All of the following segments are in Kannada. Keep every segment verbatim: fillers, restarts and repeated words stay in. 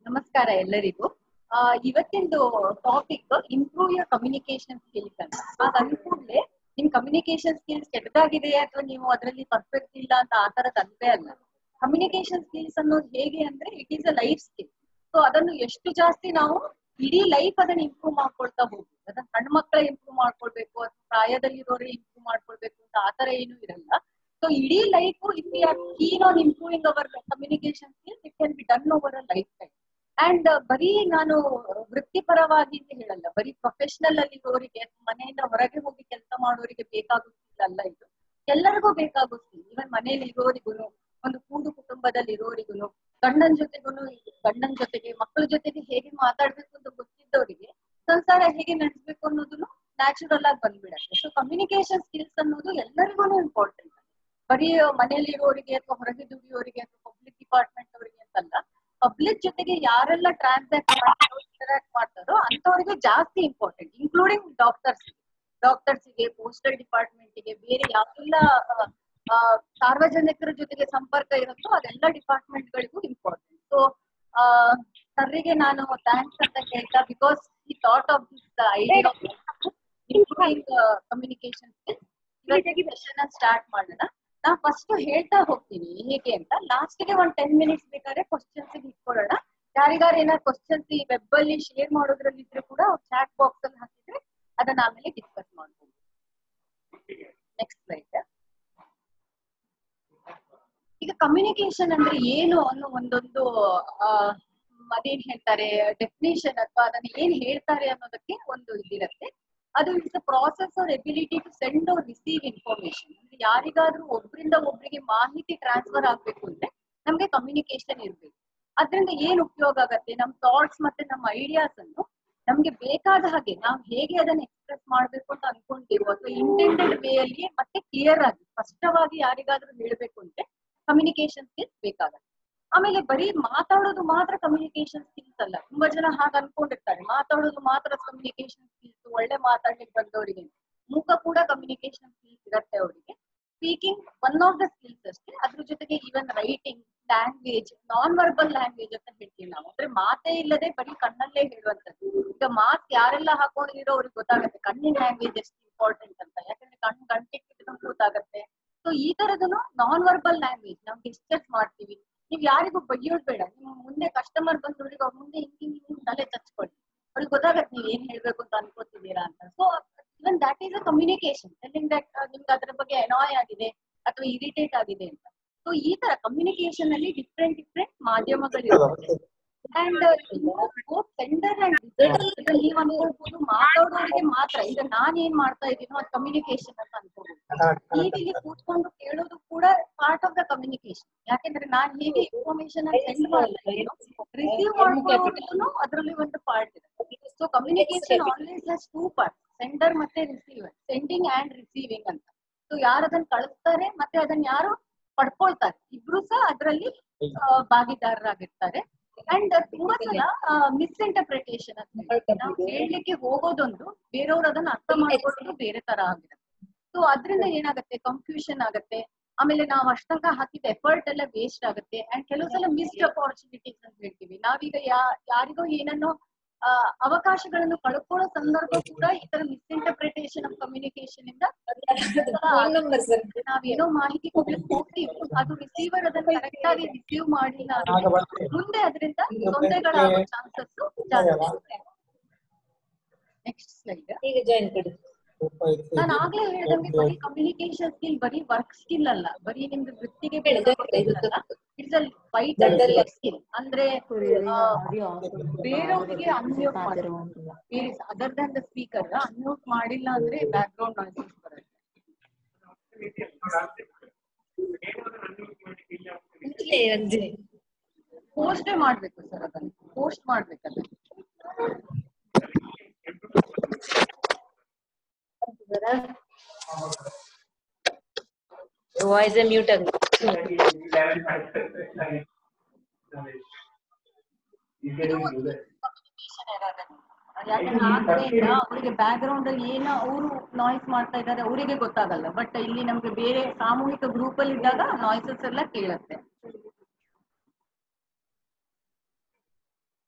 ನಮಸ್ಕಾರ ಎಲ್ಲರಿಗೂ. ಆ ಇವತ್ತಿಂದು topic improve your communication skills ಅಂತ. ಅದ್ ಅನ್ಕೂಡ್ಲೆ ನಿಮ್ ಕಮ್ಯುನಿಕೇಶನ್ ಸ್ಕಿಲ್ಸ್ ಕೆಟ್ಟದಾಗಿದೆ ಅಥವಾ ನೀವು ಅದರಲ್ಲಿ ಪರ್ಫೆಕ್ಟ್ ಇಲ್ಲ ಅಂತ ಆ ತರದ್ ಅನ್ವೇ ಅಲ್ಲ. ಕಮ್ಯುನಿಕೇಶನ್ ಸ್ಕಿಲ್ಸ್ ಅನ್ನೋದು ಹೇಗೆ ಅಂದ್ರೆ it is a life skill. So ಅದನ್ನು ಎಷ್ಟು ಜಾಸ್ತಿ ನಾವು ಇಡೀ ಲೈಫ್ ಅದನ್ನ ಇಂಪ್ರೂವ್ ಮಾಡ್ಕೊಳ್ತಾ ಹೋಗ್ಬೋದು. ಅದನ್ನ ಸಣ್ಣ ಮಕ್ಕಳ ಇಂಪ್ರೂವ್ ಮಾಡ್ಕೊಳ್ಬೇಕು ಅಥವಾ ಪ್ರಾಯದಲ್ಲಿರೋರೇ ಇಂಪ್ರೂವ್ ಮಾಡ್ಕೊಳ್ಬೇಕು ಅಂತ ಆತರ ಏನು ಇರಲ್ಲ. ಸೊ ಇಡೀ life if we are keen on improving our communication skills it can be done over a lifetime. And ಬರೀ ನಾನು ವೃತ್ತಿಪರವಾಗಿ ಅಂತ ಹೇಳಲ್ಲ, ಬರೀ ಪ್ರೊಫೆಷನಲ್ ಅಲ್ಲಿ ಇರೋರಿಗೆ ಮನೆಯಿಂದ ಹೊರಗೆ ಹೋಗಿ ಕೆಲಸ ಮಾಡೋರಿಗೆ ಬೇಕಾಗುತ್ತಿಲ್ಲ ಇದು, ಎಲ್ಲರಿಗೂ ಬೇಕಾಗುತ್ತಿಲ್ಲ. ಇವನ್ ಮನೆಯಲ್ಲಿ ಇರೋರಿಗೂ, ಒಂದು ಕೂಡು ಕುಟುಂಬದಲ್ಲಿ ಇರೋರಿಗೂ, ಗಂಡನ ಜೊತೆಗೂ, ಗಂಡನ ಜೊತೆಗೆ ಮಕ್ಕಳ ಜೊತೆಗೆ ಹೇಗೆ ಮಾತಾಡ್ಬೇಕು ಅಂತ ಗೊತ್ತಿದ್ದವರಿಗೆ ಸಂಸಾರ ಹೇಗೆ ನಡೆಸ್ಬೇಕು ಅನ್ನೋದನ್ನು ನ್ಯಾಚುರಲ್ ಆಗಿ ಬಂದ್ಬಿಡತ್ತೆ. ಸೊ ಕಮ್ಯುನಿಕೇಶನ್ ಸ್ಕಿಲ್ಸ್ ಅನ್ನೋದು ಎಲ್ಲರಿಗೂ ಇಂಪಾರ್ಟೆಂಟ್. ಬರೀ ಮನೆಯಲ್ಲಿ ಇರೋರಿಗೆ ಅಥವಾ ಹೊರಗೆ ದುಡಿಯೋರಿಗೆ ಅಥವಾ ಪಬ್ಲಿಕ್ ಡಿಪಾರ್ಟ್ಮೆಂಟ್ ಅವರಿಗೆ ಅಂತಲ್ಲ, ಪಬ್ಲಿಕ್ ಜೊತೆಗೆ ಯಾರೆಲ್ಲ ಟ್ರಾನ್ಸಾಕ್ಟ್ ಮಾಡ್ತಾರೋ ಇಂಟರಾಕ್ಟ್ ಮಾಡ್ತಾರೋ ಅಂತವ್ರಿಗೆ ಜಾಸ್ತಿ ಇಂಪಾರ್ಟೆಂಟ್, ಇನ್ಕ್ಲೂಡಿಂಗ್ ಡಾಕ್ಟರ್ಸ್ ಡಾಕ್ಟರ್ಸ್ಗೆ ಪೋಸ್ಟಲ್ ಡಿಪಾರ್ಟ್ಮೆಂಟ್ಗೆ, ಬೇರೆ ಯಾವೆಲ್ಲ ಸಾರ್ವಜನಿಕರ ಜೊತೆಗೆ ಸಂಪರ್ಕ ಇರುತ್ತೋ ಅದೆಲ್ಲ ಡಿಪಾರ್ಟ್ಮೆಂಟ್ ಗಳಿಗೂ ಇಂಪಾರ್ಟೆಂಟ್. ಸೊ ಆ ಸರ್ರಿಗೆ ನಾನು ಥ್ಯಾಂಕ್ಸ್ ಅಂತ ಹೇಳ್ತಾ, ಬಿಕಾಸ್ ಈ thought of this idea of improving communication skills. ಇವತ್ತಿಗೆ ಸೆಷನ್ ಸ್ಟಾರ್ಟ್ ಮಾಡೋಣ. ನಾ ಫಸ್ಟ್ ಹೇಳ್ತಾ ಹೋಗ್ತೀನಿ ಹೇಗೆ ಅಂತ, ಲಾಸ್ಟ್ ಗೆ ಒಂದ್ ಟೆನ್ ಮಿನಿಟ್ಸ್ ಬೇಕಾದ್ರೆ ಕ್ವಶನ್ಸ್ ಇಟ್ಕೊಳ್ಳೋಣ. ಯಾರಿಗಾರು ಏನಾದ್ರು ಕ್ವಶನ್ಸ್ ಈ ವೆಬ್ ಅಲ್ಲಿ ಶೇರ್ ಮಾಡೋದ್ರಲ್ಲಿ ಇದ್ರೆ ಕೂಡ ಚಾಟ್ ಬಾಕ್ಸ್ ಅಲ್ಲಿ ಹಾಕಿದ್ರೆ ಅದನ್ನ ಆಮೇಲೆ ಡಿಸ್ಕಸ್ ಮಾಡ್ಬೋದು. Next slide. ಈಗ ಕಮ್ಯುನಿಕೇಶನ್ ಅಂದ್ರೆ ಏನು ಅನ್ನೋ ಒಂದೊಂದು ಆ ಅದೇನ್ ಹೇಳ್ತಾರೆ ಡೆಫಿನೇಷನ್ ಅಥವಾ ಅದನ್ನ ಏನ್ ಹೇಳ್ತಾರೆ ಅನ್ನೋದಕ್ಕೆ ಒಂದು ಇದಿರುತ್ತೆ. ಅದು it's a process or ability to send or receive information. ಅಂದ್ರೆ ಯಾರಿಗಾದ್ರೂ ಒಬ್ರಿಂದ ಒಬ್ರಿಗೆ ಮಾಹಿತಿ ಟ್ರಾನ್ಸ್ಫರ್ ಆಗ್ಬೇಕು ಅಂದ್ರೆ ನಮ್ಗೆ ಕಮ್ಯುನಿಕೇಶನ್ ಇರ್ಬೇಕು. ಅದ್ರಿಂದ ಏನ್ ಉಪಯೋಗ ಆಗತ್ತೆ, ನಮ್ ಥಾಟ್ಸ್ ಮತ್ತೆ ನಮ್ಮ ಐಡಿಯಾಸ್ ಅನ್ನು ನಮ್ಗೆ ಬೇಕಾದ ಹಾಗೆ ನಾವು ಹೇಗೆ ಅದನ್ನ ಎಕ್ಸ್ಪ್ರೆಸ್ ಮಾಡ್ಬೇಕು ಅಂತ ಅನ್ಕೊಂತೀವೋ ಅಥವಾ ಇಂಟೆಂಡೆಡ್ ವೇ ಅಲ್ಲಿ ಮತ್ತೆ ಕ್ಲಿಯರ್ ಆಗಿ ಸ್ಪಷ್ಟವಾಗಿ ಯಾರಿಗಾದ್ರೂ ಹೇಳ್ಬೇಕು ಅಂದ್ರೆ ಕಮ್ಯುನಿಕೇಶನ್ ಸ್ಕಿಲ್ಸ್ ಬೇಕಾಗತ್ತೆ. ಆಮೇಲೆ ಬರೀ ಮಾತಾಡೋದು ಮಾತ್ರ ಕಮ್ಯುನಿಕೇಶನ್ ಸ್ಕಿಲ್ಸ್ ಅಲ್ಲ. ತುಂಬಾ ಜನ ಹಾಗೆ ಅನ್ಕೊಂಡಿರ್ತಾರೆ, ಮಾತಾಡೋದು ಮಾತ್ರ ಕಮ್ಯುನಿಕೇಶನ್ ಸ್ಕಿಲ್ಸ್, ಒಳ್ಳೆ ಮಾತಾಡ್ಲಿಕ್ಕೆ ಬಂದವರಿಗೆ. ಮೂಕ ಕೂಡ ಕಮ್ಯುನಿಕೇಶನ್ ಸ್ಕಿಲ್ಸ್ ಇರತ್ತೆ ಅವರಿಗೆ. Speaking one of the skills ಅಷ್ಟೇ, ಅದ್ರ ಜೊತೆಗೆ even writing, language, non verbal language ಅಂತ ಹೇಳ್ತೀವಿ ನಾವು. ಅಂದ್ರೆ ಮಾತೇ ಇಲ್ಲದೆ ಬರೀ ಕಣ್ಣಲ್ಲೇ ಹೇಳುವಂತದ್ದು. ಈಗ ಮಾಸ್ಕ್ ಯಾರೆಲ್ಲ ಹಾಕೊಂಡಿರೋ ಅವ್ರಿಗೆ ಗೊತ್ತಾಗತ್ತೆ ಕಣ್ಣಿನ ಲ್ಯಾಂಗ್ವೇಜ್ ಎಷ್ಟು ಇಂಪಾರ್ಟೆಂಟ್ ಅಂತ. ಯಾಕಂದ್ರೆ ಕಣ್ ಗಂಟೆಗೆ ಇಟ್ಕೊಂಡು ಗೊತ್ತಾಗತ್ತೆ. ಸೊ ಈ ತರದನ್ನು ನಾನ್ ವರ್ಬಲ್ ಲ್ಯಾಂಗ್ವೇಜ್ ನಾವು ಡಿಸ್ಕಸ್ ಮಾಡ್ತೀವಿ. ನೀವ್ ಯಾರಿಗೂ ಬೈಯೋದ್ ಬೇಡ, ನಿಮ್ ಮುಂದೆ ಕಸ್ಟಮರ್ ಬಂದವ್ರಿಗೆ ಅವ್ರ ಮುಂದೆ ಹಿಂಗ್ ಹಿಂಗ್ ಹಿಂಗ್ ತಲೆ ಚಚ್ಕೊಳ್ಳಿ, ಅವ್ರಿಗೆ ಗೊತ್ತಾಗತ್ತೆ ನೀವ್ ಏನ್ ಹೇಳ್ಬೇಕು ಅಂತ ಅನ್ಕೋತಿದ್ದೀರಾ ಅಂತ. So even that is a communication, telling that ನಿಮ್ಗೆ ಅದ್ರ ಬಗ್ಗೆ ಅನಾಯ್ ಆಗಿದೆ ಅಥವಾ ಇರಿಟೇಟ್ ಆಗಿದೆ ಅಂತ. ಸೊ ಈ ತರ ಕಮ್ಯುನಿಕೇಶನ್ ಅಲ್ಲಿ ಡಿಫ್ರೆಂಟ್ ಡಿಫ್ರೆಂಟ್ ಮಾಧ್ಯಮಗಳಿರುತ್ತೆ. ಅಂಡ್ ಸೆಂಡರ್ ಅಂಡ್ ರಿಸೀವರ್, ನೀವ್ ಅನ್ಕೊಳ್ಬಹುದು ಮಾತಾಡೋರಿಗೆ ಮಾತ್ರ. ಈಗ ನಾನ್ ಏನ್ ಮಾಡ್ತಾ ಇದ್ದೀನೋ ಅದು ಕಮ್ಯುನಿಕೇಶನ್ ಅಂತ ಅನ್ಕೋಬಹುದು. ನೀವ್ ಇಲ್ಲಿ ಕೂತ್ಕೊಂಡು ಕೇಳೋದು ಕೂಡ ಪಾರ್ಟ್ ಆಫ್ ದ ಕಮ್ಯುನಿಕೇಶನ್. ಯಾಕೆಂದ್ರೆ ನಾನ್ ಹೇಗೆ ಇನ್ಫಾರ್ಮೇಶನ್ ಸೆಂಡ್ ಮಾಡ್ತಾ ಇದ್ದೀನೋ ರಿಸೀವ್ ಮಾಡ್ಕೊಳ್ಳೋದು ಅದರಲ್ಲಿ ಒಂದು ಪಾರ್ಟ್ ಇದೆ. So communication always has two part, sender ಮತ್ತೆ ರಿಸೀವರ್, ಸೆಂಡಿಂಗ್ ಅಂಡ್ ರಿಸೀವಿಂಗ್ ಅಂತ. ಸೊ ಯಾರು ಅದನ್ನ ಕಳಿಸ್ತಾರೆ ಮತ್ತೆ ಅದನ್ನ ಯಾರು ಪಡ್ಕೊಳ್ತಾರೆ, ಇಬ್ರು ಸಹ ಅದರಲ್ಲಿ ಭಾಗಿದಾರರಾಗಿರ್ತಾರೆ. ಅಂಡ್ ತುಂಬಾ ಸಲ ಮಿಸ್ಇಂಟರ್ಪ್ರಿಟೇಷನ್ ಅಂತ ಹೇಳಿ ನಾವು ಹೇಳಲಿಕ್ಕೆ ಹೋಗೋದೊಂದು, ಬೇರೆಯವ್ರು ಅದನ್ನ ಅರ್ಥ ಮಾಡ್ಕೊಳ್ಳೋದು ಬೇರೆ ತರ ಆಗಿದೆ. ಸೊ ಅದ್ರಿಂದ ಏನಾಗುತ್ತೆ, ಕನ್ಫ್ಯೂಷನ್ ಆಗುತ್ತೆ. ಆಮೇಲೆ ನಾವು ಅಷ್ಟಂಕ ಹಾಕಿದ ಎಫರ್ಟ್ ಎಲ್ಲ ವೇಸ್ಟ್ ಆಗುತ್ತೆ. ಅಂಡ್ ಕೆಲವು ಸಲ ಮಿಸ್ಡ್ ಅಪಾರ್ಚುನಿಟೀಸ್ ಅಂತ ಹೇಳ್ತೀವಿ. ನಾವೀಗ ಯಾ ಯಾರಿಗೋ ಏನನ್ನೋ ಆ ಅವಕಾಶಗಳನ್ನು ಕಳ್ಕೊಳ್ಳೋ ಸಂದರ್ಭ ಕೂಡ ಈ ತರ ಮಿಸ್ಇಂಟರ್ಪ್ರಿಟೇಷನ್ ಆಫ್ ಕಮ್ಯುನಿಕೇಶನ್ ಇಂದ ನಾವೇನೋ ಮಾಹಿತಿ ಕೊಡ್ಲಿಕ್ಕೆ ಹೋಗ್ತೀವಿ, ಅದು ರಿಸೀವರ್ ಅದನ್ನ ಕರೆಕ್ಟ್ ಆಗಿ ರಿಸೀವ್ ಮಾಡಿಲ್ಲ ಅಂದ್ರೆ ಮುಂದೆ ಅದರಿಂದ ತೊಂದರೆಗಳಾಗೋ ಚಾನ್ಸಸ್ ಜಾಸ್ತಿ. Next slide. ನಾನು ಆಗ್ಲೇ ಹೇಳ್ದಂಗೆ ಬರೀ ಕಮ್ಯುನಿಕೇಶನ್ ಸ್ಕಿಲ್ ಬರೀ ವರ್ಕ್ ಸ್ಕಿಲ್ ಅಲ್ಲ, ಬರೀ ನಿಮ್ದು ವೃತ್ತಿಗೆ ಇಟ್ಸ್ ಅ ವೈಟಲ್ ಸ್ಕಿಲ್. ಅಂದ್ರೆ ಬೇರೆಯವರಿಗೆ ಅನ್ಮ್ಯೂಟ್ ಮಾಡಿ, ಬೇರೆ other than the speaker unmute ಮಾಡಿಲ್ಲ ಅಂದ್ರೆ ಬ್ಯಾಕ್ ಗ್ರೌಂಡ್ ನಾಯ್ಸಸ್ ಬರುತ್ತೆ. ಪೋಸ್ಟೇ ಮಾಡ್ಬೇಕು ಸರ್, ಅದನ್ನ ಪೋಸ್ಟ್ ಮಾಡ್ಬೇಕಲ್ಲ. ವಾಯ್ಸ್ ಮ್ಯೂಟ್ ಆಗಿ ಯಾಕಂದ್ರೆ ಅವರಿಗೆ ಬ್ಯಾಕ್ ಗ್ರೌಂಡ್ ಅಲ್ಲಿ ಏನೋ ಅವರು ನಾಯ್ಸ್ ಮಾಡ್ತಾ ಇದ್ದಾರೆ ಅವರಿಗೆ ಗೊತ್ತಾಗಲ್ಲ. ಬಟ್ ಇಲ್ಲಿ ನಮ್ಗೆ ಬೇರೆ ಸಾಮೂಹಿಕ ಗ್ರೂಪ್ ಅಲ್ಲಿ ಇದ್ದಾಗ ನಾಯ್ಸಸ್ ಎಲ್ಲ ಕೇಳುತ್ತೆ.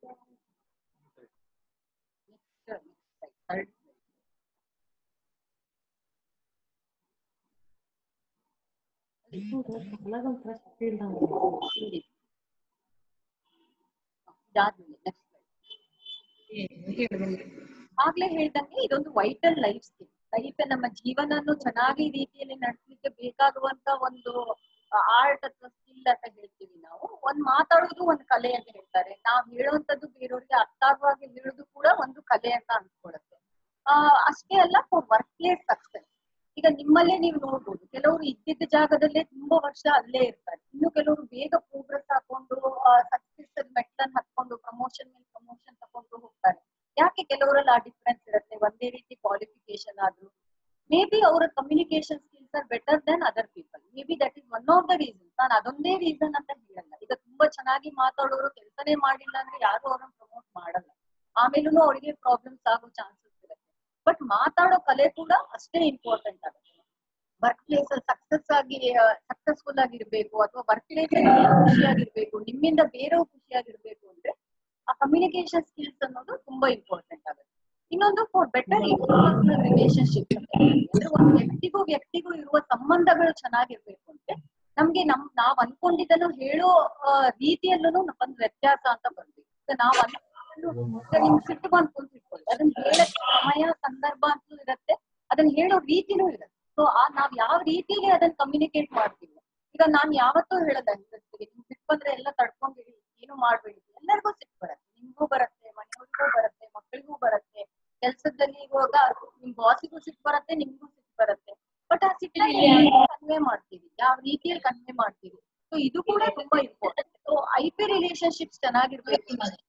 ಆಗ್ಲೇ ಹೇಳ್ದಂಗೆ ಇದೊಂದು ವೈಟಲ್ ಲೈಫ್ ಸ್ಕಿಲ್. ಲೈಫ್ ನಮ್ಮ ಜೀವನನ್ನು ಚೆನ್ನಾಗಿ ರೀತಿಯಲ್ಲಿ ನಡೆಸಲಿಕ್ಕೆ ಬೇಕಾಗುವಂತ ಒಂದು ಆರ್ಟ್ ಅಥವಾ ಸ್ಕಿಲ್ ಅಂತ ಹೇಳ್ತೀವಿ ನಾವು. ಒಂದ್ ಮಾತಾಡೋದು ಒಂದು ಕಲೆ ಅಂತ ಹೇಳ್ತಾರೆ. ನಾವ್ ಹೇಳುವಂತದ್ದು ಬೇರೆಯವ್ರಿಗೆ ಅರ್ಥ ಆಗುವಾಗ ಹೇಳೋದು ಕೂಡ ಒಂದು ಕಲೆ ಅಂತ ಅನ್ಸ್ಕೊಳತ್ತೆ. ಆ ಅಷ್ಟೇ ಅಲ್ಲ, ಫಾರ್ ವರ್ಕ್ ಪ್ಲೇಸ್ ಸಕ್ಸಸ್. ಈಗ ನಿಮ್ಮಲ್ಲೇ ನೀವು ನೋಡ್ಬೋದು, ಕೆಲವರು ಇದ್ದಿದ್ದ ಜಾಗದಲ್ಲೇ ತುಂಬಾ ವರ್ಷ ಅಲ್ಲೇ ಇರ್ತಾರೆ. ಇನ್ನು ಕೆಲವರು ಬೇಗ ಪ್ರೋಗ್ರೆಸ್ ಹಾಕೊಂಡು ಸಕ್ಸಸ್ ಮೆಟ್ಲನ್ ಹತ್ಕೊಂಡು ಪ್ರಮೋಷನ್ ಮೇಲೆ ಪ್ರಮೋಷನ್ ತಗೊಂಡು ಹೋಗ್ತಾರೆ. ಯಾಕೆ? ಕೆಲವರಲ್ಲಿ ಆ ಡಿಫ್ರೆನ್ಸ್ ಇರುತ್ತೆ. ಒಂದೇ ರೀತಿ ಕ್ವಾಲಿಫಿಕೇಶನ್ ಆದ್ರೂ ಮೇ ಬಿ ಅವರ communication skills are better than other people. Maybe that is one of the reason. ನಾನು ಅದೊಂದೇ ರೀಸನ್ ಅಂತ ಹೇಳಲ್ಲ. ಈಗ ತುಂಬಾ ಚೆನ್ನಾಗಿ ಮಾತಾಡೋರು ಕೆಲಸನೇ ಮಾಡಿಲ್ಲ ಅಂದ್ರೆ ಯಾರು ಅವ್ರನ್ನ ಪ್ರಮೋಟ್ ಮಾಡಲ್ಲ. ಆಮೇಲೂ ಅವರಿಗೆ ಪ್ರಾಬ್ಲಮ್ಸ್ ಆಗೋ ಚಾನ್ಸಸ್ ಇರುತ್ತೆ. ಬಟ್ ಮಾತಾಡೋ ಕಲೆ ಕೂಡ ಅಷ್ಟೇ ಇಂಪಾರ್ಟೆಂಟ್ ಆಗುತ್ತೆ. ವರ್ಕ್ ಪ್ಲೇಸ್ ಅಲ್ಲಿ ಸಕ್ಸಸ್ ಆಗಿ ಸಕ್ಸಸ್ಫುಲ್ ಆಗಿರ್ಬೇಕು ಅಥವಾ ವರ್ಕ್ ಪ್ಲೇಸ್ ಅಲ್ಲಿ ಖುಷಿಯಾಗಿರ್ಬೇಕು, ನಿಮ್ಮಿಂದ ಬೇರೆಯವ್ರು ಖುಷಿಯಾಗಿರ್ಬೇಕು ಅಂದ್ರೆ ಆ ಕಮ್ಯುನಿಕೇಶನ್ ಸ್ಕಿಲ್ಸ್ ಅನ್ನೋದು ತುಂಬಾ ಇಂಪಾರ್ಟೆಂಟ್ ಆಗುತ್ತೆ. ಇನ್ನೊಂದು ಫಾರ್ ಬೆಟರ್ ಇಂಟರ್ಪರ್ಸನಲ್ ರಿಲೇಶನ್ಶಿಪ್ ಅಂದ್ರೆ ಒಂದು ವ್ಯಕ್ತಿಗೂ ವ್ಯಕ್ತಿಗೂ ಇರುವ ಸಂಬಂಧಗಳು ಚೆನ್ನಾಗಿರ್ಬೇಕು ಅಂದ್ರೆ ನಮ್ಗೆ ನಮ್ ನಾವ್ ಅನ್ಕೊಂಡಿದ್ದನ್ನು ಹೇಳೋ ರೀತಿಯಲ್ಲೂ ಒಂದು ವ್ಯತ್ಯಾಸ ಅಂತ ಬರ್ಬೇಕು. ನಾವ್ ಅನ್ಕೊಂಡು ನಿಮ್ ಸಿಟ್ಟು ಬಂದ್ ಕುಂತಿಟ್ಕೊಳ್ಳಿ, ಅದನ್ನ ಹೇಳಕ್ಕೆ ಸಮಯ ಸಂದರ್ಭ ಅಂತೂ ಇರುತ್ತೆ, ಅದನ್ನ ಹೇಳೋ ರೀತಿನೂ ಇರುತ್ತೆ. ಸೊ ಆ ನಾವ್ ಯಾವ ರೀತಿಯಲ್ಲಿ ಅದನ್ನ ಕಮ್ಯುನಿಕೇಟ್ ಮಾಡ್ತೀವಿ. ಈಗ ನಾನ್ ಯಾವತ್ತೂ ಹೇಳೋದ್ ಅನ್ಸುತ್ತೀವಿ, ನಿಮ್ ಸಿಟ್ಟು ಬಂದ್ರೆ ಎಲ್ಲ ತಡ್ಕೊಂಡಿರಿ, ಏನು ಮಾಡ್ಬೇಡಿ. ಎಲ್ಲರಿಗೂ ಸಿಟ್ಟು ಬರುತ್ತೆ, ನಿಮ್ಗೂ ಬರುತ್ತೆ, ಮನೆಯವ್ರಿಗೂ ಬರುತ್ತೆ, ಮಕ್ಕಳಿಗೂ ಬರುತ್ತೆ. ಕೆಲ್ಸದಲ್ಲಿ ಇವಾಗ ನಿಮ್ ಬಾಸಿಗೂ ಸಿಟ್ಟು ಬರುತ್ತೆ, ನಿಮ್ಗೂ ಸಿಟ್ಟು ಬರುತ್ತೆ. ಬಟ್ ಆ ಸಿಟ್ಟಲ್ಲಿ ಕನ್ವೆ ಮಾಡ್ತೀವಿ, ಯಾವ ರೀತಿಯಲ್ಲಿ ಕನ್ವೆ ಮಾಡ್ತೀವಿ. ಸೊ ಇದು ಕೂಡ ತುಂಬಾ important. So I P relationships ಚೆನ್ನಾಗಿರ್ಬೇಕು,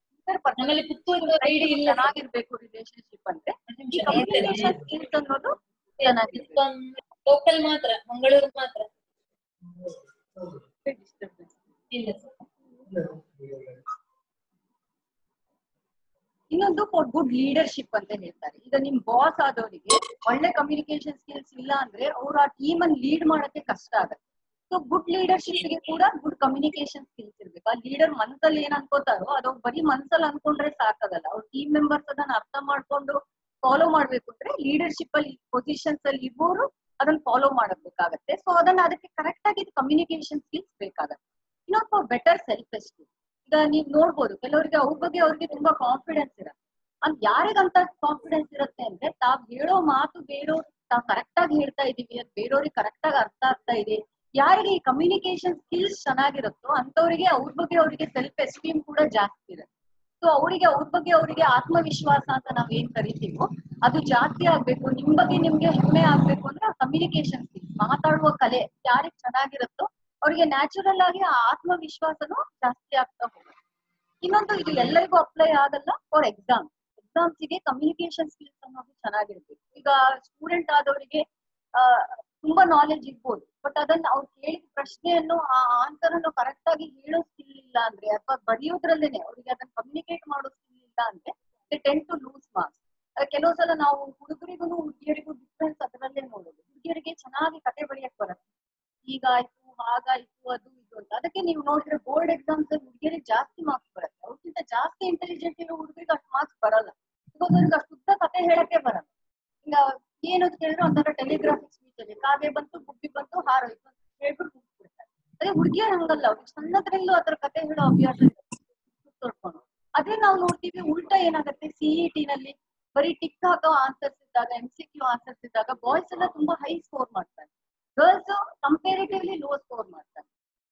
ಚೆನ್ನಾಗಿರ್ಬೇಕು ರಿಲೇಶನ್ಶಿಪ್ ಅಂದ್ರೆ ಈ ಕಮ್ಯುನಿಕೇಶನ್ ಸ್ಕಿಲ್ಸ್ ಅನ್ನೋದು ಚೆನ್ನಾಗಿರ್ಬೇಕು. ಲೋಕಲ್ ಮಾತ್ರ, ಮಂಗಳೂರು ಮಾತ್ರ ಇಲ್ಲ. ಇನ್ನೊಂದು ಫಾರ್ ಗುಡ್ ಲೀಡರ್ಶಿಪ್ ಅಂತ ಹೇಳ್ತಾರೆ. ಈಗ ನಿಮ್ ಬಾಸ್ ಆದವರಿಗೆ ಒಳ್ಳೆ ಕಮ್ಯುನಿಕೇಶನ್ ಸ್ಕಿಲ್ಸ್ ಇಲ್ಲ ಅಂದ್ರೆ ಅವ್ರು ಆ ಟೀಮ್ ಅನ್ನು ಲೀಡ್ ಮಾಡಕ್ಕೆ ಕಷ್ಟ ಆಗುತ್ತೆ. ಸೊ ಗುಡ್ ಲೀಡರ್ಶಿಪ್ ಗೆ ಕೂಡ ಗುಡ್ ಕಮ್ಯುನಿಕೇಶನ್ ಸ್ಕಿಲ್ಸ್ ಇರ್ಬೇಕು. ಆ ಲೀಡರ್ ಮನ್ಸಲ್ಲಿ ಏನ್ ಅನ್ಕೋತಾರೋ ಅದು ಬರೀ ಮನ್ಸಲ್ಲಿ ಅನ್ಕೊಂಡ್ರೆ ಸಾಕಾಗಲ್ಲ. ಅವ್ರ ಟೀಮ್ ಮೆಂಬರ್ಸ್ ಅದನ್ನ ಅರ್ಥ ಮಾಡ್ಕೊಂಡು ಫಾಲೋ ಮಾಡ್ಬೇಕು ಅಂದ್ರೆ ಲೀಡರ್ಶಿಪ್ ಅಲ್ಲಿ ಪೊಸಿಷನ್ಸ್ ಅಲ್ಲಿ ಇರೋರು ಅದನ್ನ ಫಾಲೋ ಮಾಡಬೇಕಾಗತ್ತೆ. ಸೊ ಅದನ್ನ ಅದಕ್ಕೆ ಕರೆಕ್ಟ್ ಆಗಿ ಕಮ್ಯುನಿಕೇಶನ್ ಸ್ಕಿಲ್ಸ್ ಬೇಕಾಗತ್ತೆ. ಇನ್ನೊಂದು ಫಾರ್ ಬೆಟರ್ ಸೆಲ್ಫ್ ಎಸ್ಟೀಮ್. ಈಗ ನೀವ್ ನೋಡ್ಬೋದು, ಕೆಲವರಿಗೆ ಅವ್ರ ಬಗ್ಗೆ ಅವ್ರಿಗೆ ತುಂಬಾ ಕಾನ್ಫಿಡೆನ್ಸ್ ಇರುತ್ತೆ. ಅದ್ ಯಾರಿಗಂತ ಕಾನ್ಫಿಡೆನ್ಸ್ ಇರುತ್ತೆ ಅಂದ್ರೆ ತಾವ್ ಹೇಳೋ ಮಾತು ಬೇರೆಯವ್ರು ತಾವ್ ಕರೆಕ್ಟ್ ಆಗಿ ಹೇಳ್ತಾ ಇದೀವಿ, ಅದ್ ಬೇರೆಯವ್ರಿಗೆ ಕರೆಕ್ಟ್ ಆಗಿ ಅರ್ಥ ಆಗ್ತಾ ಇದೆ. ಯಾರಿಗೆ ಈ ಕಮ್ಯುನಿಕೇಶನ್ ಸ್ಕಿಲ್ಸ್ ಚೆನ್ನಾಗಿರುತ್ತೋ ಅಂತವ್ರಿಗೆ ಅವ್ರ ಬಗ್ಗೆ ಅವರಿಗೆ ಸೆಲ್ಫ್ ಎಸ್ಟೀಮ್ ಕೂಡ ಜಾಸ್ತಿ ಇರುತ್ತೆ. ಸೊ ಅವರಿಗೆ ಅವ್ರ ಬಗ್ಗೆ ಅವರಿಗೆ ಆತ್ಮವಿಶ್ವಾಸ ಅಂತ ನಾವ್ ಏನ್ ಕರಿತೀವೋ ಅದು ಜಾಸ್ತಿ ಆಗ್ಬೇಕು. ನಿಮ್ ಬಗ್ಗೆ ನಿಮ್ಗೆ ಹೆಮ್ಮೆ ಆಗ್ಬೇಕು ಅಂದ್ರೆ ಕಮ್ಯುನಿಕೇಶನ್ ಸ್ಕಿಲ್ಸ್, ಮಾತಾಡುವ ಕಲೆ ಯಾರಿಗೆ ಚೆನ್ನಾಗಿರುತ್ತೋ ಅವ್ರಿಗೆ ನ್ಯಾಚುರಲ್ ಆಗಿ ಆ ಆತ್ಮವಿಶ್ವಾಸನೂ ಜಾಸ್ತಿ ಆಗ್ತಾ ಹೋಗುತ್ತೆ. ಇನ್ನೊಂದು, ಇದು ಎಲ್ಲರಿಗೂ ಅಪ್ಲೈ ಆಗಲ್ಲ. ಫಾರ್ ಎಕ್ಸಾಮ್ ಎಕ್ಸಾಮ್ಸ್ ಗೆ ಕಮ್ಯುನಿಕೇಶನ್ ಸ್ಕಿಲ್ಸ್ ಅನ್ನೋದು ಚೆನ್ನಾಗಿರ್ಬೇಕು. ಈಗ ಸ್ಟೂಡೆಂಟ್ ಆದವರಿಗೆ ಆ ತುಂಬಾ ನಾಲೆಜ್ ಇರ್ಬೋದು, ಬಟ್ ಅದನ್ನ ಅವ್ರು ಕೇಳಿದ ಪ್ರಶ್ನೆಯನ್ನು ಆ ಆನ್ಸರ್ ಅನ್ನು ಕರೆಕ್ಟ್ ಆಗಿ ಹೇಳೋ ಸ್ಕಿಲ್ ಇಲ್ಲ ಅಂದ್ರೆ ಅಥವಾ ಬರೆಯೋದ್ರಲ್ಲೇನೆ ಅವ್ರಿಗೆ ಅದನ್ನ ಕಮ್ಯುನಿಕೇಟ್ ಮಾಡೋ ಸ್ಕಿಲ್ ಇಲ್ಲ ಅಂದ್ರೆ they tend to lose marks. ಕೆಲವು ಸಲ ನಾವು ಹುಡುಗರಿಗೂ ಹುಡುಗಿಯರಿಗೂ ಡಿಫ್ರೆನ್ಸ್ ಅದರಲ್ಲೇ ನೋಡೋದು. ಹುಡುಗಿಯರಿಗೆ ಚೆನ್ನಾಗಿ ಕತೆ ಬರೆಯಕ್ ಬರುತ್ತೆ, ಹೀಗಾಯ್ತು ಹಾಗಾಯ್ತು ಅದು ಇದು ಅಂತ. ಅದಕ್ಕೆ ನೀವು ನೋಡಿದ್ರೆ ಬೋರ್ಡ್ ಎಕ್ಸಾಮ್ಸ್ ಅಲ್ಲಿ ಹುಡುಗಿಯರಿಗೆ ಜಾಸ್ತಿ ಮಾರ್ಕ್ಸ್ ಬರುತ್ತೆ. ಅವ್ರಿಗಿಂತ ಜಾಸ್ತಿ ಇಂಟೆಲಿಜೆಂಟ್ ಇರೋ ಹುಡುಗರಿಗೆ ಅಷ್ಟು ಮಾರ್ಕ್ಸ್ ಬರಲ್ಲ. ಅವ್ರಿಗೆ ಅಷ್ಟು ಉದ್ದ ಕತೆ ಹೇಳಕ್ಕೆ ಬರಲ್ಲ. ಈಗ ಏನಂತ ಕೇಳಿದ್ರೆ ಒಂಥರ ಟೆಲಿಗ್ರಾಫಿಕ್ ಸ್ಪೀಚ್ ಅಲ್ಲಿ ಕಾಗೆ ಬಂತು ಗುಬ್ಬಿ ಬಂತು ಹಾರೋಯ್ತು ಅಂತ ಹೇಳ್ಬಿಟ್ಟು ಮುಗಿಸ್ಬಿಡ್ತಾರೆ. ಅದೇ ಹುಡುಗಿಯರ್ ಹಂಗಲ್ಲ, ಅವ್ರಿಗೆ ಸಣ್ಣದ್ರಲ್ಲೂ ಅದ್ರ ಕತೆ ಹೇಳೋ ಅಭ್ಯಾಸ ತೊಡ್ಕೊಂಡು. ಅದೇ ನಾವು ನೋಡ್ತೀವಿ ಉಲ್ಟಾ ಏನಾಗುತ್ತೆ, ಸಿಇಟಿ ನಲ್ಲಿ ಬರೀ ಟಿಕ್ ಹಾಕೋ ಆನ್ಸರ್ಸ್ ಇದ್ದಾಗ, ಎಂ ಸಿ ಕ್ಯೂ ಆನ್ಸರ್ಸ್ ಇದ್ದಾಗ ಬಾಯ್ಸ್ ಎಲ್ಲ ತುಂಬಾ ಹೈ ಸ್ಕೋರ್ ಮಾಡ್ತಾರೆ, ಗರ್ಲ್ಸ್ ಕಂಪೇರಿಟಿವ್ಲಿ ಲೋ ಸ್ಕೋರ್ ಮಾಡ್ತಾರೆ.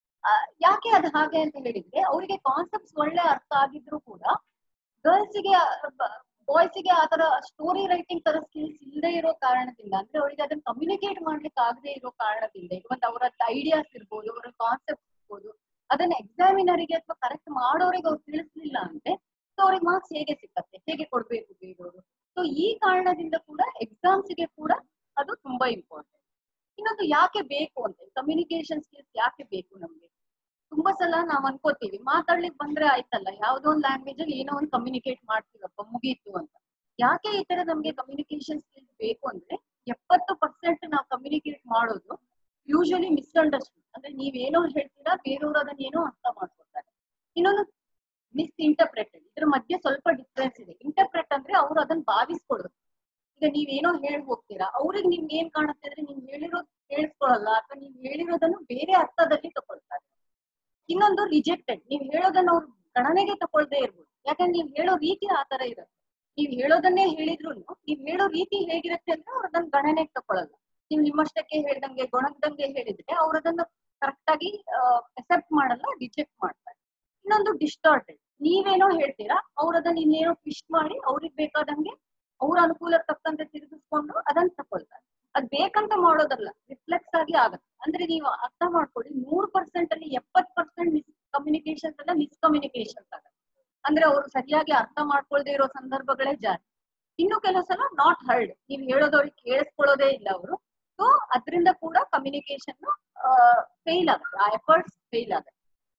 ಯಾಕೆ ಅದು ಹಾಗೆ ಅಂತ ಹೇಳಿದ್ರೆ ಅವರಿಗೆ ಕಾನ್ಸೆಪ್ಟ್ಸ್ ಒಳ್ಳೆ ಅರ್ಥ ಆಗಿದ್ರು ಕೂಡ ಗರ್ಲ್ಸ್ಗೆ ಬಾಯ್ಸ್ಗೆ ಆತರ ಸ್ಟೋರಿ ರೈಟಿಂಗ್ ತರ ಸ್ಕಿಲ್ಸ್ ಇಲ್ಲದೆ ಇರೋ ಕಾರಣದಿಂದ, ಅಂದ್ರೆ ಅವರಿಗೆ ಅದನ್ನ ಕಮ್ಯುನಿಕೇಟ್ ಮಾಡ್ಲಿಕ್ಕೆ ಆಗದೆ ಇರೋ ಕಾರಣದಿಂದ, ಇವತ್ತು ಅವರ ಐಡಿಯಾಸ್ ಇರ್ಬೋದು, ಅವರ ಕಾನ್ಸೆಪ್ಟ್ ಇರ್ಬೋದು, ಅದನ್ನ ಎಕ್ಸಾಮಿನರಿಗೆ ಅಥವಾ ಕರೆಕ್ಟ್ ಮಾಡೋರಿಗೆ ಅವ್ರು ತಿಳಿಸ್ಲಿಲ್ಲ ಅಂದ್ರೆ ಸೊ ಅವ್ರಿಗೆ ಮಾರ್ಕ್ಸ್ ಹೇಗೆ ಸಿಕ್ಕತ್ತೆ, ಹೇಗೆ ಕೊಡ್ಬೇಕು ಬೇರೆಯವರು. ಸೊ ಈ ಕಾರಣದಿಂದ ಕೂಡ ಎಕ್ಸಾಮ್ಸ್ಗೆ ಕೂಡ ಅದು ತುಂಬಾ ಇಂಪಾರ್ಟೆಂಟ್. ಇನ್ನೊಂದು ಯಾಕೆ ಬೇಕು ಅಂತ, ಕಮ್ಯುನಿಕೇಶನ್ ಸ್ಕಿಲ್ಸ್ ಯಾಕೆ ಬೇಕು ನಮ್ಗೆ? ತುಂಬಾ ಸಲ ನಾವ್ ಅನ್ಕೋತೀವಿ ಮಾತಾಡ್ಲಿಕ್ಕೆ ಬಂದ್ರೆ ಆಯ್ತಲ್ಲ, ಯಾವ್ದೋ ಒಂದು ಲ್ಯಾಂಗ್ವೇಜ್ ಅಲ್ಲಿ ಏನೋ ಒಂದು ಕಮ್ಯುನಿಕೇಟ್ ಮಾಡ್ತೀವಪ್ಪ ಮುಗೀತು ಅಂತ. ಯಾಕೆ ಈ ತರ ನಮ್ಗೆ ಕಮ್ಯುನಿಕೇಶನ್ ಸ್ಕಿಲ್ಸ್ ಬೇಕು ಅಂದ್ರೆ ಎಪ್ಪತ್ತು ಪರ್ಸೆಂಟ್ ನಾವು ಕಮ್ಯುನಿಕೇಟ್ ಮಾಡೋದು ಯೂಶಲಿ ಮಿಸ್ಅಂಡರ್ಸ್ಟ್ಯಾಂಡ್. ಅಂದ್ರೆ ನೀವೇನೋ ಹೇಳ್ತೀರಾ, ಬೇರೆಯವರು ಅದನ್ನ ಏನೋ ಅರ್ಥ ಮಾಡ್ಕೊತಾರೆ. ಇನ್ನೊಂದು ಮಿಸ್ ಇಂಟರ್ಪ್ರೆಟೆಡ್. ಇದ್ರ ಮಧ್ಯೆ ಸ್ವಲ್ಪ ಡಿಫ್ರೆನ್ಸ್ ಇದೆ. ಇಂಟರ್ಪ್ರೆಟ್ ಅಂದ್ರೆ ಅವ್ರು ಅದನ್ನ ಭಾವಿಸ್ಕೊಡೋದು. ಈಗ ನೀವೇನೋ ಹೇಳಿ ಹೋಗ್ತೀರಾ, ಅವ್ರಿಗೆ ನಿಮ್ಗೆ ಏನ್ ಕಾಣುತ್ತೆ ಅಂದ್ರೆ ನೀವ್ ಹೇಳಿರೋದು ಕೇಳಿಸ್ಕೊಳಲ್ಲ, ಅಥವಾ ನೀವ್ ಹೇಳಿರೋದನ್ನು ಬೇರೆ ಅರ್ಥದಲ್ಲಿ ತಗೊಳ್ತಾರೆ. ಇನ್ನೊಂದು ರಿಜೆಕ್ಟೆಡ್, ನೀವ್ ಹೇಳೋದನ್ನ ಅವ್ರು ಗಣನೆಗೆ ತಗೊಳ್ದೇ ಇರ್ಬೋದು, ಯಾಕಂದ್ರೆ ನೀವ್ ಹೇಳೋ ರೀತಿ ಆ ತರ ಇರುತ್ತೆ. ನೀವ್ ಹೇಳೋದನ್ನೇ ಹೇಳಿದ್ರು ನೀವ್ ಹೇಳೋ ರೀತಿ ಹೇಗಿರುತ್ತೆ ಅಂದ್ರೆ ಅವ್ರು ಅದನ್ನ ಗಣನೆಗೆ ತಗೊಳಲ್ಲ. ನೀವ್ ನಿಮ್ಮಷ್ಟಕ್ಕೆ ಹೇಳ್ದಂಗೆ ಗೊಣಗ್ದಂಗೆ ಹೇಳಿದ್ರೆ ಅವ್ರು ಅದನ್ನ ಕರೆಕ್ಟ್ ಆಗಿ ಅಕ್ಸೆಪ್ಟ್ ಮಾಡಲ್ಲ, ರಿಜೆಕ್ಟ್ ಮಾಡ್ತಾರೆ. ಇನ್ನೊಂದು ಡಿಸ್ಟಾರ್ಟೆಡ್, ನೀವೇನೋ ಹೇಳ್ತೀರಾ, ಅವ್ರ ಅದನ್ನ ಇನ್ನೇನೋ ಟ್ವಿಸ್ಟ್ ಮಾಡಿ ಅವ್ರಿಗೆ ಬೇಕಾದಂಗೆ ಅವ್ರ ಅನುಕೂಲಕ್ಕೆ ತಕ್ಕಂತೆ ತಿರುಗಿಸ್ಕೊಂಡು ಅದನ್ನ ತಕೊಳ್ತಾರೆ. ಅದ್ ಬೇಕಂತ ಮಾಡೋದಲ್ಲ, ರಿಫ್ಲೆಕ್ಸ್ ಆಗಿ ಆಗತ್ತೆ. ಅಂದ್ರೆ ನೀವು ಅರ್ಥ ಮಾಡ್ಕೊಳ್ಳಿ, ನೂರ್ ಪರ್ಸೆಂಟ್ ಅಲ್ಲಿ ಎಪ್ಪತ್ ಪರ್ಸೆಂಟ್ ಮಿಸ್ ಕಮ್ಯುನಿಕೇಶನ್ಸ್ ಎಲ್ಲ ಮಿಸ್ಕಮ್ಯುನಿಕೇಶನ್ಸ್ ಆಗತ್ತೆ. ಅಂದ್ರೆ ಅವ್ರು ಸರಿಯಾಗಿ ಅರ್ಥ ಮಾಡ್ಕೊಳ್ದೆ ಇರೋ ಸಂದರ್ಭಗಳೇ ಜಾಸ್ತಿ. ಇನ್ನು ಕೆಲವು ಸಲ ನಾಟ್ ಹರ್ಡ್, ನೀವ್ ಹೇಳೋದವ್ರಿಗೆ ಕೇಳಿಸ್ಕೊಳ್ಳೋದೇ ಇಲ್ಲ ಅವರು. ಸೊ ಅದರಿಂದ ಕೂಡ ಕಮ್ಯುನಿಕೇಶನ್ ಫೇಲ್ ಆಗುತ್ತೆ, ಆ ಎಫರ್ಟ್ಸ್ ಫೇಲ್ ಆಗುತ್ತೆ.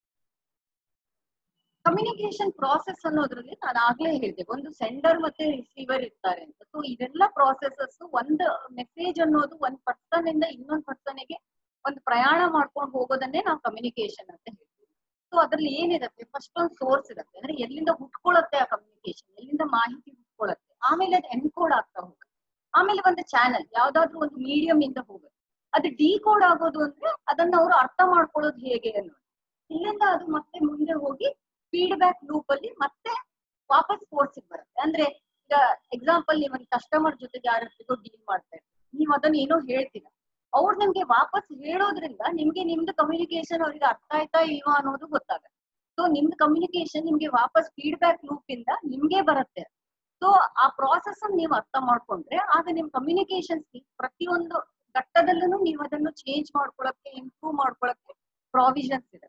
ಕಮ್ಯುನಿಕೇಶನ್ ಪ್ರಾಸೆಸ್ ಅನ್ನೋದ್ರಲ್ಲಿ ನಾನು ಆಗ್ಲೇ ಹೇಳಿದೆ, ಒಂದು ಸೆಂಡರ್ ಮತ್ತೆ ರಿಸೀವರ್ ಇರ್ತಾರೆ ಅಂತ. ಸೊ ಇದೆಲ್ಲ ಪ್ರಾಸೆಸಸ್, ಒಂದು ಮೆಸೇಜ್ ಅನ್ನೋದು ಒಂದ್ ಪರ್ಸನ್ ಇಂದ ಇನ್ನೊಂದ್ ಪರ್ಸನ್ಗೆ ಒಂದು ಪ್ರಯಾಣ ಮಾಡ್ಕೊಂಡು ಹೋಗೋದನ್ನೇ ನಾವು ಕಮ್ಯುನಿಕೇಶನ್ ಅಂತ ಹೇಳ್ತೀವಿ. ಸೊ ಅದ್ರಲ್ಲಿ ಏನಿರುತ್ತೆ, ಫಸ್ಟ್ ಒಂದು ಸೋರ್ಸ್ ಇರುತ್ತೆ, ಅಂದ್ರೆ ಎಲ್ಲಿಂದ ಹುಟ್ಕೊಳ್ಳುತ್ತೆ ಆ ಕಮ್ಯುನಿಕೇಶನ್, ಎಲ್ಲಿಂದ ಮಾಹಿತಿ ಹುಟ್ಕೊಳ್ಳುತ್ತೆ, ಆಮೇಲೆ ಅದು ಎನ್ಕೋಡ್ ಆಗ್ತಾ ಹೋಗುತ್ತೆ. ಆಮೇಲೆ ಒಂದು ಚಾನೆಲ್, ಯಾವ್ದಾದ್ರು ಒಂದು ಮೀಡಿಯಂ ಇಂದ ಹೋಗುತ್ತೆ. ಅದು ಡಿಕೋಡ್ ಆಗೋದು ಅಂದ್ರೆ ಅದನ್ನ ಅವರು ಅರ್ಥ ಮಾಡ್ಕೊಳ್ಳೋದು ಹೇಗೆ ಅನ್ನೋದು. ಇಲ್ಲಿಂದ ಅದು ಮತ್ತೆ ಮುಂದೆ ಹೋಗಿ ಫೀಡ್ಬ್ಯಾಕ್ ಲೂಪ್ ಅಲ್ಲಿ ಮತ್ತೆ ವಾಪಸ್ ಫೋರ್ಸ್ ಬರುತ್ತೆ. ಅಂದ್ರೆ ಈಗ ಎಕ್ಸಾಂಪಲ್, ನೀವು ಒಂದು ಕಸ್ಟಮರ್ ಜೊತೆಗೆ ಯಾರ ಡೀಲ್ ಮಾಡ್ತಾ ಇರ್ತೀವಿ, ನೀವು ಅದನ್ನ ಏನೋ ಹೇಳ್ತೀರಾ, ಅವ್ರು ನಿಮ್ಗೆ ವಾಪಸ್ ಹೇಳೋದ್ರಿಂದ ನಿಮ್ಗೆ ನಿಮ್ದು ಕಮ್ಯುನಿಕೇಶನ್ ಅವ್ರಿಗೆ ಅರ್ಥ ಆಯ್ತಾ ಇಲ್ವಾ ಅನ್ನೋದು ಗೊತ್ತಾಗುತ್ತೆ. ಸೊ ನಿಮ್ದು ಕಮ್ಯುನಿಕೇಶನ್ ನಿಮ್ಗೆ ವಾಪಸ್ ಫೀಡ್ಬ್ಯಾಕ್ ಲೂಪ್ ಇಂದ ನಿಮ್ಗೆ ಬರುತ್ತೆ. ಸೊ ಆ ಪ್ರಾಸೆಸ್ ಅನ್ನು ನೀವು ಅರ್ಥ ಮಾಡ್ಕೊಂಡ್ರೆ ಆಗ ನಿಮ್ ಕಮ್ಯುನಿಕೇಶನ್ ಪ್ರತಿಯೊಂದು ಘಟ್ಟದಲ್ಲೂ ನೀವು ಅದನ್ನು ಚೇಂಜ್ ಮಾಡ್ಕೊಳಕ್ಕೆ, ಇಂಪ್ರೂವ್ ಮಾಡ್ಕೊಳಕ್ಕೆ ಪ್ರಾವಿಷನ್ಸ್ ಇದೆ.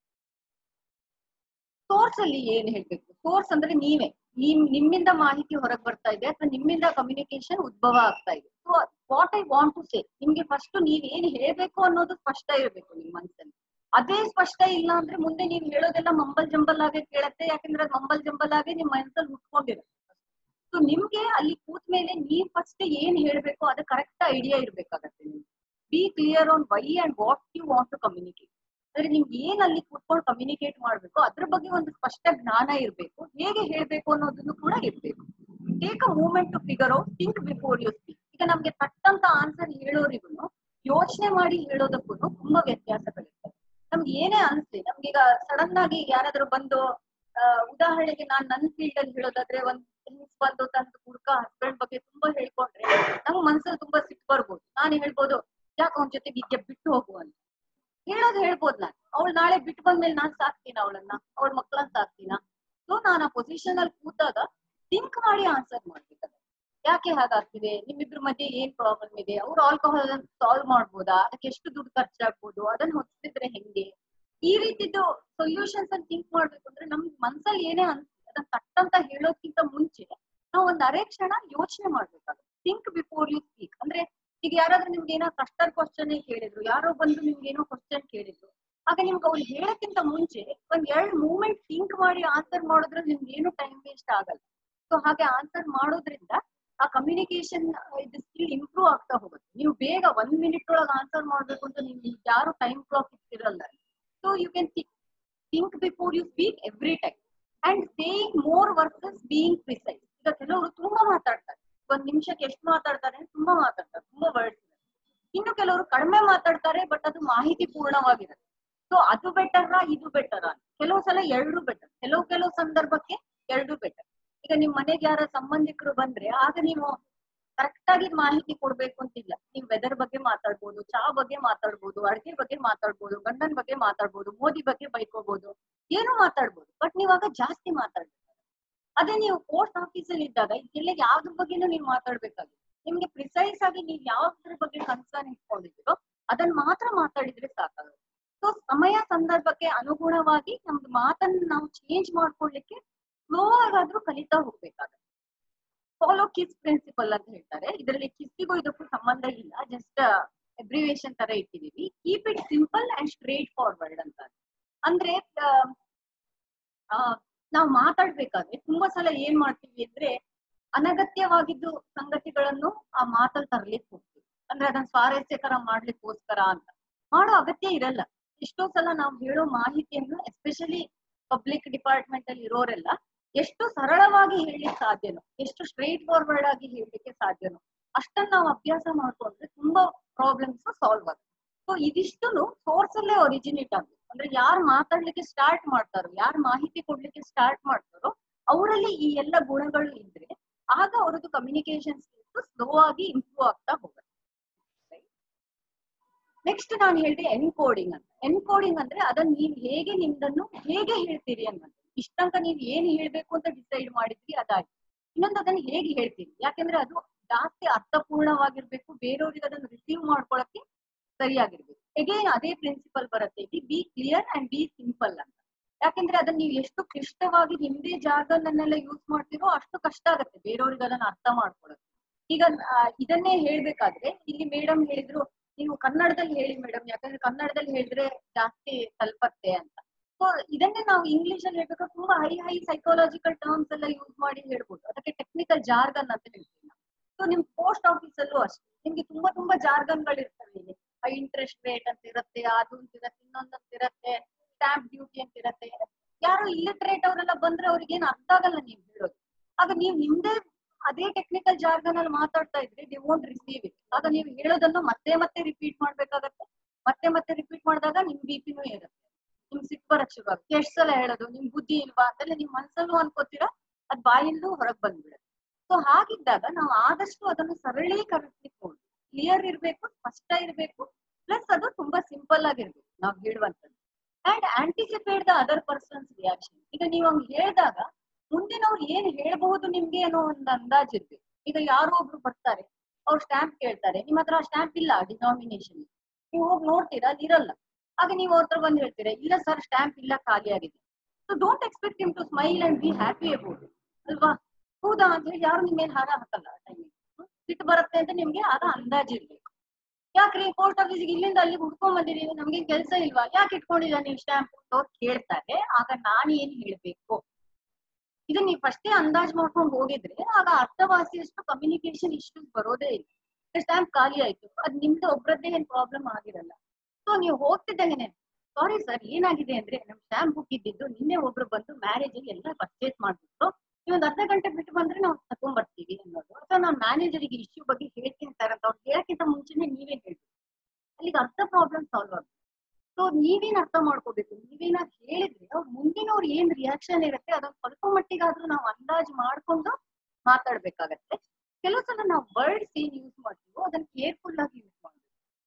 ಸೋರ್ಸ್ ಅಲ್ಲಿ ಏನ್ ಹೇಳ್ಬೇಕು, ಸೋರ್ಸ್ ಅಂದ್ರೆ ನೀವೇ, ನಿಮ್ ನಿಮ್ಮಿಂದ ಮಾಹಿತಿ ಹೊರಗೆ ಬರ್ತಾ ಇದೆ ಅಥವಾ ನಿಮ್ಮಿಂದ ಕಮ್ಯುನಿಕೇಶನ್ ಉದ್ಭವ ಆಗ್ತಾ ಇದೆ. So what I want to say, ನಿಮ್ಗೆ ಫಸ್ಟ್ ನೀವ್ ಏನ್ ಹೇಳ್ಬೇಕು ಅನ್ನೋದು ಸ್ಪಷ್ಟ ಇರ್ಬೇಕು ನಿಮ್ ಮನಸ್ಸಲ್ಲಿ. ಅದೇ ಸ್ಪಷ್ಟ ಇಲ್ಲ ಅಂದ್ರೆ ಮುಂದೆ ನೀವ್ ಹೇಳೋದೆಲ್ಲ ಮಂಬಲ್ ಜಂಬಲ್ ಆಗಿ ಕೇಳತ್ತೆ, ಯಾಕಂದ್ರೆ ಅದು ಮಂಬಲ್ ಜಂಬಲ್ ಆಗಿ ನಿಮ್ ಮನಸ್ಸಲ್ಲಿ ಹುಟ್ಕೊಂಡಿರುತ್ತೆ. ಸೊ ನಿಮ್ಗೆ ಅಲ್ಲಿ ಕೂತ್ ಮೇಲೆ ನೀವ್ ಫಸ್ಟ್ ಏನ್ ಹೇಳ್ಬೇಕು ಅದು ಕರೆಕ್ಟ್ ಐಡಿಯಾ ಇರ್ಬೇಕಾಗತ್ತೆ. ನಿಮ್ಗೆ be clear on why and what you want to communicate. ಅಂದ್ರೆ ನಿಮ್ಗೆ ಏನ್ ಅಲ್ಲಿ ಕೂತ್ಕೊಂಡು ಕಮ್ಯುನಿಕೇಟ್ ಮಾಡ್ಬೇಕು ಅದ್ರ ಬಗ್ಗೆ ಒಂದು ಸ್ಪಷ್ಟ ಜ್ಞಾನ ಇರ್ಬೇಕು, ಹೇಗೆ ಹೇಳ್ಬೇಕು ಅನ್ನೋದನ್ನು ಕೂಡ ಇರ್ಬೇಕು. Take a moment to figure out, think before you speak. ಈಗ ನಮ್ಗೆ ತಟ್ಟಂತ ಆನ್ಸರ್ ಹೇಳೋರಿಗೂ ಯೋಚನೆ ಮಾಡಿ ಹೇಳೋದಕ್ಕೂ ತುಂಬಾ ವ್ಯತ್ಯಾಸಗಳಿರ್ತವೆ. ನಮ್ಗೆ ಏನೇ ಅನ್ಸ್ಲಿ, ನಮ್ಗೀಗ ಸಡನ್ ಆಗಿ ಯಾರಾದ್ರೂ ಬಂದು ಅಹ್ ಉದಾಹರಣೆಗೆ ನಾನ್ ನನ್ನ ಫೀಲ್ಡ್ ಅಲ್ಲಿ ಹೇಳೋದಾದ್ರೆ, ಒಂದ್ ಹೆಂಗ್ಸ್ ಬಂದು ತನ್ನ ಹುಡ್ಕ ಹಸ್ಬೆಂಡ್ ಬಗ್ಗೆ ತುಂಬಾ ಹೇಳ್ಕೊಂಡ್ರೆ ನಂಗ್ ಮನ್ಸಲ್ಲಿ ತುಂಬಾ ಸಿಟ್ಟು ಬರ್ಬೋದು. ನಾನು ಹೇಳ್ಬೋದು, ಯಾಕೆ ಅವನ ಜೊತೆಗೆ ಈಗ ಬಿಟ್ಟು ಹೋಗು ಅಂತ ಹೇಳೋದು ಹೇಳ್ಬೋದು. ನಾನು ಅವಳು ನಾಳೆ ಬಿಟ್ಟು ಬಂದ್ಮೇಲೆ ನಾನ್ ಸಾಕ್ತೀನ ಅವಳನ್ನ, ಅವಳ ಮಕ್ಕಳನ್ನ ಸಾಕ್ತೀನ? ಸೊ ನಾನು ಆ ಪೊಸಿಷನ್ ಅಲ್ಲಿ ಕೂತಾಗ ಥಿಂಕ್ ಮಾಡಿ ಆನ್ಸರ್ ಮಾಡ್ಬೇಕಾದ್ರೆ, ಯಾಕೆ ಹಾಗಾಗ್ತಿದೆ, ನಿಮ್ಮಿಬ್ರ ಮಧ್ಯೆ ಏನ್ ಪ್ರಾಬ್ಲಮ್ ಇದೆ, ಅವ್ರು ಆಲ್ಕೋಹಾಲ್ ಸಾಲ್ವ್ ಮಾಡ್ಬೋದಾ, ಅದಕ್ಕೆ ಎಷ್ಟು ದುಡ್ಡು ಖರ್ಚಾಗ್ಬೋದು, ಅದನ್ನ ಹೊತ್ತಿದ್ರೆ ಹೆಂಗೆ, ಈ ರೀತಿದ್ದು ಸೊಲ್ಯೂಷನ್ಸ್ ಅನ್ನು ಥಿಂಕ್ ಮಾಡ್ಬೇಕು. ಅಂದ್ರೆ ನಮ್ ಮನ್ಸಲ್ಲಿ ಏನೇ ಅನ್ಸುತ್ತೆ ಅದನ್ನ ತಟ್ಟಂತ ಹೇಳೋದ್ಕಿಂತ ಮುಂಚೆ ನಾವು ಒಂದ್ ಅರೆ ಕ್ಷಣ ಯೋಚನೆ ಮಾಡ್ಬೇಕಾಗುತ್ತೆ. Think before you speak. ಅಂದ್ರೆ ಈಗ ಯಾರಾದ್ರೂ ನಿಮ್ಗೆ ಏನೋ ಕಷ್ಟದ ಕ್ವಶನ್ ಕೇಳಿದ್ರು, ಯಾರೋ ಬಂದು ನಿಮ್ಗೆ ಏನೋ ಕ್ವಶನ್ ಕೇಳಿದ್ರು, ಆಗ ನಿಮ್ಗೆ ಅವ್ರು ಹೇಳಕ್ಕಿಂತ ಮುಂಚೆ ಒಂದ್ ಎರಡ್ ಮೂಮೆಂಟ್ ಥಿಂಕ್ ಮಾಡಿ ಆನ್ಸರ್ ಮಾಡಿದ್ರೆ ನಿಮ್ಗೆ ಏನು ಟೈಮ್ ವೇಸ್ಟ್ ಆಗಲ್ಲ. ಸೊ ಹಾಗೆ ಆನ್ಸರ್ ಮಾಡೋದ್ರಿಂದ ಆ ಕಮ್ಯುನಿಕೇಶನ್ ಇದು ಸ್ಕಿಲ್ ಇಂಪ್ರೂವ್ ಆಗ್ತಾ ಹೋಗುತ್ತೆ. ನೀವು ಬೇಗ ಒಂದ್ ಮಿನಿಟ್ ಒಳಗೆ ಆನ್ಸರ್ ಮಾಡ್ಬೇಕು ಅಂತ ನಿಮ್ಗೆ ಯಾರು ಟೈಮ್ ಕ್ಲಾಕ್ ಇಟ್ಟಿರಲ್ಲ. So you can think before you speak every time and saying more versus being precise. ಈಗ ಕೆಲವರು ತುಂಬಾ ಮಾತಾಡ್ತಾರೆ, ಒಂದ್ ನಿಮಿಷಕ್ಕೆ ಎಷ್ಟು ಮಾತಾಡ್ತಾರೆ, ತುಂಬಾ ಮಾತಾಡ್ತಾರೆ, ತುಂಬಾ ವರ್ಡ್ಸ್. ಇನ್ನು ಕೆಲವರು ಕಡಿಮೆ ಮಾತಾಡ್ತಾರೆ ಬಟ್ ಅದು ಮಾಹಿತಿ ಪೂರ್ಣವಾಗಿರುತ್ತೆ. ಸೊ ಅದು ಬೆಟರ್ ಇದು ಬೆಟರ್? ಕೆಲವು ಸಲ ಎರಡು ಬೆಟರ್, ಕೆಲವು ಕೆಲವು ಸಂದರ್ಭಕ್ಕೆ ಎರಡು ಬೆಟರ್. ಈಗ ನಿಮ್ ಮನೆಗೆ ಯಾರ ಸಂಬಂಧಿಕರು ಬಂದ್ರೆ ಆಗ ನೀವು ಕರೆಕ್ಟ್ ಆಗಿ ಮಾಹಿತಿ ಕೊಡ್ಬೇಕು ಅಂತಿಲ್ಲ. ನೀವು ವೆದರ್ ಬಗ್ಗೆ ಮಾತಾಡ್ಬೋದು, ಚಾ ಬಗ್ಗೆ ಮಾತಾಡ್ಬೋದು, ಅಡ್ಗೆ ಬಗ್ಗೆ ಮಾತಾಡ್ಬೋದು, ಗಂಡನ ಬಗ್ಗೆ ಮಾತಾಡ್ಬೋದು, ಮೋದಿ ಬಗ್ಗೆ ಬೈಕೋಬಹುದು, ಏನು ಮಾತಾಡ್ಬೋದು. ಬಟ್ ನೀವಾಗ ಜಾಸ್ತಿ ಮಾತಾಡ್ಬೇಕು. ಅದೇ ನೀವು ಪೋಸ್ಟ್ ಆಫೀಸ್ ಅಲ್ಲಿ ಇದ್ದಾಗ ಇದೆಲ್ಲ ಯಾವ್ದ್ರ ಬಗ್ಗೆನೂ ನೀವು ಮಾತಾಡ್ಬೇಕಾಗುತ್ತೆ. ನಿಮ್ಗೆ ಪ್ರಿಸೈಸ್ ಆಗಿ ನೀವು ಯಾವ್ದ್ರ ಬಗ್ಗೆ ಕನ್ಸರ್ನ್ ಇಟ್ಕೊಂಡಿದ್ದೀರೋ ಅದನ್ನ ಮಾತ್ರ ಮಾತಾಡಿದ್ರೆ ಸಾಕಾಗುತ್ತೆ. ಸೊ ಸಮಯ ಸಂದರ್ಭಕ್ಕೆ ಅನುಗುಣವಾಗಿ ನಮ್ದು ಮಾತನ್ನ ನಾವು ಚೇಂಜ್ ಮಾಡ್ಕೊಳ್ಲಿಕ್ಕೆ ಸ್ಲೋ ಆಗಾದ್ರೂ ಕಲಿತಾ ಹೋಗ್ಬೇಕಾಗುತ್ತೆ. ಫಾಲೋ ಕಿಸ್ ಪ್ರಿನ್ಸಿಪಲ್ ಅಂತ ಹೇಳ್ತಾರೆ. ಇದರಲ್ಲಿ ಕಿಸ್ಸಿಗೂ ಇದಕ್ಕೂ ಸಂಬಂಧ ಇಲ್ಲ, ಜಸ್ಟ್ ಅಬ್ರಿವೇಶನ್ ತರ ಇಟ್ಟಿದೀವಿ. Keep it simple and straightforward ಅಂತ. ಅಂದ್ರೆ ಆ ನಾವು ಮಾತಾಡ್ಬೇಕಾದ್ರೆ ತುಂಬಾ ಸಲ ಏನ್ ಮಾಡ್ತೀವಿ ಅಂದ್ರೆ ಅನಗತ್ಯವಾಗಿದ್ದು ಸಂಗತಿಗಳನ್ನು ಆ ಮಾತಲ್ಲಿ ತರ್ಲಿಕ್ಕೆ ಹೋಗ್ತೀವಿ. ಅಂದ್ರೆ ಅದನ್ನ ಸ್ವಾರಸ್ಯಕರ ಮಾಡ್ಲಿಕ್ಕೋಸ್ಕರ ಅಂತ ಮಾಡೋ ಅಗತ್ಯ ಇರಲ್ಲ. ಎಷ್ಟೋ ಸಲ ನಾವು ಹೇಳೋ ಮಾಹಿತಿಯನ್ನು ಎಸ್ಪೆಷಲಿ ಪಬ್ಲಿಕ್ ಡಿಪಾರ್ಟ್ಮೆಂಟ್ ಅಲ್ಲಿ ಇರೋರೆಲ್ಲ ಎಷ್ಟು ಸರಳವಾಗಿ ಹೇಳಲಿಕ್ಕೆ ಸಾಧ್ಯನೋ, ಎಷ್ಟು ಸ್ಟ್ರೈಟ್ ಫಾರ್ವರ್ಡ್ ಆಗಿ ಹೇಳಲಿಕ್ಕೆ ಸಾಧ್ಯನೋ ಅಷ್ಟನ್ನ ನಾವು ಅಭ್ಯಾಸ ಮಾಡ್ಕೊಂಡ್ರೆ ತುಂಬಾ ಪ್ರಾಬ್ಲಮ್ಸ್ ಸಾಲ್ವ್ ಆಗುತ್ತೆ. ಸೊ ಇದಿಷ್ಟು ಸೋರ್ಸ್ ಅಲ್ಲೇ ಒರಿಜಿನೇಟ್ ಆಗುತ್ತೆ. ಅಂದ್ರೆ ಯಾರು ಮಾತಾಡ್ಲಿಕ್ಕೆ ಸ್ಟಾರ್ಟ್ ಮಾಡ್ತಾರೋ, ಯಾರು ಮಾಹಿತಿ ಕೊಡ್ಲಿಕ್ಕೆ ಸ್ಟಾರ್ಟ್ ಮಾಡ್ತಾರೋ ಅವರಲ್ಲಿ ಈ ಎಲ್ಲ ಗುಣಗಳು ಇದ್ರೆ ಆಗ ಅವರದ್ದು ಕಮ್ಯುನಿಕೇಶನ್ ಸ್ಕಿಲ್ಸ್ ಸ್ಲೋ ಆಗಿ ಇಂಪ್ರೂವ್ ಆಗ್ತಾ ಹೋಗುತ್ತೆ. ನೆಕ್ಸ್ಟ್ ನಾನು ಹೇಳಿದೆ ಎನ್ಕೋಡಿಂಗ್ ಅಂತ. ಎನ್ಕೋಡಿಂಗ್ ಅಂದ್ರೆ ಅದನ್ನ ನೀವು ಹೇಗೆ ನಿಮ್ದನ್ನು ಹೇಗೆ ಹೇಳ್ತೀರಿ ಅನ್ನೋದು. ಇಷ್ಟಂತ ನೀವು ಏನ್ ಹೇಳ್ಬೇಕು ಅಂತ ಡಿಸೈಡ್ ಮಾಡಿದ್ರಿ ಅದಾಯ್ತು. ಇನ್ನೊಂದು ಅದನ್ನ ಹೇಗೆ ಹೇಳ್ತೀರಿ, ಯಾಕಂದ್ರೆ ಅದು ಜಾಸ್ತಿ ಅರ್ಥಪೂರ್ಣವಾಗಿರ್ಬೇಕು, ಬೇರೆಯವ್ರಿಗೆ ಅದನ್ನು ರಿಸೀವ್ ಮಾಡ್ಕೊಳಕ್ಕೆ ಸರಿಯಾಗಿರ್ಬೇಕು. ಎಗೇನ್ ಅದೇ ಪ್ರಿನ್ಸಿಪಲ್ ಬರುತ್ತೆ ಇಲ್ಲಿ, be clear and be simple ಅಂತ. ಯಾಕಂದ್ರೆ ಅದನ್ನ ನೀವು ಎಷ್ಟು ಕ್ಲಿಷ್ಟವಾಗಿ ನಿಮ್ದೇ ಜಾಗನ್ನೆಲ್ಲ ಯೂಸ್ ಮಾಡ್ತೀರೋ ಅಷ್ಟು ಕಷ್ಟ ಆಗುತ್ತೆ ಬೇರೆಯವ್ರಿಗೆ ಅದನ್ನ ಅರ್ಥ ಮಾಡ್ಕೊಳಕ್ಕೆ. ಈಗ ಇದನ್ನೇ ಹೇಳ್ಬೇಕಾದ್ರೆ ಇಲ್ಲಿ ಮೇಡಮ್ ಹೇಳಿದ್ರು ನೀವು ಕನ್ನಡದಲ್ಲಿ ಹೇಳಿ ಮೇಡಮ್, ಯಾಕಂದ್ರೆ ಕನ್ನಡದಲ್ಲಿ ಹೇಳಿದ್ರೆ ಜಾಸ್ತಿ ತಲುಪತ್ತೆ ಅಂತ. ಸೊ ಇದನ್ನೇ ನಾವು ಇಂಗ್ಲಿಷ್ ಅಲ್ಲಿ ಹೇಳ್ಬೇಕಾದ್ರೆ ತುಂಬಾ ಹೈ ಹೈ ಸೈಕಾಲಜಿಕಲ್ ಟರ್ಮ್ಸ್ ಎಲ್ಲ ಯೂಸ್ ಮಾಡಿ ಹೇಳ್ಬೋದು. ಅದಕ್ಕೆ ಟೆಕ್ನಿಕಲ್ ಜಾರ್ಗನ್ ಅಂತ ಹೇಳ್ತೀವಿ ನಾವು. ಸೊ ನಿಮ್ ಪೋಸ್ಟ್ ಆಫೀಸ್ ಅಲ್ಲೂ ಅಷ್ಟೇ ನಿಮ್ಗೆ ತುಂಬಾ ತುಂಬಾ ಜಾರ್ಗನ್ಗಳು ಇರ್ತವೆ. ಇಲ್ಲಿ ಇಂಟ್ರೆಸ್ಟ್ ರೇಟ್ ಅಂತ ಇರುತ್ತೆ, ಅದು ಅಂತ ಇರುತ್ತೆ, ಇನ್ನೊಂದಂತ ಇರುತ್ತೆ, ಸ್ಟಾಂಪ್ ಡ್ಯೂಟಿ ಅಂತ ಇರುತ್ತೆ. ಯಾರು ಇಲ್ಲಿಟ್ರೇಟ್ ಅವರೆಲ್ಲ ಬಂದ್ರೆ ಅವ್ರಿಗೆ ಏನ್ ಅರ್ಥ ಆಗಲ್ಲ ನೀವು ಹೇಳೋದು. ಆಗ ನೀವು ನಿಮ್ದೇ ಅದೇ ಟೆಕ್ನಿಕಲ್ ಜಾರ್ಗನ್ ಅಲ್ಲಿ ಮಾತಾಡ್ತಾ ಇದ್ರೆ ದೇ ವೋಂಟ್ ರಿಸೀವ್ ಇಟ್. ಆಗ ನೀವು ಹೇಳೋದನ್ನು ಮತ್ತೆ ಮತ್ತೆ ರಿಪೀಟ್ ಮಾಡ್ಬೇಕಾಗತ್ತೆ. ಮತ್ತೆ ಮತ್ತೆ ರಿಪೀಟ್ ಮಾಡಿದಾಗ ನಿಮ್ ಬಿ ಪಿನೂ ಇರುತ್ತೆ, ನಿಮ್ ಸಿಟ್ಟು ಬರಕ್ ಶುರು ಆಗುತ್ತೆ. ಎಷ್ಟ್ ಸಲ ಹೇಳೋದು, ನಿಮ್ ಬುದ್ಧಿ ಇಲ್ವಾ ಅಂತೆಲ್ಲ ನಿಮ್ ಮನ್ಸಲ್ಲೂ ಅನ್ಕೋತೀರಾ, ಅದ್ ಬಾಯಿಂದೂ ಹೊರಗ್ ಬಂದ್ಬಿಡುತ್ತೆ. ಸೊ ಹಾಗಿದ್ದಾಗ ನಾವು ಆದಷ್ಟು ಅದನ್ನು ಸರಳೀಕರಿಸ್ಲಿಕ್ಕೆ ಕ್ಲಿಯರ್ ಇರ್ಬೇಕು, ಸ್ಪಷ್ಟ ಇರ್ಬೇಕು, ಪ್ಲಸ್ ಅದು ತುಂಬಾ ಸಿಂಪಲ್ ಆಗಿರ್ಬೇಕು ನಾವ್ ಹೇಳುವಂತದ್ದು. And anticipate the other person's reaction. ಈಗ ನೀವು ಹಂಗ್ ಹೇಳಿದಾಗ ಮುಂದಿನವ್ರು ಏನ್ ಹೇಳ್ಬಹುದು ನಿಮ್ಗೆ ಅನ್ನೋ ಒಂದು ಅಂದಾಜ್ ಇರ್ಬೇಕು. ಈಗ ಯಾರೋ ಒಬ್ರು ಬರ್ತಾರೆ, ಅವ್ರು ಸ್ಟ್ಯಾಂಪ್ ಕೇಳ್ತಾರೆ, ನಿಮ್ ಹತ್ರ ಸ್ಟ್ಯಾಂಪ್ ಇಲ್ಲ ಡಿನಾಮಿನೇಷನ್, ನೀವು ಹೋಗಿ ನೋಡ್ತೀರಾ ಅಲ್ಲಿ ಇರಲ್ಲ. ಆಗ ನೀವು ಅವ್ರ ಹತ್ರ ಬಂದು ಹೇಳ್ತೀರಾ ಇಲ್ಲ ಸರ್ ಸ್ಟ್ಯಾಂಪ್ ಇಲ್ಲ, ಖಾಲಿ ಆಗಿದೆ. So don't expect him to smile and be happy about it ಅಲ್ವಾ. ಹೌದಾ ಅಂತ ಹೇಳಿ ಯಾರು ನಿಮ್ ಮೇಲೆ ಹಾರ ಹಾಕಲ್ಲ. ಟೈಮಿಗೆ ಸಿಟ್ಟು ಬರುತ್ತೆ ಅಂತ ನಿಮ್ಗೆ ಆಗ ಅಂದಾಜ್ ಇರ್ಬೇಕು. ಯಾಕ್ರಿ ಪೋಸ್ಟ್ ಆಫೀಸಿಗೆ ಇಲ್ಲಿಂದ ಅಲ್ಲಿಗೆ ಹುಡ್ಕೊಂಡ್ ಬಂದಿದೀವಿ, ನಮ್ಗೆ ಕೆಲಸ ಇಲ್ವಾ, ಯಾಕೆ ಇಟ್ಕೊಂಡಿಲ್ಲ ನೀವು ಸ್ಟ್ಯಾಂಪ್ ಅಂತ ಕೇಳ್ತಾರೆ. ಆಗ ನಾನು ಏನ್ ಹೇಳ್ಬೇಕು, ಇದನ್ನ ನೀವು ಫಸ್ಟೇ ಅಂದಾಜ್ ಮಾಡ್ಕೊಂಡು ಹೋಗಿದ್ರೆ ಆಗ ಅರ್ಥವಾಸಿಯಷ್ಟು ಕಮ್ಯುನಿಕೇಶನ್ ಇಶ್ಯೂಸ್ ಬರೋದೇ ಇಲ್ಲ. ಸ್ಟ್ಯಾಂಪ್ ಖಾಲಿ ಆಯ್ತು, ಅದ್ ನಿಮ್ದು ಒಬ್ರದ್ದೇ ಏನ್ ಪ್ರಾಬ್ಲಮ್ ಆಗಿರಲ್ಲ. ಸೊ ನೀವು ಹೋಗ್ತಿದ್ದಂಗೆನೆ ಸಾರಿ ಸರ್ ಏನಾಗಿದೆ ಅಂದ್ರೆ ನಮ್ ಸ್ಟ್ಯಾಂಪ್ ಬುಕ್ ಇದ್ದಿದ್ದು ನಿನ್ನೆ ಒಬ್ರು ಬಂದು ಮ್ಯಾರೇಜ್ ಎಲ್ಲ ಪರ್ಚೇಸ್ ಮಾಡ್ಬಿಟ್ಟು ನೀವೊಂದು ಅರ್ಧ ಗಂಟೆ ಬಿಟ್ಟು ಬಂದ್ರೆ ನಾವು ತಗೊಂಡ್ ಬರ್ತೀವಿ ಅನ್ನೋದು. ಅಥವಾ ನಾನು ಮ್ಯಾನೇಜರಿಗೆ ಇಶ್ಯೂ ಬಗ್ಗೆ ಹೇಳ್ತೀನಿ ಸರ್ ಅಂತ ಅವ್ರು ಹೇಳಕ್ಕಿಂತ ಮುಂಚೆನೆ ನೀವೇ ಹೇಳ್ಬೇಕು, ಅಲ್ಲಿಗೆ ಅರ್ಥ ಪ್ರಾಬ್ಲಮ್ ಸಾಲ್ವ್ ಆಗುತ್ತೆ. ಸೊ ನೀವೇನ್ ಅರ್ಥ ಮಾಡ್ಕೋಬೇಕು, ನೀವೇನ ಹೇಳಿದ್ರೆ ಅವ್ರು ಮುಂದಿನವ್ರು ಏನ್ ರಿಯಾಕ್ಷನ್ ಇರುತ್ತೆ ಅದನ್ನ ಸ್ವಲ್ಪ ಮಟ್ಟಿಗಾದ್ರೂ ನಾವು ಅಂದಾಜು ಮಾಡ್ಕೊಂಡು ಮಾತಾಡ್ಬೇಕಾಗತ್ತೆ. ಕೆಲವು ಸಲ ನಾವು ವರ್ಡ್ಸ್ ಏನ್ ಯೂಸ್ ಮಾಡ್ತೀವೋ ಅದನ್ನ ಕೇರ್ಫುಲ್ ಆಗಿ ಯೂಸ್ ಮಾಡ್ಬೇಕು.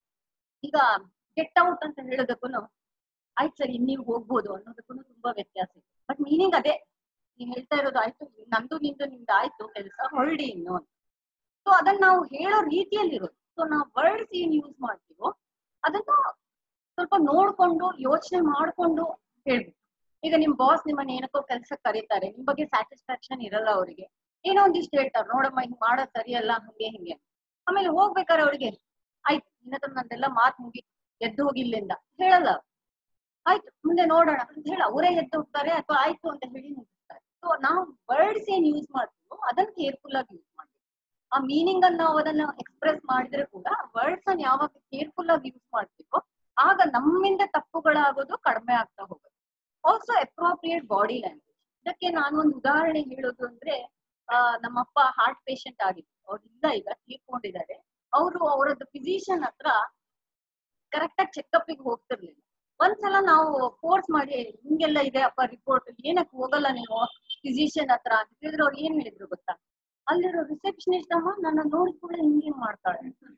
ಈಗ ಗೆಟ್ ಔಟ್ ಅಂತ ಹೇಳೋದಕ್ಕೂ ಆಯ್ತು ಸರಿ ನೀವು ಹೋಗ್ಬೋದು ಅನ್ನೋದಕ್ಕೂ ತುಂಬಾ ವ್ಯತ್ಯಾಸ ಇದೆ. ಬಟ್ ಮೀನಿಂಗ್ ಅದೇ, ನೀವ್ ಹೇಳ್ತಾ ಇರೋದು ಆಯ್ತು ನಂದು ನಿಂದು ನಿಮ್ದು ಆಯ್ತು ಕೆಲಸ ಹೊರಡಿ ಇನ್ನು ಅಂತ. ಸೊ ಅದನ್ನ ನಾವು ಹೇಳೋ ರೀತಿಯಲ್ಲಿ ಇರೋದು. ಸೊ ನಾವು ವರ್ಡ್ಸ್ ಏನ್ ಯೂಸ್ ಮಾಡ್ತೀವೋ ಅದನ್ನ ಸ್ವಲ್ಪ ನೋಡ್ಕೊಂಡು ಯೋಚನೆ ಮಾಡ್ಕೊಂಡು ಹೇಳ್ಬೇಕು. ಈಗ ನಿಮ್ ಬಾಸ್ ನಿಮ್ಮನ್ನ ಏನಕ್ಕೋ ಕೆಲ್ಸಕ್ಕೆ ಕರೀತಾರೆ, ನಿಮ್ ಬಗ್ಗೆ ಸ್ಯಾಟಿಸ್ಫ್ಯಾಕ್ಷನ್ ಇರಲ್ಲ ಅವರಿಗೆ, ಏನೋ ಒಂದಿಷ್ಟು ಹೇಳ್ತಾರೆ ನೋಡಮ್ಮ ಹಿಂಗ್ ಮಾಡೋದ್ ಸರಿಯಲ್ಲ ಹಂಗೆ ಹಿಂಗೆ. ಆಮೇಲೆ ಹೋಗ್ಬೇಕಾರೆ ಅವ್ರಿಗೆ ಆಯ್ತು ಇನ್ನತ್ರ ನಂದೆಲ್ಲ ಮಾತ್ ಮುಗಿ ಎದ್ದು ಹೋಗಿ ಇಲ್ಲಿಂದ ಹೇಳಲ್ಲ, ಆಯ್ತು ಮುಂದೆ ನೋಡೋಣ ಅಂತ ಹೇಳಿ ಅವರೇ ಎದ್ದು ಹೋಗ್ತಾರೆ ಅಥವಾ ಆಯ್ತು ಅಂತ ಹೇಳಿ ನಿಂತಿರ್ತಾರೆ. ಸೊ ನಾವು ವರ್ಡ್ಸ್ ಏನ್ ಯೂಸ್ ಮಾಡ್ತೀವೋ ಅದನ್ನ ಕೇರ್ಫುಲ್ ಆಗಿ ಯೂಸ್ ಮಾಡ್ತೀವಿ. ಆ ಮೀನಿಂಗ್ ಅನ್ನ ನಾವು ಅದನ್ನ ಎಕ್ಸ್ಪ್ರೆಸ್ ಮಾಡಿದ್ರೆ ಕೂಡ ವರ್ಡ್ಸ್ ಅನ್ನ ಯಾವಾಗ ಕೇರ್ಫುಲ್ ಆಗಿ ಯೂಸ್ ಮಾಡ್ತೀವೋ ಆಗ ನಮ್ಮಿಂದ ತಪ್ಪುಗಳಾಗೋದು ಕಡಿಮೆ ಆಗ್ತಾ ಹೋಗುತ್ತೆ. Also appropriate body language. ಇದಕ್ಕೆ ನಾನು ಒಂದು ಉದಾಹರಣೆ ಹೇಳೋದು ಅಂದ್ರೆ ಆ ನಮ್ಮಪ್ಪ ಹಾರ್ಟ್ ಪೇಷಂಟ್ ಆಗಿತ್ತು, ಅವ್ರು ಇಲ್ಲ ಈಗ ತೀರ್ಕೊಂಡಿದ್ದಾರೆ. ಅವರು ಅವರದ್ದು ಫಿಸಿಷಿಯನ್ ಹತ್ರ ಕರೆಕ್ಟ್ ಆಗಿ ಚೆಕ್ಅಪ್ ಗೆ ಹೋಗ್ತಿರ್ಲಿಲ್ಲ. ಒಂದ್ಸಲ ನಾವು ಫೋರ್ಸ್ ಮಾಡಿ ಹಿಂಗೆಲ್ಲ ಇದೆ ಅಪ್ಪ ರಿಪೋರ್ಟ್, ಏನಕ್ಕೆ ಹೋಗಲ್ಲ ನೀವು ಫಿಸಿಷಿಯನ್ ಹತ್ರ ಅಂತ ಹೇಳಿದ್ರೆ ಅವ್ರು ಏನ್ ಹೇಳಿದ್ರು ಗೊತ್ತಾ, ಅಲ್ಲಿರೋ ರಿಸೆಪ್ಷನಿಸ್ಟ್ ಅಮ್ಮ ನನ್ನ ನೋಡಿದ ಕೂಡ ಹಿಂಗೆ ಮಾಡ್ತಾಳೆ,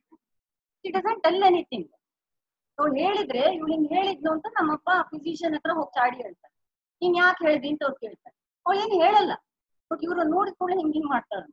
ಶಿ ಡಸಂಟ್ ಟೆಲ್ ಎನಿಥಿಂಗ್. ಅವ್ಳು ಹೇಳಿದ್ರೆ ಇವ್ಳು ಹಿಂಗ್ ಹೇಳಿದ್ಲು ಅಂತ ನಮ್ಮಪ್ಪ ಫಿಸಿಷಿಯನ್ ಹತ್ರ ಹೋಗಿ ಚಾಡಿ ಹೇಳ್ತಾರೆ. ನೀನ್ ಯಾಕೆ ಹೇಳಿದಿ ಅಂತ ಅವ್ರು ಕೇಳ್ತಾರೆ, ಅವ್ಳು ಏನ್ ಹೇಳಲ್ಲ, ಬಟ್ ಇವ್ರು ನೋಡಿದ ಕೂಡ ಹಿಂಗ್ ಹಿಂಗ್ ಮಾಡ್ತಾಳೆ.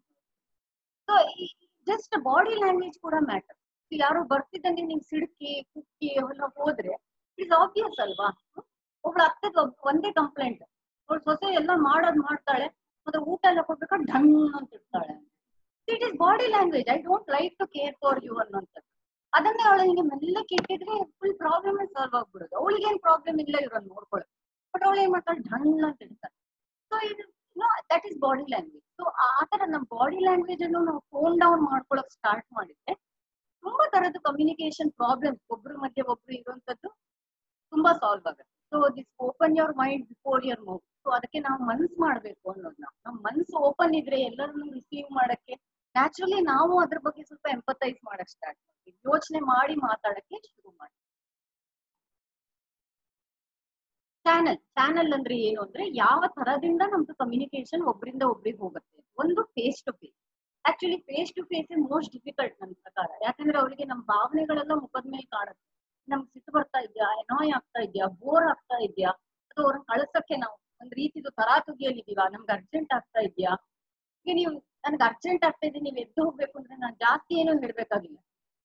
ಸೊ ಜಸ್ಟ್ ಬಾಡಿ ಲ್ಯಾಂಗ್ವೇಜ್ ಕೂಡ ಮ್ಯಾಟರ್. ಯಾರು ಬರ್ತಿದ್ದಂಗೆ ನಿಂಗೆ ಸಿಡುಕಿ ಕುಕ್ಕಿ ಎಲ್ಲ ಹೋದ್ರೆ ಇಟ್ಸ್ ಆಬ್ವಿಯಸ್ ಅಲ್ವಾ. ಒಬ್ಳು ಅತ್ತದ ಒಂದೇ ಕಂಪ್ಲೇಂಟ್, ಅವಳು ಸೊಸೆ ಎಲ್ಲ ಮಾಡೋದ್ ಮಾಡ್ತಾಳೆ ಮತ್ತೆ ಊಟ ಎಲ್ಲ ಕೊಡ್ಬೇಕಾದ್ರೆ ಢಂಗ್ ಅಂತ ಇರ್ತಾಳೆ. It is body language, I don't like to care for you ಅನ್ನೋಂಥದ್ದು. ಅದನ್ನೇ ಅವಳಿಗೆ ಮೆಲ್ಲಕ್ಕೆ ಇಟ್ಟಿದ್ರೆ ಫುಲ್ ಪ್ರಾಬ್ಲಮ್ ಸಾಲ್ವ್ ಆಗ್ಬಿಡೋದು. ಅವಳಿಗೆ ಏನ್ ಪ್ರಾಬ್ಲಮ್ ಇಲ್ಲ ಇವ್ರನ್ನ ನೋಡ್ಕೊಳ್ಳೋದು, ಬಟ್ ಅವಳು ಏನ್ ಮಾಡ್ತಾಳೆ ಢಂಗ್ ಅಂತ ಇರ್ತಾಳೆ. ಸೊ ಇದು that is body language. So ಆ ತರ ನಮ್ಮ ಬಾಡಿ ಲ್ಯಾಂಗ್ವೇಜ್ ಅನ್ನು ನಾವು ಟೋನ್ ಡೌನ್ ಮಾಡ್ಕೊಳಕ್ ಸ್ಟಾರ್ಟ್ ಮಾಡಿದ್ರೆ ತುಂಬಾ ತರದ್ದು ಕಮ್ಯುನಿಕೇಶನ್ ಪ್ರಾಬ್ಲಮ್ ಒಬ್ರ ಮಧ್ಯೆ ಒಬ್ರು ಇರುವಂತದ್ದು ತುಂಬಾ ಸಾಲ್ವ್ ಆಗುತ್ತೆ. So this open your mind before your mouth. So ಅದಕ್ಕೆ ನಾವು ಮನ್ಸ್ ಮಾಡ್ಬೇಕು ಅನ್ನೋದನ್ನ, ನಮ್ ಮನ್ಸು ಓಪನ್ ಇದ್ರೆ ಎಲ್ಲರನ್ನು ರಿಸೀವ್ ಮಾಡಕ್ಕೆ ನ್ಯಾಚುರಲಿ ನಾವು ಅದ್ರ ಬಗ್ಗೆ ಸ್ವಲ್ಪ ಎಂಪತೈಸ್ ಮಾಡಕ್ ಸ್ಟಾರ್ಟ್ ಮಾಡ್ತೀವಿ, ಯೋಚನೆ ಮಾಡಿ ಮಾತಾಡಕ್ಕೆ ಶುರು ಮಾಡಿ. ಚಾನಲ್ ಚಾನಲ್ ಅಂದ್ರೆ ಏನು ಅಂದ್ರೆ ಯಾವ ತರದಿಂದ ನಮ್ದು ಕಮ್ಯುನಿಕೇಶನ್ ಒಬ್ರಿಂದ ಒಬ್ರಿಗೆ ಹೋಗುತ್ತೆ. ಒಂದು face to face. Actually face to face most difficult ನನ್ನ ಪ್ರಕಾರ. ಯಾಕಂದ್ರೆ ಅವರಿಗೆ ನಮ್ಮ ಭಾವನೆಗಳೆಲ್ಲ ಮುಖದ ಮೇಲೆ ಕಾಣುತ್ತೆ. ನಮ್ಗೆ ಸಿಟ್ಟು ಬರ್ತಾ ಇದ್ಯಾ, ಎನಾಯ್ ಆಗ್ತಾ ಇದ್ಯಾ, ಬೋರ್ ಆಗ್ತಾ ಇದ್ಯಾ, ಅಥವಾ ಅವ್ರನ್ನ ಕಳ್ಸಕ್ಕೆ ನಾವು ಒಂದ್ ರೀತಿದು ತರಾತುಗಿಯಲ್ಲಿದೀವ, ನಮ್ಗೆ ಅರ್ಜೆಂಟ್ ಆಗ್ತಾ ಇದ್ಯಾ. ಈಗ ನೀವು ನನ್ಗೆ ಅರ್ಜೆಂಟ್ ಆಗ್ತಾ ಇದೆ, ನೀವು ಎದ್ದು ಹೋಗ್ಬೇಕು ಅಂದ್ರೆ ನಾನು ಜಾಸ್ತಿ ಏನು ಹೇಳ್ಬೇಕಾಗಿಲ್ಲ.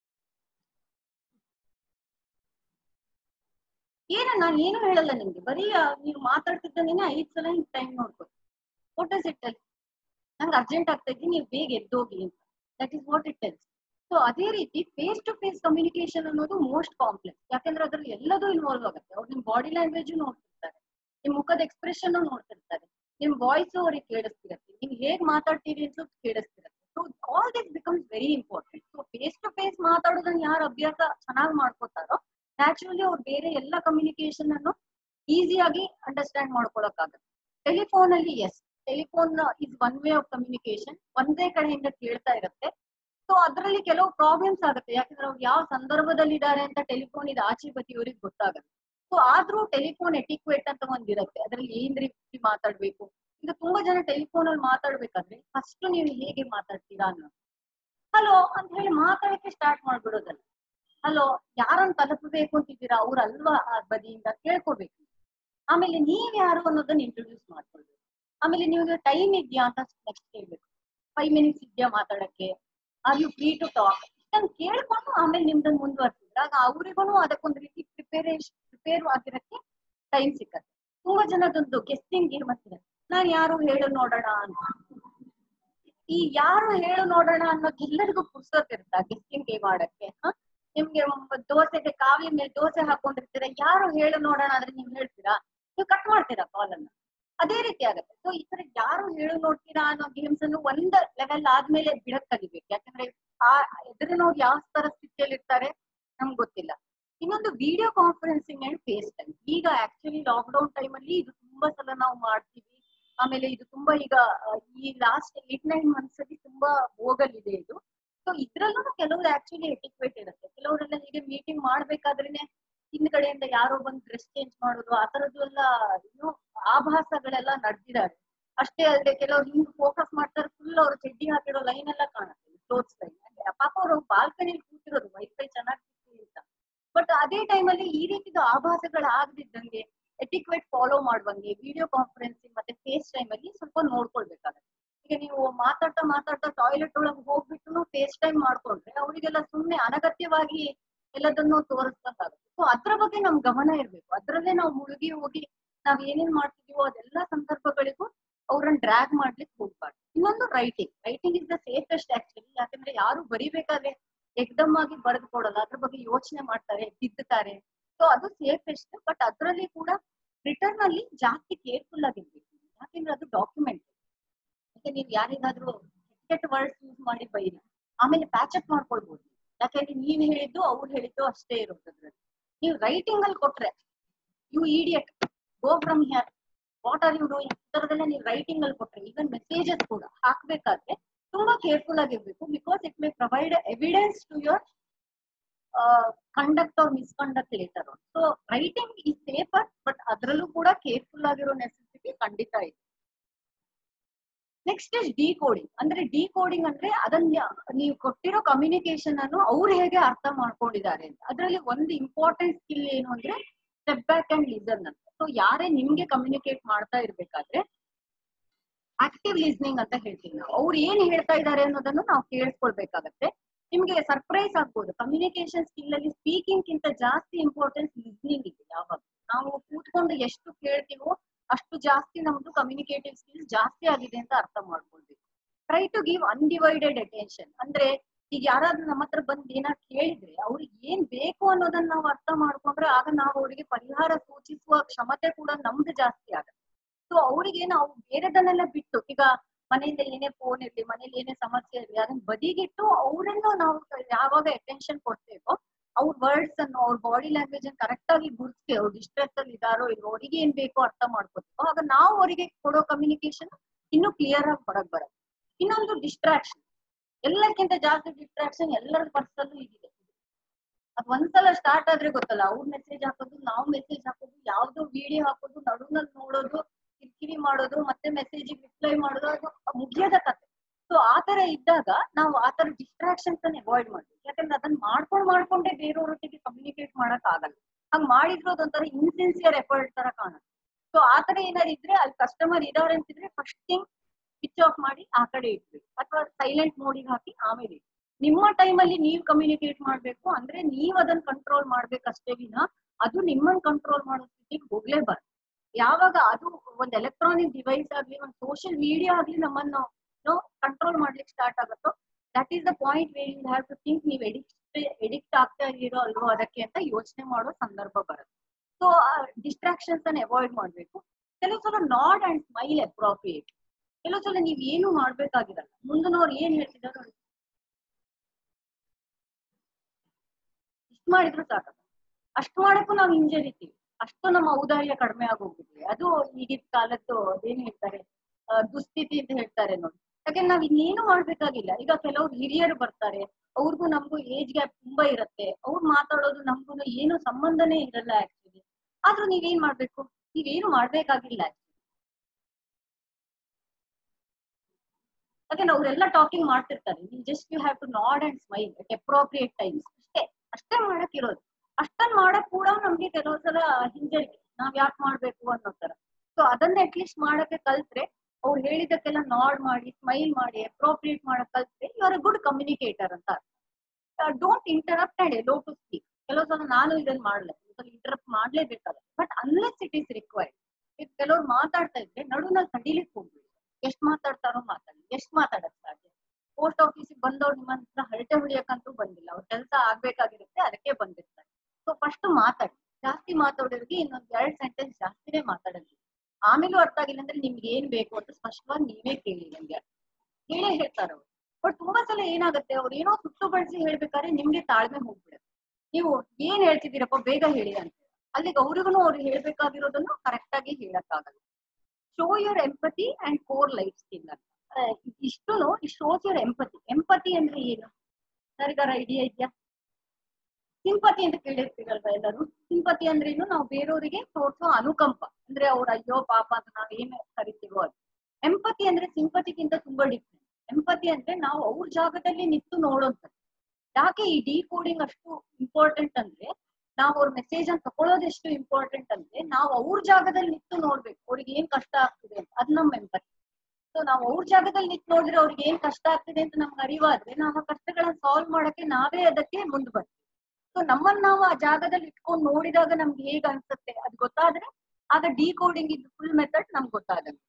ಏನ ನಾನು ಏನು ಹೇಳಲ್ಲ ನಿಮ್ಗೆ, ಬರೀ ನೀವು ಮಾತಾಡ್ತಿದ್ದಾನೇನೆ ಐದ್ ಸಲ ಹಿಂಗ್ ಟೈಮ್ ನೋಡ್ಬೋದು. What does it tell? ನಂಗೆ ಅರ್ಜೆಂಟ್ ಆಗ್ತಾ ಇದ್ದೀನಿ, ನೀವು ಬೇಗ ಎದ್ದೋಗಿ ಅಂತ. That is what it tells. So ಅದೇ ರೀತಿ ಫೇಸ್ ಟು ಫೇಸ್ ಕಮ್ಯುನಿಕೇಶನ್ ಅನ್ನೋದು ಮೋಸ್ಟ್ ಕಾಂಪ್ಲೆಕ್ಸ್. ಯಾಕಂದ್ರೆ ಅದ್ರಲ್ಲಿ ಎಲ್ಲದೂ ಇನ್ವಾಲ್ವ್ ಆಗುತ್ತೆ. ಅವ್ರು ನಿಮ್ ಬಾಡಿ ಲ್ಯಾಂಗ್ವೇಜ್ ನೋಡ್ತಿರ್ತಾರೆ, ನಿಮ್ ಮುಖದ ಎಕ್ಸ್ಪ್ರೆಷನ್ ನೋಡ್ತಿರ್ತಾರೆ, ನಿಮ್ ವಾಯ್ಸ್ ಅವ್ರಿಗೆ ಕೇಳಿಸ್ತಿರತ್ತೆ, ನೀವು ಹೇಗ್ ಮಾತಾಡ್ತೀರಿ ಅಂತ ಕೇಳಿಸ್ತಿರತ್ತೆ. So all this becomes very important. So face to face ಮಾತಾಡೋದನ್ನ ಯಾರು ಅಭ್ಯಾಸ ಚೆನ್ನಾಗಿ ಮಾಡ್ಕೋತಾರೋ ನ್ಯಾಚುರಲಿ ಅವ್ರು ಬೇರೆ ಎಲ್ಲ ಕಮ್ಯುನಿಕೇಶನ್ ಅನ್ನು ಈಸಿಯಾಗಿ ಅಂಡರ್ಸ್ಟ್ಯಾಂಡ್ ಮಾಡ್ಕೊಳಕ್ಕಾಗತ್ತೆ. ಟೆಲಿಫೋನ್ ಅಲ್ಲಿ yes, telephone is one way of communication, ಒಂದೇ ಕಡೆಯಿಂದ ಕೇಳ್ತಾ ಇರುತ್ತೆ. ಸೊ ಅದರಲ್ಲಿ ಕೆಲವು ಪ್ರಾಬ್ಲಮ್ಸ್ ಆಗುತ್ತೆ, ಯಾಕಂದ್ರೆ ಅವ್ರು ಯಾವ ಸಂದರ್ಭದಲ್ಲಿ ಇದ್ದಾರೆ ಅಂತ ಟೆಲಿಫೋನ್ ಇದು ಆಚೆ ಬದಿಯವ್ರಿಗೆ ಗೊತ್ತಾಗುತ್ತೆ. ಸೊ ಆದ್ರೂ ಟೆಲಿಫೋನ್ ಎಟಿಕ್ವೇಟ್ ಅಂತ ಒಂದಿರುತ್ತೆ, ಅದ್ರಲ್ಲಿ ಏನ್ ರೀತಿ ಮಾತಾಡ್ಬೇಕು. ಈಗ ತುಂಬಾ ಜನ ಟೆಲಿಫೋನ್ ಅಲ್ಲಿ ಮಾತಾಡ್ಬೇಕಾದ್ರೆ ಫಸ್ಟ್ ನೀವು ಹೇಗೆ ಮಾತಾಡ್ತೀರಾ ಅನ್ನೋದು, ಹಲೋ ಅಂತ ಹೇಳಿ ಮಾತಾಡಕ್ಕೆ ಸ್ಟಾರ್ಟ್ ಮಾಡ್ಬಿಡೋದಲ್ಲ. ಹಲೋ, ಯಾರನ್ನ ತಲುಪಬೇಕು ಅಂತಿದ್ದೀರಾ ಅವ್ರ ಅಲ್ವಾ ಆ ಬದಿಯಿಂದ ಕೇಳ್ಕೊಬೇಕು. ಆಮೇಲೆ ನೀವ್ ಯಾರು ಅನ್ನೋದನ್ನ ಇಂಟ್ರೊಡ್ಯೂಸ್ ಮಾಡ್ಕೊಳ್ಬೇಕು. ಆಮೇಲೆ ನಿಮ್ಗೆ ಟೈಮ್ ಇದೆಯಾ ಅಂತ ನೆಕ್ಸ್ಟ್ ಕೇಳ್ಬೇಕು. ಫೈವ್ ಮಿನಿಟ್ಸ್ ಇದೆಯಾ ಮಾತಾಡಕ್ಕೆ, are you free to talk, ಇದನ್ನ ಕೇಳ್ಕೊಂಡು ಆಮೇಲೆ ನಿಮ್ದನ್ನ ಮುಂದುವರ್ಸಿದ್ರೆ ಆಗ ಅವ್ರಿಗೂ ಅದಕ್ಕೊಂದು ರೀತಿ ಪ್ರಿಪೇರೇಷನ್ ಪ್ರಿಪೇರ್ ಆಗಿರಕ್ಕೆ ಟೈಮ್ ಸಿಕ್ಕತ್ತೆ. ತುಂಬಾ ಜನದೊಂದು ಗೆಸ್ಟಿಂಗ್ ಗೇಮ್ ಅಂತಿದೆ, ನಾನ್ ಯಾರು ಹೇಳು ನೋಡೋಣ ಅಂತ. ಈ ಯಾರು ಹೇಳು ನೋಡೋಣ ಅನ್ನೋದು ಎಲ್ಲರಿಗೂ ಪುರ್ಸೋತಿರುತ್ತಾ ಗೆಸ್ಟಿಂಗ್ ಗೇಮ್ ಆಡಕ್ಕೆ? ಹ ನಿಮ್ಗೆ ದೋಸೆಗೆ ಕಾವಿ ಮೇಲೆ ದೋಸೆ ಹಾಕೊಂಡಿರ್ತೀರಾ, ಯಾರು ಹೇಳು ನೋಡೋಣ ಅಂದ್ರೆ ನೀವ್ ಹೇಳ್ತೀರಾ, ನೀವು ಕಟ್ ಮಾಡ್ತೀರಾ ಕಾಲ್ ಅನ್ನ. ಅದೇ ರೀತಿ ಆಗತ್ತೆ. ಸೊ ಈ ತರ ಯಾರು ಹೇಳು ನೋಡ್ತೀರಾ ಅನ್ನೋ ಗೇಮ್ಸ್ ಅನ್ನು ಒಂದ್ ಲೆವೆಲ್ ಆದ್ಮೇಲೆ ಬಿಡಕ್ ಕಲಿಬೇಕು. ಯಾಕಂದ್ರೆ ಆ ಎದುರಿನವ್ರು ಯಾವ ತರ ಸ್ಥಿತಿಯಲ್ಲಿ ಇರ್ತಾರೆ ನಮ್ಗೆ ಗೊತ್ತಿಲ್ಲ. ಇನ್ನೊಂದು video conferencing and FaceTime. ಈಗ ಆಕ್ಚುಲಿ ಲಾಕ್ ಡೌನ್ ಟೈಮ್ ಅಲ್ಲಿ ಇದು ತುಂಬಾ ಸಲ ನಾವು ಮಾಡ್ತೀವಿ. ಆಮೇಲೆ ಇದು ತುಂಬಾ ಈಗ ಈ ಲಾಸ್ಟ್ ಏಟ್ ನೈನ್ ಮಂತ್ಸ್ ಅಲ್ಲಿ ತುಂಬಾ ಹೋಗಲಿದೆ ಇದು. ಸೊ ಇದ್ರಲ್ಲೂ ಕೆಲವ್ರು ಆಕ್ಚುಲಿ ಎಟಿಕ್ವೇಟ್ ಇರುತ್ತೆ. ಕೆಲವರೆಲ್ಲ ಹೀಗೆ ಮೀಟಿಂಗ್ ಮಾಡ್ಬೇಕಾದ್ರೇನೆ ಹಿಂದ್ಗಡೆಯಿಂದ ಯಾರೋ ಬಂದು ಡ್ರೆಸ್ ಚೇಂಜ್ ಮಾಡೋದು, ಆ ತರದ್ದು ಎಲ್ಲ ಇನ್ನು ಆಭಾಸಗಳೆಲ್ಲ ನಡೆದಿದ್ದಾರೆ. ಅಷ್ಟೇ ಅಲ್ಲದೆ ಕೆಲವ್ರು ಹಿಂಗ್ ಫೋಕಸ್ ಮಾಡ್ತಾರೆ, ಫುಲ್ ಅವ್ರು ಚಡ್ಡಿ ಹಾಕಿರೋ ಲೈನ್ ಎಲ್ಲ ಕಾಣುತ್ತೆ, ಕ್ಲೋತ್ಸ್ ಲೈನ್. ಪಾಪ ಅವರು ಬಾಲ್ಕನಿಲಿ ಕೂತಿರೋದು ವೈಫೈ ಚೆನ್ನಾಗಿ ಅಂತ. ಬಟ್ ಅದೇ ಟೈಮಲ್ಲಿ ಈ ರೀತಿದು ಆಭಾಸಗಳು ಆಗದಿದ್ದಂಗೆ ಎಟಿಕ್ವೇಟ್ ಫಾಲೋ ಮಾಡುವಂಗೆ ವಿಡಿಯೋ ಕಾನ್ಫರೆನ್ಸಿಂಗ್ ಮತ್ತೆ ಫೇಸ್ ಟೈಮ್ ಅಲ್ಲಿ ಸ್ವಲ್ಪ ನೋಡ್ಕೊಳ್ಬೇಕಾಗುತ್ತೆ. ಈಗ ನೀವು ಮಾತಾಡ್ತಾ ಮಾತಾಡ್ತಾ ಟಾಯ್ಲೆಟ್ ಒಳಗೆ ಹೋಗ್ಬಿಟ್ಟು ಫೇಸ್ ಟೈಮ್ ಮಾಡ್ಕೊಂಡ್ರೆ ಅವರಿಗೆಲ್ಲ ಸುಮ್ನೆ ಅನಗತ್ಯವಾಗಿ ಎಲ್ಲದನ್ನು ತೋರಿಸ್ಬೇಕಾಗುತ್ತೆ. ಸೊ ಅದ್ರ ಬಗ್ಗೆ ನಮ್ ಗಮನ ಇರ್ಬೇಕು. ಅದ್ರಲ್ಲೇ ನಾವು ಮುಳುಗಿ ಹೋಗಿ ನಾವ್ ಏನೇನ್ ಮಾಡ್ತಿದೀವೋ ಅದೆಲ್ಲಾ ಸಂದರ್ಭಗಳಿಗೂ ಅವ್ರನ್ನ ಡ್ರ್ಯಾಗ್ ಮಾಡ್ಲಿಕ್ಕೆ ಹೋಗ್ಬಾರ್ದು. ಇನ್ನೊಂದು writing. Writing is the safest actually. ಯಾಕಂದ್ರೆ ಯಾರು ಬರಿಬೇಕಾದ್ರೆ ಎಕ್ದಮ್ ಆಗಿ ಬರೆದು ಕೊಡಲ್ಲ, ಅದ್ರ ಬಗ್ಗೆ ಯೋಚನೆ ಮಾಡ್ತಾರೆ, ತಿದ್ದುತ್ತಾರೆ. ಸೊ ಅದು ಸೇಫೆಸ್ಟ್. ಬಟ್ ಅದ್ರಲ್ಲಿ ಕೂಡ ರಿಟರ್ನ್ ಅಲ್ಲಿ ಜಾಸ್ತಿ ಕೇರ್ಫುಲ್ ಆಗಿರ್ಬೇಕು. ಯಾಕಂದ್ರೆ ಅದು ಡಾಕ್ಯುಮೆಂಟ್. ಮತ್ತೆ ನೀವು ಯಾರಿಗಾದ್ರೂ ಕೆಟ್ಟ ವರ್ಡ್ಸ್ ಯೂಸ್ ಮಾಡಿ ಬೈರಿ, ಆಮೇಲೆ ಪ್ಯಾಚಪ್ ಮಾಡ್ಕೊಳ್ಬಹುದು. ಯಾಕಂದ್ರೆ ನೀವ್ ಹೇಳಿದ್ದು ಅವ್ರು ಹೇಳಿದ್ದು ಅಷ್ಟೇ ಇರೋದ್ರಲ್ಲಿ. ನೀವು ರೈಟಿಂಗ್ ಅಲ್ಲಿ ಕೊಟ್ರೆ you idiot, go from here, what are you doing, ಈ ತರದೆಲ್ಲ ನೀವು ರೈಟಿಂಗ್ ಅಲ್ಲಿ ಕೊಟ್ರೆ ಈವನ್ ಮೆಸೇಜಸ್ ಕೂಡ ಹಾಕ್ಬೇಕಾದ್ರೆ ತುಂಬಾ ಕೇರ್ಫುಲ್ ಆಗಿರ್ಬೇಕು. Because it may provide evidence to your conduct or misconduct later on. So writing is safer, but ಅದ್ರಲ್ಲೂ ಕೂಡ ಕೇರ್ಫುಲ್ ಆಗಿರೋ ನೆಸೆಸಿಟಿ ಖಂಡಿತ ಇದೆ. Next is decoding. ಅಂದ್ರೆ ಡಿ ಕೋಡಿಂಗ್ ಅಂದ್ರೆ ಅದನ್ನ ನೀವು ಕೊಟ್ಟಿರೋ ಕಮ್ಯುನಿಕೇಶನ್ ಅನ್ನು ಅವ್ರು ಹೇಗೆ ಅರ್ಥ ಮಾಡ್ಕೊಂಡಿದ್ದಾರೆ ಅಂತ. ಅದ್ರಲ್ಲಿ ಒಂದು ಇಂಪಾರ್ಟೆಂಟ್ ಸ್ಕಿಲ್ ಏನು ಅಂದ್ರೆ ಸ್ಟೆಪ್ ಬ್ಯಾಕ್ ಅಂಡ್ ಲಿಸನ್ ಅಂತ. ಸೊ ಯಾರೇ ನಿಮ್ಗೆ ಕಮ್ಯುನಿಕೇಟ್ ಮಾಡ್ತಾ ಇರ್ಬೇಕಾದ್ರೆ ಆಕ್ಟಿವ್ ಲಿಸ್ನಿಂಗ್ ಅಂತ ಹೇಳ್ತೀವಿ ನಾವು. ಅವ್ರು ಏನ್ ಹೇಳ್ತಾ ಇದ್ದಾರೆ ಅನ್ನೋದನ್ನು ನಾವು ಕೇಳಿಸ್ಕೊಳ್ಬೇಕಾಗತ್ತೆ. ನಿಮ್ಗೆ ಸರ್ಪ್ರೈಸ್ ಆಗ್ಬೋದು, ಕಮ್ಯುನಿಕೇಶನ್ ಸ್ಕಿಲ್ ಅಲ್ಲಿ ಸ್ಪೀಕಿಂಗ್ ಗಿಂತ ಜಾಸ್ತಿ ಇಂಪಾರ್ಟೆನ್ಸ್ ಲಿಸ್ನಿಂಗ್ ಇದೆ. ಯಾವಾಗ ನಾವು ಕೂತ್ಕೊಂಡು ಎಷ್ಟು ಕೇಳ್ತೀವೋ ಅಷ್ಟು ಜಾಸ್ತಿ ನಮ್ದು ಕಮ್ಯುನಿಕೇಟಿವ್ ಸ್ಕಿಲ್ಸ್ ಜಾಸ್ತಿ ಆಗಿದೆ ಅಂತ ಅರ್ಥ ಮಾಡ್ಕೊಳ್ಬೇಕು. Try to give undivided attention. ಅಂದ್ರೆ ಈಗ ಯಾರಾದ್ರೂ ನಮ್ಮ ಹತ್ರ ಬಂದು ಏನಾದ್ರು ಕೇಳಿದ್ರೆ ಅವ್ರಿಗೆ ಏನ್ ಬೇಕು ಅನ್ನೋದನ್ನ ನಾವು ಅರ್ಥ ಮಾಡ್ಕೊಂಡ್ರೆ ಆಗ ನಾವು ಅವರಿಗೆ ಪರಿಹಾರ ಸೂಚಿಸುವ ಕ್ಷಮತೆ ಕೂಡ ನಮ್ದು ಜಾಸ್ತಿ ಆಗುತ್ತೆ. ಸೊ ಅವರಿಗೆ ನಾವು ಬೇರೆದನ್ನೆಲ್ಲ ಬಿಟ್ಟು, ಈಗ ಮನೆಯಿಂದ ಏನೇ ಫೋನ್ ಇರ್ಲಿ, ಮನೇಲಿ ಏನೇ ಸಮಸ್ಯೆ ಇರ್ಲಿ, ಅದನ್ನ ಬದಿಗಿಟ್ಟು ಅವರನ್ನು ನಾವು ಯಾವಾಗ ಅಟೆನ್ಷನ್ ಕೊಡ್ತೇವೋ ಅವ್ರ ವರ್ಡ್ಸ್ ಅನ್ನು ಅವ್ರ ಬಾಡಿ ಲ್ಯಾಂಗ್ವೇಜ್ ಅನ್ನು ಕರೆಕ್ಟ್ ಆಗಿ ಗುರುತಿಸಿ ಅವ್ರು ಡಿಸ್ಟ್ರೆಸ್ ಅಲ್ಲಿ ಇದಾರೋ ಇಲ್ವೋ ಅವ್ರಿಗೆ ಏನ್ ಬೇಕೋ ಅರ್ಥ ಮಾಡ್ಕೋತೀವೋ ಆಗ ನಾವು ಅವರಿಗೆ ಕೊಡೋ ಕಮ್ಯುನಿಕೇಶನ್ ಇನ್ನೂ ಕ್ಲಿಯರ್ ಆಗಿ ಹೊರಗ್ ಬರುತ್ತೆ. ಇನ್ನೊಂದು ಡಿಸ್ಟ್ರಾಕ್ಷನ್, ಎಲ್ಲಕ್ಕಿಂತ ಜಾಸ್ತಿ ಡಿಸ್ಟ್ರಾಕ್ಷನ್ ಎಲ್ಲರ ಪರ್ಸಲ್ಲೂ ಇದೆ. ಅದ್ ಒಂದ್ಸಲ ಸ್ಟಾರ್ಟ್ ಆದ್ರೆ ಗೊತ್ತಲ್ಲ, ಅವ್ರ ಮೆಸೇಜ್ ಹಾಕೋದು, ನಾವು ಮೆಸೇಜ್ ಹಾಕೋದು, ಯಾವ್ದೋ ವಿಡಿಯೋ ಹಾಕೋದು, ನಡುನಲ್ಲಿ ನೋಡೋದು, ಕಿರಿಕಿರಿ ಮಾಡೋದು, ಮತ್ತೆ ಮೆಸೇಜ್ ರಿಪ್ಲೈ ಮಾಡೋದು, ಅದು ಮುಗಿಯೋದ ಕತೆ. ಸೊ ಆತರ ಇದ್ದಾಗ ನಾವು ಆತರ ಡಿಸ್ಟ್ರಾಕ್ಷನ್ಸ್ ಅನ್ನ ಅವಾಯ್ಡ್ ಮಾಡ್ತೀವಿ. ಯಾಕಂದ್ರೆ ಅದನ್ನ ಮಾಡ್ಕೊಂಡ್ ಮಾಡ್ಕೊಂಡೇ ಬೇರೆಯವ್ರೊಟ್ಟಿಗೆ ಕಮ್ಯುನಿಕೇಟ್ ಮಾಡಕ್ ಆಗಲ್ಲ. ಹಂಗ್ ಮಾಡಿದ್ರು ಅದೊಂಥರ ಇನ್ಸಿನ್ಸಿಯರ್ ಎಫರ್ಟ್ ತರ ಕಾಣುತ್ತೆ. ಸೊ ಆತರ ಏನಾದ್ರು ಇದ್ರೆ ಅಲ್ಲಿ ಕಸ್ಟಮರ್ ಇದಾರೆ ಅಂತಿದ್ರೆ ಫಸ್ಟ್ ಥಿಂಗ್ ಸ್ವಿಚ್ ಆಫ್ ಮಾಡಿ ಆ ಕಡೆ ಇಟ್ಬಿಡಿ, ಅಥವಾ ಸೈಲೆಂಟ್ ಮೋಡಿಗೆ ಹಾಕಿ ಆಮೇಲೆ ಇಡಿ. ನಿಮ್ಮ ಟೈಮ್ ಅಲ್ಲಿ ನೀವು ಕಮ್ಯುನಿಕೇಟ್ ಮಾಡ್ಬೇಕು ಅಂದ್ರೆ ನೀವ್ ಅದನ್ನ ಕಂಟ್ರೋಲ್ ಮಾಡ್ಬೇಕಷ್ಟೇ ವಿನ ಅದು ನಿಮ್ಮನ್ನ ಕಂಟ್ರೋಲ್ ಮಾಡೋ ಸ್ಥಿತಿಗೆ ಹೋಗ್ಲೇಬಾರ್ದು. ಯಾವಾಗ ಅದು ಒಂದ್ ಎಲೆಕ್ಟ್ರಾನಿಕ್ ಡಿವೈಸ್ ಆಗ್ಲಿ, ಒಂದ್ ಸೋಷಿಯಲ್ ಮೀಡಿಯಾ ಆಗ್ಲಿ ನಮ್ಮನ್ನು ಕಂಟ್ರೋಲ್ ಮಾಡ್ಲಿಕ್ಕೆ ಸ್ಟಾರ್ಟ್ ಆಗುತ್ತೋ, that is the point where you have to think ನೀವು ಎಡಿಕ್ಟ್ ಎಡಿಕ್ಟ್ ಆಗ್ತಾ ಇದೀರೋ ಅಲ್ವೋ ಅದಕ್ಕೆ ಅಂತ ಯೋಚನೆ ಮಾಡೋ ಸಂದರ್ಭ ಬರುತ್ತೆ. ಸೊ ಡಿಸ್ಟ್ರಾಕ್ಷನ್ಸ್ ಅನ್ನ ಅವಾಯ್ಡ್ ಮಾಡ್ಬೇಕು. ಕೆಲವು ಸಲ ನಾಡ್ ಅಂಡ್ ಸ್ಮೈಲ್ ಅಪ್ರೋಪ್ರಿಯೇಟ್. ಕೆಲವು ಸಲ ನೀವ್ ಏನು ಮಾಡ್ಬೇಕಾಗಿರಲ್ಲ, ಮುಂದಿನವ್ರು ಏನ್ ಹೇಳ್ತಿದಾರೋ ಇಷ್ಟು ಮಾಡಿದ್ರು ಸಾಕ, ಅಷ್ಟು ಮಾಡಕ್ಕೂ ನಾವು ಹಿಂಜರಿತೀವಿ, ಅಷ್ಟು ನಮ್ಮ ಔದಾರ್ಯ ಕಡಿಮೆ ಆಗೋಗ್ಬಿಟ್ವಿ. ಅದು ಈಗಿನ ಕಾಲದ್ದು ಅದೇನ್ ಹೇಳ್ತಾರೆ ದುಸ್ಥಿತಿ ಅಂತ ಹೇಳ್ತಾರೆ ನೋಡಿ. ಯಾಕಂದ್ರೆ ನಾವ್ ಇನ್ನೇನು ಮಾಡ್ಬೇಕಾಗಿಲ್ಲ. ಈಗ ಕೆಲವ್ರು ಹಿರಿಯರು ಬರ್ತಾರೆ, ಅವ್ರಿಗೂ ನಮ್ಗೂ ಏಜ್ ಗ್ಯಾಪ್ ತುಂಬಾ ಇರತ್ತೆ, ಅವ್ರು ಮಾತಾಡೋದು ನಮ್ಗೂ ಏನು ಸಂಬಂಧನೇ ಇರಲ್ಲ ಆಕ್ಚುಲಿ. ಆದ್ರೂ ನೀವೇನ್ ಮಾಡ್ಬೇಕು, ನೀವೇನು ಮಾಡ್ಬೇಕಾಗಿಲ್ಲ. ಯಾಕಂದ್ರೆ ಅವ್ರೆಲ್ಲ ಟಾಕಿಂಗ್ ಮಾಡ್ತಿರ್ತಾರೆ, ನೀವು just you have to nod and smile at appropriate times. ಅಷ್ಟೇ ಅಷ್ಟೇ ಮಾಡಕ್ ಇರೋದು. ಅಷ್ಟನ್ ಮಾಡಕ್ ಕೂಡ ನಮ್ಗೆ ಕೆಲವು ಸಲ ಹಿಂಜರಿಕೆ, ನಾವ್ ಯಾಕೆ ಮಾಡ್ಬೇಕು ಅನ್ನೋ ತರ. ಸೊ ಅದನ್ನ ಅಟ್ಲೀಸ್ಟ್ ಮಾಡಕ್ಕೆ ಕಲ್ತ್ರೆ, ಅವ್ರು ಹೇಳಿದಕ್ಕೆಲ್ಲ ನಾಡ್ ಮಾಡಿ ಸ್ಮೈಲ್ ಮಾಡಿ ಅಪ್ರೋಪ್ರಿಯೇಟ್ ಮಾಡಕ್ ಕಲ್ತ್ರೆ you are a good communicator ಅಂತ. Don't interrupt and allow to speak. ಕೆಲವು ಸಲ ನಾನು ಇದನ್ನ ಮಾಡ್ಲೆ, ಇಂಟರಪ್ಟ್ ಮಾಡ್ಲೇಬೇಕಾಗುತ್ತೆ, but unless it is required. ಈಗ ಕೆಲವ್ರು ಮಾತಾಡ್ತಾ ಇದ್ರೆ ನಡುನಲ್ಲಿ ತಡಿಲಿಕ್ಕೆ ಹೋಗ್ಬಿಡಿ, ಎಷ್ಟ್ ಮಾತಾಡ್ತಾರೋ ಮಾತಾಡಿ, ಎಷ್ಟ್ ಮಾತಾಡಕ್ ಸಾಧ್ಯ. ಪೋಸ್ಟ್ ಆಫೀಸಿಗೆ ಬಂದವ್ರು ನಿಮ್ಮ ಹತ್ರ ಹರಟೆ ಹೊಡಿಯಕ್ಕಂತೂ ಬಂದಿಲ್ಲ, ಅವ್ರ ಕೆಲಸ ಆಗ್ಬೇಕಾಗಿರುತ್ತೆ, ಅದಕ್ಕೆ ಬಂದಿರ್ತಾರೆ. ಸೊ ಫಸ್ಟ್ ಮಾತಾಡಿ, ಜಾಸ್ತಿ ಮಾತಾಡೋರಿಗೆ ಇನ್ನೊಂದ್ ಎರಡ್ ಸೆಂಟೆನ್ಸ್ ಜಾಸ್ತಿನೇ ಮಾತಾಡೋದು. ಆಮೇಲೂ ಅರ್ಥ ಆಗಿಲ್ಲ ಅಂದ್ರೆ ನಿಮ್ಗೆ ಏನ್ ಬೇಕು ಅಂತ ಸ್ಪಷ್ಟವಾಗಿ ನೀವೇ ಕೇಳಿ, ನಮ್ಗೆ ಹೇಳೇ ಹೇಳ್ತಾರ ಅವ್ರು. ಬಟ್ ತುಂಬಾ ಸಲ ಏನಾಗುತ್ತೆ, ಅವ್ರು ಏನೋ ಸುತ್ತು ಬಳಸಿ ಹೇಳ್ಬೇಕಾದ್ರೆ ನಿಮ್ಗೆ ತಾಳ್ಮೆ ಹೋಗ್ಬಿಡುತ್ತೆ. ನೀವು ಏನ್ ಹೇಳ್ತಿದ್ದೀರಪ್ಪ ಬೇಗ ಹೇಳಿ ಅಂತ, ಅಲ್ಲಿಗೆ ಅವ್ರಿಗೂ ಅವ್ರಿಗೆ ಹೇಳ್ಬೇಕಾಗಿರೋದನ್ನು ಕರೆಕ್ಟ್ ಆಗಿ ಹೇಳಕ್ಕಾಗಲ್ಲ. Show your empathy and core life skill ಅಂತ ಇಷ್ಟು ಶೋಸ್ ಯುವರ್ ಎಂಪತಿ. ಎಂಪತಿ ಅಂದ್ರೆ ಏನು ಯಾರಿಗಾರ ಐಡಿಯಾ ಇದೆಯಾ? ಸಿಂಪತಿ ಅಂತ ಕೇಳಿರ್ತೀರಲ್ವಾ ಎಲ್ಲರೂ. ಸಿಂಪತಿ ಅಂದ್ರೆ ಏನು, ನಾವು ಬೇರೆಯವರಿಗೆ ತೋರಿಸೋ ಅನುಕಂಪ, ಅಂದ್ರೆ ಅವ್ರ ಅಯ್ಯೋ ಪಾಪ ಅಂತ ನಾವ್ ಏನ್ ಕರಿತೀವೋ ಅದು. ಎಂಪತಿ ಅಂದ್ರೆ ಸಿಂಪತಿಗಿಂತ ತುಂಬಾ ಡಿಫ್ರೆಂಟ್. ಎಂಪತಿ ಅಂದ್ರೆ ನಾವು ಅವ್ರ ಜಾಗದಲ್ಲಿ ನಿಂತು ನೋಡೋಂಥದ್ದು. ಯಾಕೆ ಈ ಡಿ ಕೋಡಿಂಗ್ ಅಷ್ಟು ಇಂಪಾರ್ಟೆಂಟ್ ಅಂದ್ರೆ, ನಾವು ಅವ್ರ ಮೆಸೇಜ್ ಅನ್ನು ತಗೊಳ್ಳೋದು ಎಷ್ಟು ಇಂಪಾರ್ಟೆಂಟ್ ಅಂದ್ರೆ, ನಾವು ಅವ್ರ ಜಾಗದಲ್ಲಿ ನಿಂತು ನೋಡ್ಬೇಕು ಅವ್ರಿಗೆ ಏನ್ ಕಷ್ಟ ಆಗ್ತಿದೆ ಅಂತ. ಅದ್ ನಮ್ ಎಂಪತಿ. ಸೊ ನಾವು ಅವ್ರ ಜಾಗದಲ್ಲಿ ನಿಂತು ನೋಡಿದ್ರೆ ಅವ್ರಿಗೆ ಏನ್ ಕಷ್ಟ ಆಗ್ತಿದೆ ಅಂತ ನಮ್ಗೆ ಅರಿವಾದ್ರೆ ನಾವು ಆ ಕಷ್ಟಗಳನ್ನ ಸಾಲ್ವ್ ಮಾಡಕ್ಕೆ ನಾವೇ ಅದಕ್ಕೆ ಮುಂದ್ ಬರ್ತೀವಿ. ಸೊ ನಮ್ಮನ್ನ ನಾವು ಆ ಜಾಗದಲ್ಲಿ ಇಟ್ಕೊಂಡು ನೋಡಿದಾಗ ನಮ್ಗೆ ಹೇಗ್ ಅನ್ಸುತ್ತೆ ಅದ್ ಗೊತ್ತಾದ್ರೆ ಆಗ ಡಿ ಕೋಡಿಂಗ್ ಇದ್ ಫುಲ್ ಮೆಥಡ್ ನಮ್ಗೆ ಗೊತ್ತಾಗತ್ತೆ.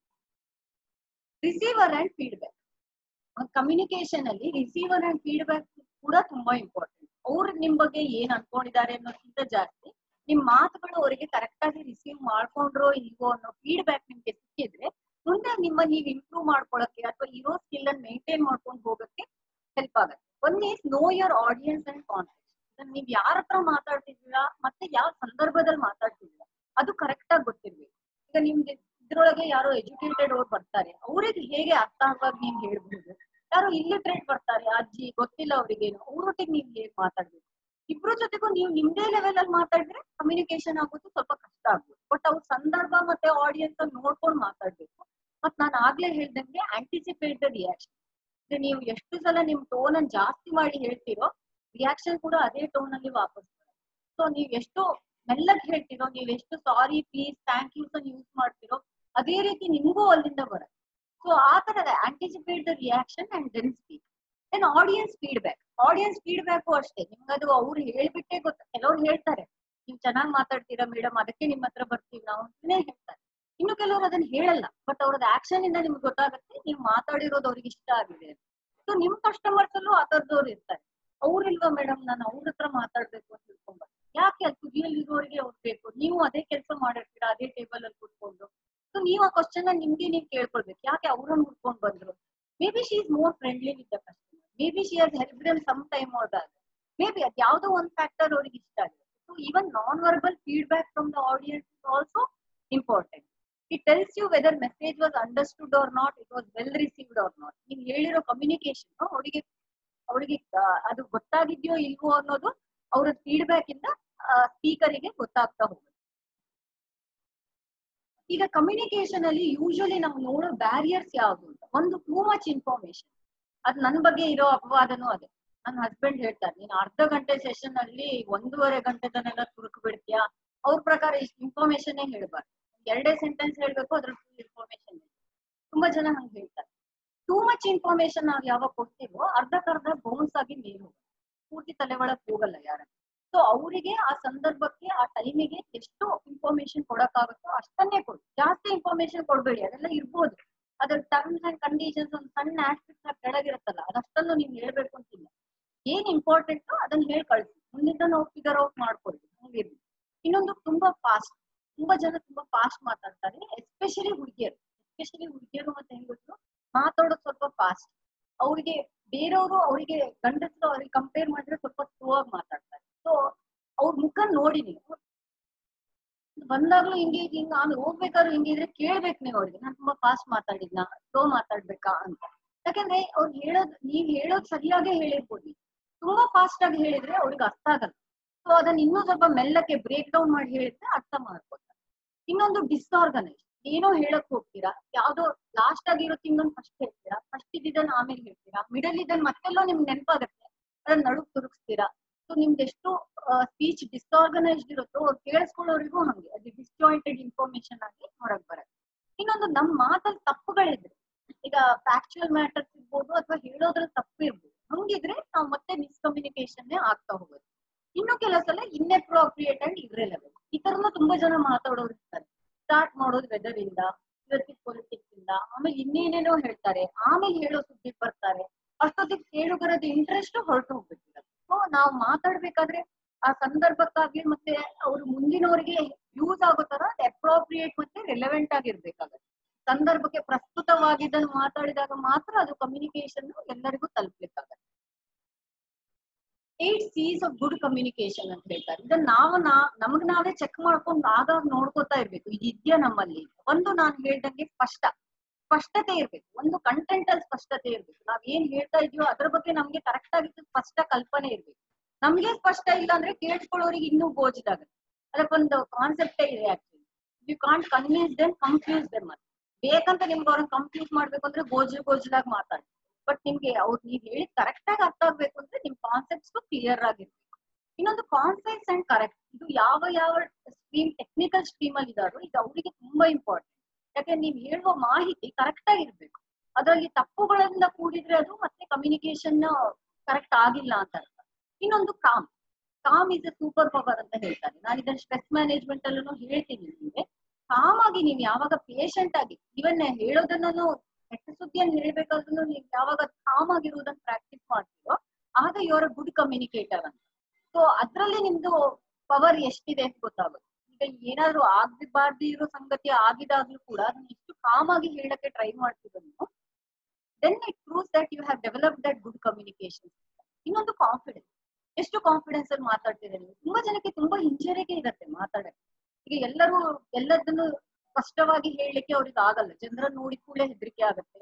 Receiver and feedback. ಕಮ್ಯುನಿಕೇಶನ್ ಅಲ್ಲಿ ರಿಸೀವರ್ ಅಂಡ್ ಫೀಡ್ಬ್ಯಾಕ್ ಕೂಡ ತುಂಬಾ ಇಂಪಾರ್ಟೆಂಟ್. ಅವ್ರು ನಿಮ್ ಬಗ್ಗೆ ಏನ್ ಅನ್ಕೊಂಡಿದ್ದಾರೆ ಅನ್ನೋದಕ್ಕಿಂತ ಜಾಸ್ತಿ ನಿಮ್ ಮಾತುಗಳು ಅವರಿಗೆ ಕರೆಕ್ಟ್ ಆಗಿ ರಿಸೀವ್ ಮಾಡ್ಕೊಂಡ್ರೋ ಇಲ್ವೋ ಅನ್ನೋ ಫೀಡ್ಬ್ಯಾಕ್ ನಿಮ್ಗೆ ಸಿಕ್ಕಿದ್ರೆ ಮುಂದೆ ನಿಮ್ಮ ನೀವ್ ಇಂಪ್ರೂವ್ ಮಾಡ್ಕೊಳಕ್ಕೆ ಅಥವಾ ಇರೋ ಸ್ಕಿಲ್ ಅನ್ನು ಮೇಂಟೈನ್ ಮಾಡ್ಕೊಂಡು ಹೋಗಕ್ಕೆ ಹೆಲ್ಪ್ ಆಗುತ್ತೆ. One is know your audience and context. ನೀವ್ ಯಾರ ಹತ್ರ ಮಾತಾಡ್ತಿದ್ದೀರಾ ಮತ್ತೆ ಯಾವ ಸಂದರ್ಭದಲ್ಲಿ ಮಾತಾಡ್ತಿದ್ದೀರಾ ಅದು ಕರೆಕ್ಟ್ ಆಗಿ ಗೊತ್ತಿರ್ಬೇಕು. ಈಗ ನಿಮ್ಗೆ ಇದ್ರೊಳಗೆ ಯಾರೋ ಎಜುಕೇಟೆಡ್ ಅವ್ರು ಬರ್ತಾರೆ, ಅವ್ರಿಗೆ ಹೇಗೆ ಅರ್ಥ ಆಗುವಾಗ ನೀವ್ ಹೇಳ್ಬಹುದು. ಯಾರೋ ಇಲ್ಲಿಟ್ರೇಟ್ ಬರ್ತಾರೆ, ಅಜ್ಜಿ ಗೊತ್ತಿಲ್ಲ ಅವ್ರಿಗೇನು, ಅವ್ರೊಟ್ಟಿಗೆ ನೀವ್ ಹೇಗ್ ಮಾತಾಡ್ಬೇಕು. ಇಬ್ರು ಜೊತೆಗೂ ನೀವು ನಿಮ್ದೇ ಲೆವೆಲ್ ಅಲ್ಲಿ ಮಾತಾಡಿದ್ರೆ ಕಮ್ಯುನಿಕೇಶನ್ ಆಗೋದು ಸ್ವಲ್ಪ ಕಷ್ಟ ಆಗ್ಬೋದು. ಬಟ್ ಅವ್ರ ಸಂದರ್ಭ ಮತ್ತೆ ಆಡಿಯನ್ಸ್ ನೋಡ್ಕೊಂಡು ಮಾತಾಡ್ಬೇಕು. ಮತ್ ನಾನು ಆಗ್ಲೇ ಹೇಳ್ದಂಗೆ ಆಂಟಿಸಿಪೇಟ್ ದ ರಿಯಾಕ್ಷನ್. ನೀವು ಎಷ್ಟು ಸಲ ನಿಮ್ ಟೋನ್ ಅನ್ನು ಜಾಸ್ತಿ ಮಾಡಿ ಹೇಳ್ತಿರೋ ರಿಯಾಕ್ಷನ್ ಕೂಡ ಅದೇ ಟೋನ್ ಅಲ್ಲಿ ವಾಪಸ್ ಬರುತ್ತೆ. ಸೊ ನೀವ್ ಎಷ್ಟು ಮೆಲ್ಲಗ್ ಹೇಳ್ತಿರೋ, ನೀವ್ ಎಷ್ಟು ಸಾರಿ ಪ್ಲೀಸ್ ಥ್ಯಾಂಕ್ ಯೂಸ್ ಅನ್ನು ಯೂಸ್ ಮಾಡ್ತಿರೋ ಅದೇ ರೀತಿ ನಿಮ್ಗೂ ಅಲ್ಲಿಂದ ಬರುತ್ತೆ. ಸೊ ಆ ತರದ anticipate the reaction and then speak. Then audience feedback. Audience feedback ಅಷ್ಟೇ, ನಿಮ್ಗದು ಅವ್ರು ಹೇಳ್ಬಿಟ್ಟೆ ಗೊತ್ತ. ಕೆಲವ್ರು ಹೇಳ್ತಾರೆ ನೀವ್ ಚೆನ್ನಾಗ್ ಮಾತಾಡ್ತೀರಾ ಮೇಡಮ್ ಅದಕ್ಕೆ ನಿಮ್ ಹತ್ರ ಬರ್ತೀವಿ ನಾವು ಅಂತಾನೆ ಹೇಳ್ತಾರೆ. ಇನ್ನು ಕೆಲವರು ಅದನ್ನ ಹೇಳಲ್ಲ, ಬಟ್ ಅವ್ರದ್ದು ಆಕ್ಷನ್ ಇಂದ ನಿಮ್ಗೆ ಗೊತ್ತಾಗುತ್ತೆ ನೀವು ಮಾತಾಡಿರೋದು ಅವ್ರಿಗೆ ಇಷ್ಟ ಆಗಿದೆ. ಸೊ ನಿಮ್ ಕಸ್ಟಮರ್ಸ್ ಅಲ್ಲೂ ಆ ತರದವ್ರು ಇರ್ತಾರೆ. ಅವ್ರಿಲ್ವಾ ಮೇಡಮ್ ನಾನು ಅವ್ರ ಹತ್ರ ಮಾತಾಡ್ಬೇಕು ಅಂತ ತಿಳ್ಕೊಂಬ, ಯಾಕೆ ಅಲ್ಲಿ ತುದಿಯಲ್ಲಿ ಇರೋರಿಗೆ ಅವ್ರು ಬೇಕು, ನೀವು ಅದೇ ಕೆಲಸ ಮಾಡಿರ್ತೀರಾ ಅದೇ ಟೇಬಲ್ ಅಲ್ಲಿ ಕೂತ್ಕೊಂಡು. ಸೊ ನೀವು ಆ ಕ್ವಶನ್ ನಿಮ್ಗೆ ನೀವು ಕೇಳ್ಕೊಳ್ಬೇಕು, ಯಾಕೆ ಅವ್ರನ್ನ ಹುಡ್ಕೊಂಡ್ ಬಂದ್ರು. Maybe she is more friendly with the customer, maybe she has help them some time or that. Maybe ಅದ್ ಯಾವ್ದೋ ಒಂದ್ ಫ್ಯಾಕ್ಟರ್ ಅವ್ರಿಗೆ ಇಷ್ಟ ಆಗಿದೆ. So even non verbal feedback from the audience is also important. It tells you whether message was understood or not, it was well received or not. ನೀವು ಹೇಳಿರೋ ಕಮ್ಯುನಿಕೇಶನ್ ಅವರಿಗೆ ಅವರಿಗೆ ಅದು ಗೊತ್ತಾಗಿದ್ಯೋ ಇಲ್ವೋ ಅನ್ನೋದು ಅವರ ಫೀಡ್ಬ್ಯಾಕ್ ಇಂದ ಸ್ಪೀಕರಿಗೆ ಗೊತ್ತಾಗ್ತಾ ಹೋಗುತ್ತೆ. ಈಗ ಕಮ್ಯುನಿಕೇಶನ್ ಅಲ್ಲಿ ಯೂಶಲಿ ನಾವು ನೋಡೋ ಬ್ಯಾರಿಯರ್ಸ್ ಯಾವ್ದು ಅಂತ, ಒಂದು ಟೂ ಮಚ್ ಇನ್ಫಾರ್ಮೇಶನ್. ಅದ್ ನನ್ ಬಗ್ಗೆ ಇರೋ ಅಪವಾದನೂ ಅದೇ. ನನ್ನ ಹಸ್ಬೆಂಡ್ ಹೇಳ್ತಾರೆ, ನೀನ್ ಅರ್ಧ ಗಂಟೆ ಸೆಷನ್ ಅಲ್ಲಿ ಒಂದೂವರೆ ಗಂಟೆ ತನಕ ತುರುಕು ಬಿಡ್ತೀಯಾ, ಅವ್ರ ಪ್ರಕಾರ ಇಷ್ಟು ಇನ್ಫಾರ್ಮೇಶನ್ ಹೇಳ್ಬಾರ್ದು, ಎರಡೇ ಸೆಂಟೆನ್ಸ್ ಹೇಳ್ಬೇಕು, ಅದ್ರ ಫುಲ್ ಇನ್ಫಾರ್ಮೇಶನ್. ತುಂಬಾ ಜನ ಹಂಗೆ ಹೇಳ್ತಾರೆ. ಟೂ ಮಚ್ ಇನ್ಫಾರ್ಮೇಶನ್ ನಾವ್ ಯಾವಾಗ ಕೊಡ್ತೀವೋ ಅರ್ಧಕ್ಕರ್ಧ ಬೌನ್ಸ್ ಆಗಿ ನೀರು ಪೂರ್ತಿ ತಲೆ ಒಳಗ್ ಹೋಗಲ್ಲ ಯಾರ. ಸೊ ಅವರಿಗೆ ಆ ಸಂದರ್ಭಕ್ಕೆ ಆ ಟೈಮಿಗೆ ಎಷ್ಟು ಇನ್ಫಾರ್ಮೇಶನ್ ಕೊಡಕ್ಕಾಗುತ್ತೋ ಅಷ್ಟನ್ನೇ ಕೊಡಿ, ಜಾಸ್ತಿ ಇನ್ಫಾರ್ಮೇಶನ್ ಕೊಡ್ಬೇಡಿ. ಅದೆಲ್ಲ ಇರ್ಬೋದು, ಅದ್ರ ಟರ್ಮ್ಸ್ ಅಂಡ್ ಕಂಡೀಷನ್ಸ್ ಒಂದು ಸಣ್ಣ ಆಸ್ಪೆಕ್ಟ್ ಕೆಳಗಿರುತ್ತಲ್ಲ, ಅದಷ್ಟನ್ನು ನೀವು ಹೇಳ್ಬೇಕು ಅಂತಿಲ್ಲ. ಏನ್ ಇಂಪಾರ್ಟೆಂಟ್ ಅದನ್ನ ಹೇಳಿ ಕಳ್ಸಿ, ಮುಂದಿನ ನಾವು ಫಿಗರ್ ಔಟ್ ಮಾಡ್ಕೊಳ್ಳಿ, ಹಂಗಿರ್ಲಿ. ಇನ್ನೊಂದು ತುಂಬಾ ಫಾಸ್ಟ್, ತುಂಬಾ ಜನ ತುಂಬಾ ಫಾಸ್ಟ್ ಮಾತಾಡ್ತಾರೆ, ಎಸ್ಪೆಷಲಿ ಹುಡುಗಿಯರು. ಎಸ್ಪೆಷಲಿ ಹುಡುಗಿಯರು ಮತ್ತೆ ಹೆಂಗ್ ಗೊತ್ತು, ಮಾತಾಡೋದು ಸ್ವಲ್ಪ ಫಾಸ್ಟ್. ಅವ್ರಿಗೆ ಬೇರೆಯವರು ಅವರಿಗೆ ಗಂಡಸರು ಅವ್ರಿಗೆ ಕಂಪೇರ್ ಮಾಡಿದ್ರೆ ಸ್ವಲ್ಪ ಸ್ಲೋ ಆಗಿ ಮಾತಾಡ್ತಾರೆ. ಸೊ ಅವ್ರ ಮುಖ ನೋಡಿ ನೀವು ಬಂದಾಗ್ಲೂ ಹಿಂಗೆ ಹಿಂಗ ಆಮೇಲೆ ಹೋಗ್ಬೇಕಾದ್ರು ಹಿಂಗಿದ್ರೆ ಕೇಳ್ಬೇಕು ನೀವು ಅವ್ರಿಗೆ, ನಾನ್ ತುಂಬಾ ಫಾಸ್ಟ್ ಮಾತಾಡಿದ್ನ ಸ್ಲೋ ಮಾತಾಡ್ಬೇಕಾ ಅಂತ. ಯಾಕಂದ್ರೆ ಅವ್ರು ಹೇಳೋದ್ ನೀವ್ ಹೇಳೋದ್ ಸರಿಯಾಗೇ ಹೇಳಿರ್ಬೋದು, ತುಂಬಾ ಫಾಸ್ಟ್ ಆಗಿ ಹೇಳಿದ್ರೆ ಅವ್ರಿಗೆ ಅರ್ಥ ಆಗಲ್ಲ. ಸೊ ಅದನ್ನ ಇನ್ನೂ ಸ್ವಲ್ಪ ಮೆಲ್ಲಕ್ಕೆ ಬ್ರೇಕ್ ಡೌನ್ ಮಾಡಿ ಹೇಳಿದ್ರೆ ಅರ್ಥ ಮಾಡ್ಕೊತಾರೆ. ಇನ್ನೊಂದು ಡಿಸ್ಆರ್ಗನೈಸ್, ಏನೋ ಹೇಳಕ್ ಹೋಗ್ತೀರಾ, ಯಾವ್ದೋ ಲಾಸ್ಟ್ ಆಗಿರೋ ತಿಂಗಳನ್ನ ಫಸ್ಟ್ ಹೇಳ್ತೀರಾ, ಫಸ್ಟ್ ಇದ್ದಿದ್ದನ್ನ ಆಮೇಲೆ ಹೇಳ್ತೀರಾ, ಮಿಡಲ್ ಇದನ್ನ ಮತ್ತೆಲ್ಲೋ ನಿಮ್ಗೆ ನೆನಪಾಗತ್ತೆ, ಅದನ್ನ ನಡುಕ್ ತುರುಗಿಸ್ತೀರಾ. ಸೊ ನಿಮ್ದು ಎಷ್ಟು ಸ್ಪೀಚ್ ಡಿಸ್ಆರ್ಗನೈಸ್ಡ್ ಇರುತ್ತೋ ಅವ್ರು ಕೇಳಿಸ್ಕೊಳ್ಳೋರಿಗೂ ಹಂಗೆ ಅದು ಡಿಸ್ಜಾಯಿಂಟೆಡ್ ಇನ್ಫಾರ್ಮೇಶನ್ ಆಗಿ ಹೊರಗ್ ಬರುತ್ತೆ. ಇನ್ನೊಂದು ನಮ್ ಮಾತಲ್ಲಿ ತಪ್ಪುಗಳಿದ್ರೆ, ಈಗ ಫ್ಯಾಕ್ಚುಯಲ್ ಮ್ಯಾಟರ್ಸ್ ಇರ್ಬೋದು ಅಥವಾ ಹೇಳೋದ್ರಲ್ಲಿ ತಪ್ಪು ಇರ್ಬೋದು, ಹಂಗಿದ್ರೆ ನಾವು ಮತ್ತೆ ಮಿಸ್ಕಮ್ಯುನಿಕೇಶನ್ ಆಗ್ತಾ ಹೋಗುತ್ತೆ. ಇನ್ನು ಕೆಲವು ಸಲ ಇನ್ಅಪ್ರೋಪ್ರಿಯೇಟ್ ಅಂಡ್ ಇರ್ರೆಲೆವೆಂಟ್, ಈ ತರನ ತುಂಬಾ ಜನ ಮಾತಾಡೋರು ಇರ್ತಾರೆ. ಸ್ಟಾರ್ಟ್ ಮಾಡೋದು ವೆದರ್ ಇಂದ, ಇವತ್ತಿಗೆ ಪೊಲಿಟಿಕ್ಸ್ ಇಂದ, ಆಮೇಲೆ ಇನ್ನೇನೇನೋ ಹೇಳ್ತಾರೆ, ಆಮೇಲೆ ಹೇಳೋ ಸುದ್ದಿ ಬರ್ತಾರೆ, ಅಷ್ಟೊತ್ತಿಗೆ ಕೇಳುಗರದ ಇಂಟ್ರೆಸ್ಟ್ ಹೊರಟು ಹೋಗ್ಬಿಟ್ಟಿದೆ. ಸೊ ನಾವು ಮಾತಾಡ್ಬೇಕಾದ್ರೆ ಆ ಸಂದರ್ಭಕ್ಕಾಗಿ ಮತ್ತೆ ಅವ್ರು ಮುಂದಿನವರಿಗೆ ಯೂಸ್ ಆಗೋ ತರ ಅಪ್ರೋಪ್ರಿಯೇಟ್ ಮತ್ತೆ ರೆಲೆವೆಂಟ್ ಆಗಿರ್ಬೇಕಾಗತ್ತೆ. ಸಂದರ್ಭಕ್ಕೆ ಪ್ರಸ್ತುತವಾಗಿದ್ದನ್ನು ಮಾತಾಡಿದಾಗ ಮಾತ್ರ ಅದು ಕಮ್ಯುನಿಕೇಶನ್ ಎಲ್ಲರಿಗೂ ತಲುಪ್ಲಿಕ್ಕಾಗತ್ತೆ. Eight Cs of good communication ಅಂತ ಹೇಳ್ತಾರೆ. ಇದನ್ನ ನಾವು ನಾ ನಮಗ್ ನಾವೇ ಚೆಕ್ ಮಾಡ್ಕೊಂಡು ಆಗಾಗ ನೋಡ್ಕೋತಾ ಇರ್ಬೇಕು, ಇದಿದ್ಯಾ ನಮ್ಮಲ್ಲಿ. ಒಂದು ನಾನು ಹೇಳ್ದಂಗೆ ಸ್ಪಷ್ಟ ಸ್ಪಷ್ಟತೆ ಇರ್ಬೇಕು, ಒಂದು ಕಂಟೆಂಟ್ ಅಲ್ಲಿ ಸ್ಪಷ್ಟತೆ ಇರ್ಬೇಕು. ನಾವ್ ಏನ್ ಹೇಳ್ತಾ ಇದೀವೋ ಅದ್ರ ಬಗ್ಗೆ ನಮ್ಗೆ ಕರೆಕ್ಟ್ ಆಗಿದ್ದು ಸ್ಪಷ್ಟ ಕಲ್ಪನೆ ಇರ್ಬೇಕು. ನಮ್ಗೆ ಸ್ಪಷ್ಟ ಇಲ್ಲ ಅಂದ್ರೆ ಕೇಳಿಸ್ಕೊಳ್ಳೋರಿಗೆ ಇನ್ನೂ ಗೋಜಿದಾಗುತ್ತೆ. ಅದಕ್ಕೊಂದು ಕಾನ್ಸೆಪ್ಟೇ ಇದೆ actually. You can't convince them, confuse them ಅಂತ. ಬೇಕಂತ ನಿಮ್ಗೆ ಅವ್ರನ್ನ ಕನ್ಫ್ಯೂಸ್ ಮಾಡ್ಬೇಕು ಅಂದ್ರೆ ಗೋಜು ಗೋಜುಲಾಗಿ ಮಾತಾಡಿ. ಬಟ್ ನಿಮ್ಗೆ ಅವ್ರು ನೀವ್ ಹೇಳಿ ಕರೆಕ್ಟ್ ಆಗಿ ಅರ್ಥ ಆಗ್ಬೇಕು ಅಂದ್ರೆ ನಿಮ್ ಕಾನ್ಸೆಪ್ಟ್ಸ್ ಕ್ಲಿಯರ್ ಆಗಿರ್ಬೇಕು. ಇನ್ನೊಂದು ಕಾನ್ಸೈಸ್ ಅಂಡ್ ಕರೆಕ್ಟ್, ಇದು ಯಾವ ಯಾವ ಸ್ಟ್ರೀಮ್ ಟೆಕ್ನಿಕಲ್ ಸ್ಟ್ರೀಮ್ ಅಲ್ಲಿ ಇದಾರೋ ಇದು ಅವರಿಗೆ ತುಂಬಾ ಇಂಪಾರ್ಟೆಂಟ್. ಯಾಕಂದ್ರೆ ನೀವ್ ಹೇಳುವ ಮಾಹಿತಿ ಕರೆಕ್ಟ್ ಆಗಿರ್ಬೇಕು. ಅದರಲ್ಲಿ ತಪ್ಪುಗಳಿಂದ ಕೂಡಿದ್ರೆ ಅದು ಮತ್ತೆ ಕಮ್ಯುನಿಕೇಶನ್ ಕರೆಕ್ಟ್ ಆಗಿಲ್ಲ ಅಂತ ಅರ್ಥ. ಇನ್ನೊಂದು calm, calm is a superpower ಅಂತ ಹೇಳ್ತಾರೆ. ನಾನು ಇದನ್ನ ಸ್ಟ್ರೆಸ್ ಮ್ಯಾನೇಜ್ಮೆಂಟ್ ಅಲ್ಲೂ ಹೇಳ್ತೀನಿ ನಿಮ್ಗೆ. ಕಾಮ್ ಆಗಿ ನೀವು ಯಾವಾಗ ಪೇಷಂಟ್ ಆಗಿ ಇವನ್ ಹೇಳೋದನ್ನು ಕೆಟ್ಟ ಸುದ್ದಿಯನ್ನು ಹೇಳ್ಬೇಕಾದ್ರೂ ನೀವು ಯಾವಾಗ ಕಾಮ್ ಆಗಿರುವುದನ್ನ ಪ್ರಾಕ್ಟೀಸ್ ಮಾಡ್ತೀರೋ ಆಗ ಇವರ ಗುಡ್ ಕಮ್ಯುನಿಕೇಟರ್ ಅಂತ. ಸೊ ಅದ್ರಲ್ಲಿ ನಿಮ್ದು ಪವರ್ ಎಷ್ಟಿದೆ ಅಂತ ಗೊತ್ತಾಗುತ್ತೆ. ಈಗ ಏನಾದ್ರು ಆಗಬಾರ್ದು ಇರೋ ಸಂಗತಿ ಆಗಿದಾಗ್ಲೂ ಕೂಡ ಅದನ್ನ ಎಷ್ಟು ಕಾಮ್ ಆಗಿ ಹೇಳಕ್ಕೆ ಟ್ರೈ ಮಾಡ್ತಿದ್ರು, then it proves that you have developed that good communication. ಇನ್ನೊಂದು ಕಾನ್ಫಿಡೆನ್ಸ್, ಎಷ್ಟು ಕಾನ್ಫಿಡೆನ್ಸ್ ಅಲ್ಲಿ ಮಾತಾಡ್ತಿದ್ರೆ ನೀವು. ತುಂಬಾ ಜನಕ್ಕೆ ತುಂಬಾ ಹಿಂಜರಿಕೆ ಇರತ್ತೆ ಮಾತಾಡಕ್ಕೆ. ಈಗ ಎಲ್ಲರೂ ಎಲ್ಲದನ್ನು ಸ್ಪಷ್ಟವಾಗಿ ಹೇಳಲಿಕ್ಕೆ ಅವ್ರಿಗೆ ಆಗಲ್ಲ, ಜನರನ್ನ ನೋಡಿದ ಕೂಡಲೇ ಹೆದರಿಕೆ ಆಗುತ್ತೆ.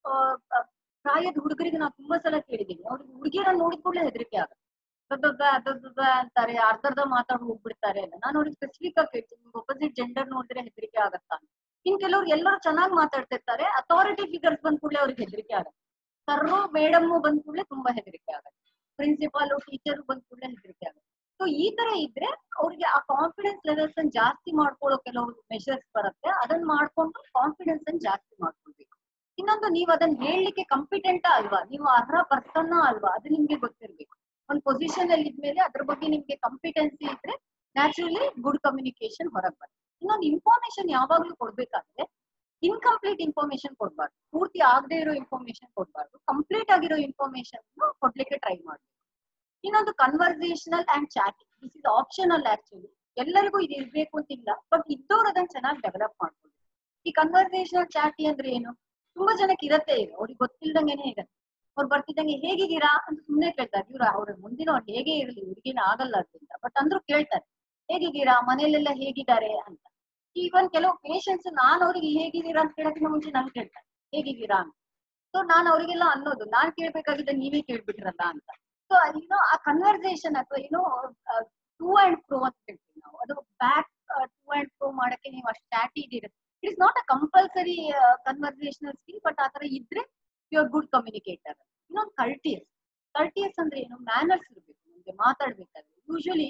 ಆ ಪ್ರಾಯದ ಹುಡುಗರಿಗೆ ನಾವು ತುಂಬಾ ಸಲ ಕೇಳಿದೀವಿ, ಅವ್ರಿಗೆ ಹುಡುಗಿಯರನ್ನ ನೋಡಿದ ಕೂಡಲೇ ಹೆದರಿಕೆ ಆಗುತ್ತೆ. ದೊಡ್ಡ ದೊಡ್ಡ ಅಂತಾರೆ, ಅರ್ಧರ್ಧ ಮಾತಾಡಿ ಹೋಗ್ಬಿಡ್ತಾರೆ ಅಂತ. ನಾನು ಅವ್ರಿಗೆ ಸ್ಪೆಸಿಫಿಕ್ ಆಗಿ ಕೇಳ್ತೀನಿ, ಒಪೋಸಿಟ್ ಜೆಂಡರ್ ನೋಡಿದ್ರೆ ಹೆದರಿಕೆ ಆಗತ್ತಾ. ಇನ್ ಕೆಲವ್ರು ಎಲ್ಲರೂ ಚೆನ್ನಾಗಿ ಮಾತಾಡ್ತಿರ್ತಾರೆ, ಅಥಾರಿಟಿ ಫಿಗರ್ಸ್ ಬಂದ್ ಕೂಡಲೇ ಅವ್ರಿಗೆ ಹೆದರಿಕೆ ಆಗುತ್ತೆ. ಸರ್ರು ಮೇಡಮ್ಮು ಬಂದ್ ಕೂಡಲೇ ತುಂಬಾ ಹೆದರಿಕೆ ಆಗುತ್ತೆ, ಪ್ರಿನ್ಸಿಪಾಲು ಟೀಚರ್ ಬಂದ್ ಕೂಡಲೇ ಹೆದರಿಕೆ ಆಗುತ್ತೆ. ಸೊ ಈ ತರ ಇದ್ರೆ ಅವ್ರಿಗೆ ಆ ಕಾನ್ಫಿಡೆನ್ಸ್ ಲೆವೆಲ್ಸ್ ಅನ್ನು ಜಾಸ್ತಿ ಮಾಡ್ಕೊಳ್ಳೋ ಕೆಲವು ಮೆಷರ್ಸ್ ಬರುತ್ತೆ. ಅದನ್ನ ಮಾಡ್ಕೊಂಡು ಕಾನ್ಫಿಡೆನ್ಸ್ ಅನ್ನು ಜಾಸ್ತಿ ಮಾಡ್ಕೊಳ್ಬೇಕು. ಇನ್ನೊಂದು, ನೀವು ಅದನ್ನ ಹೇಳಲಿಕ್ಕೆ ಕಂಪಿಟೆಂಟಾ ಅಲ್ವಾ, ನೀವು ಅರ್ಹ ಪರ್ಸನ್ ಅಲ್ವಾ, ಅದು ನಿಮ್ಗೆ ಗೊತ್ತಿರ್ಬೇಕು. ಒಂದು ಪೊಸಿಷನ್ ಅಲ್ಲಿ ಇದ್ಮೇಲೆ ಅದ್ರ ಬಗ್ಗೆ ನಿಮ್ಗೆ ಕಾಂಪಿಟೆನ್ಸಿ ಇದ್ರೆ ನ್ಯಾಚುರಲಿ ಗುಡ್ ಕಮ್ಯುನಿಕೇಶನ್ ಹೊರಗೆ ಬರುತ್ತೆ. ಇನ್ನೊಂದು, ಇನ್ಫಾರ್ಮೇಶನ್ ಯಾವಾಗ್ಲೂ ಕೊಡ್ಬೇಕಾದ್ರೆ ಇನ್ಕಂಪ್ಲೀಟ್ ಇನ್ಫಾರ್ಮೇಶನ್ ಕೊಡ್ಬಾರ್ದು, ಪೂರ್ತಿ ಆಗದೆ ಇರೋ ಇನ್ಫಾರ್ಮೇಶನ್ ಕೊಡ್ಬಾರ್ದು, ಕಂಪ್ಲೀಟ್ ಆಗಿರೋ ಇನ್ಫಾರ್ಮೇಶನ್ ಕೊಡ್ಲಿಕ್ಕೆ ಟ್ರೈ ಮಾಡ್ಬೇಕು. ಇನ್ನೊಂದು, conversational and chatting, this is optional actually. ಎಲ್ಲರಿಗೂ ಇದು ಇರ್ಬೇಕು ಅಂತಿಲ್ಲ, ಬಟ್ ಇದ್ದವ್ರು ಅದನ್ನ ಚೆನ್ನಾಗಿ ಡೆವಲಪ್ ಮಾಡ್ಕೊಳ್ಳಿ. ಈ ಕನ್ವರ್ಸೇಷನಲ್ ಚಾಟಿ ಅಂದ್ರೆ ಏನು, ತುಂಬಾ ಜನಕ್ಕೆ ಇರತ್ತೆ, ಇದೆ ಅವ್ರಿಗೆ ಗೊತ್ತಿಲ್ದಂಗೆನೆ ಇರತ್ತೆ. ಅವ್ರು ಬರ್ತಿದ್ದಂಗೆ ಹೇಗಿದ್ದೀರಾ ಅಂತ ಸುಮ್ನೆ ಕೇಳ್ತಾರೆ. ಇವ್ರು ಅವ್ರ ಮುಂದಿನ ಅವ್ರು ಹೇಗೆ ಇರಲಿ, ಹುಡುಗಿನ ಆಗಲ್ಲ ಅದರಿಂದ, ಬಟ್ ಅಂದ್ರೂ ಕೇಳ್ತಾರೆ ಹೇಗಿದ್ದೀರಾ, ಮನೇಲೆಲ್ಲ ಹೇಗಿದ್ದಾರೆ ಅಂತ. ಈವನ್ ಕೆಲವು ಪೇಷಂಟ್ಸ್ ನಾನ್ ಅವ್ರಿಗೆ ಹೇಗಿದ್ದೀರಾ ಅಂತ ಕೇಳೋಕ್ಕಿಂತ ಮುಂಚೆ ನನ್ ಕೇಳ್ತಾರೆ ಹೇಗಿದ್ದೀರಾ ಅಂತ. ಸೊ ನಾನ್ ಅವ್ರಿಗೆಲ್ಲ ಅನ್ನೋದು ನಾನ್ ಕೇಳ್ಬೇಕಾಗಿದ್ದ ನೀವೇ ಕೇಳ್ಬಿಟ್ರಲ್ಲ ಅಂತ. ಸೊ ಏನೋ ಆ ಕನ್ವರ್ಸೇಷನ್ ಅಥವಾ ಏನೋ ಟೂ ಅಂಡ್ ಫ್ರೋ ಅಂತ ಹೇಳ್ತೀವಿ ನಾವು, ಅದು ಬ್ಯಾಕ್ ಟೂ ಅಂಡ್ ಫ್ರೋ ಮಾಡಕ್ಕೆ ನೀವು ಅಷ್ಟು ಸ್ಟ್ರಾಟಜಿ ಇರುತ್ತೆ. It is not a compulsory conversational skill, but ಆತರ ಇದ್ರೆ ಯು ಆರ್ ಗುಡ್ ಕಮ್ಯುನಿಕೇಟರ್. ಇನ್ನೊಂದು ಕಲ್ಟಿಯಸ್. ಕಲ್ಟಿಯಸ್ ಅಂದ್ರೆ ಏನು, ಮ್ಯಾನರ್ಸ್ ಇರ್ಬೇಕು ನಿಮ್ಗೆ ಮಾತಾಡ್ಬೇಕಾದ್ರೆ. ಯೂಶಲಿ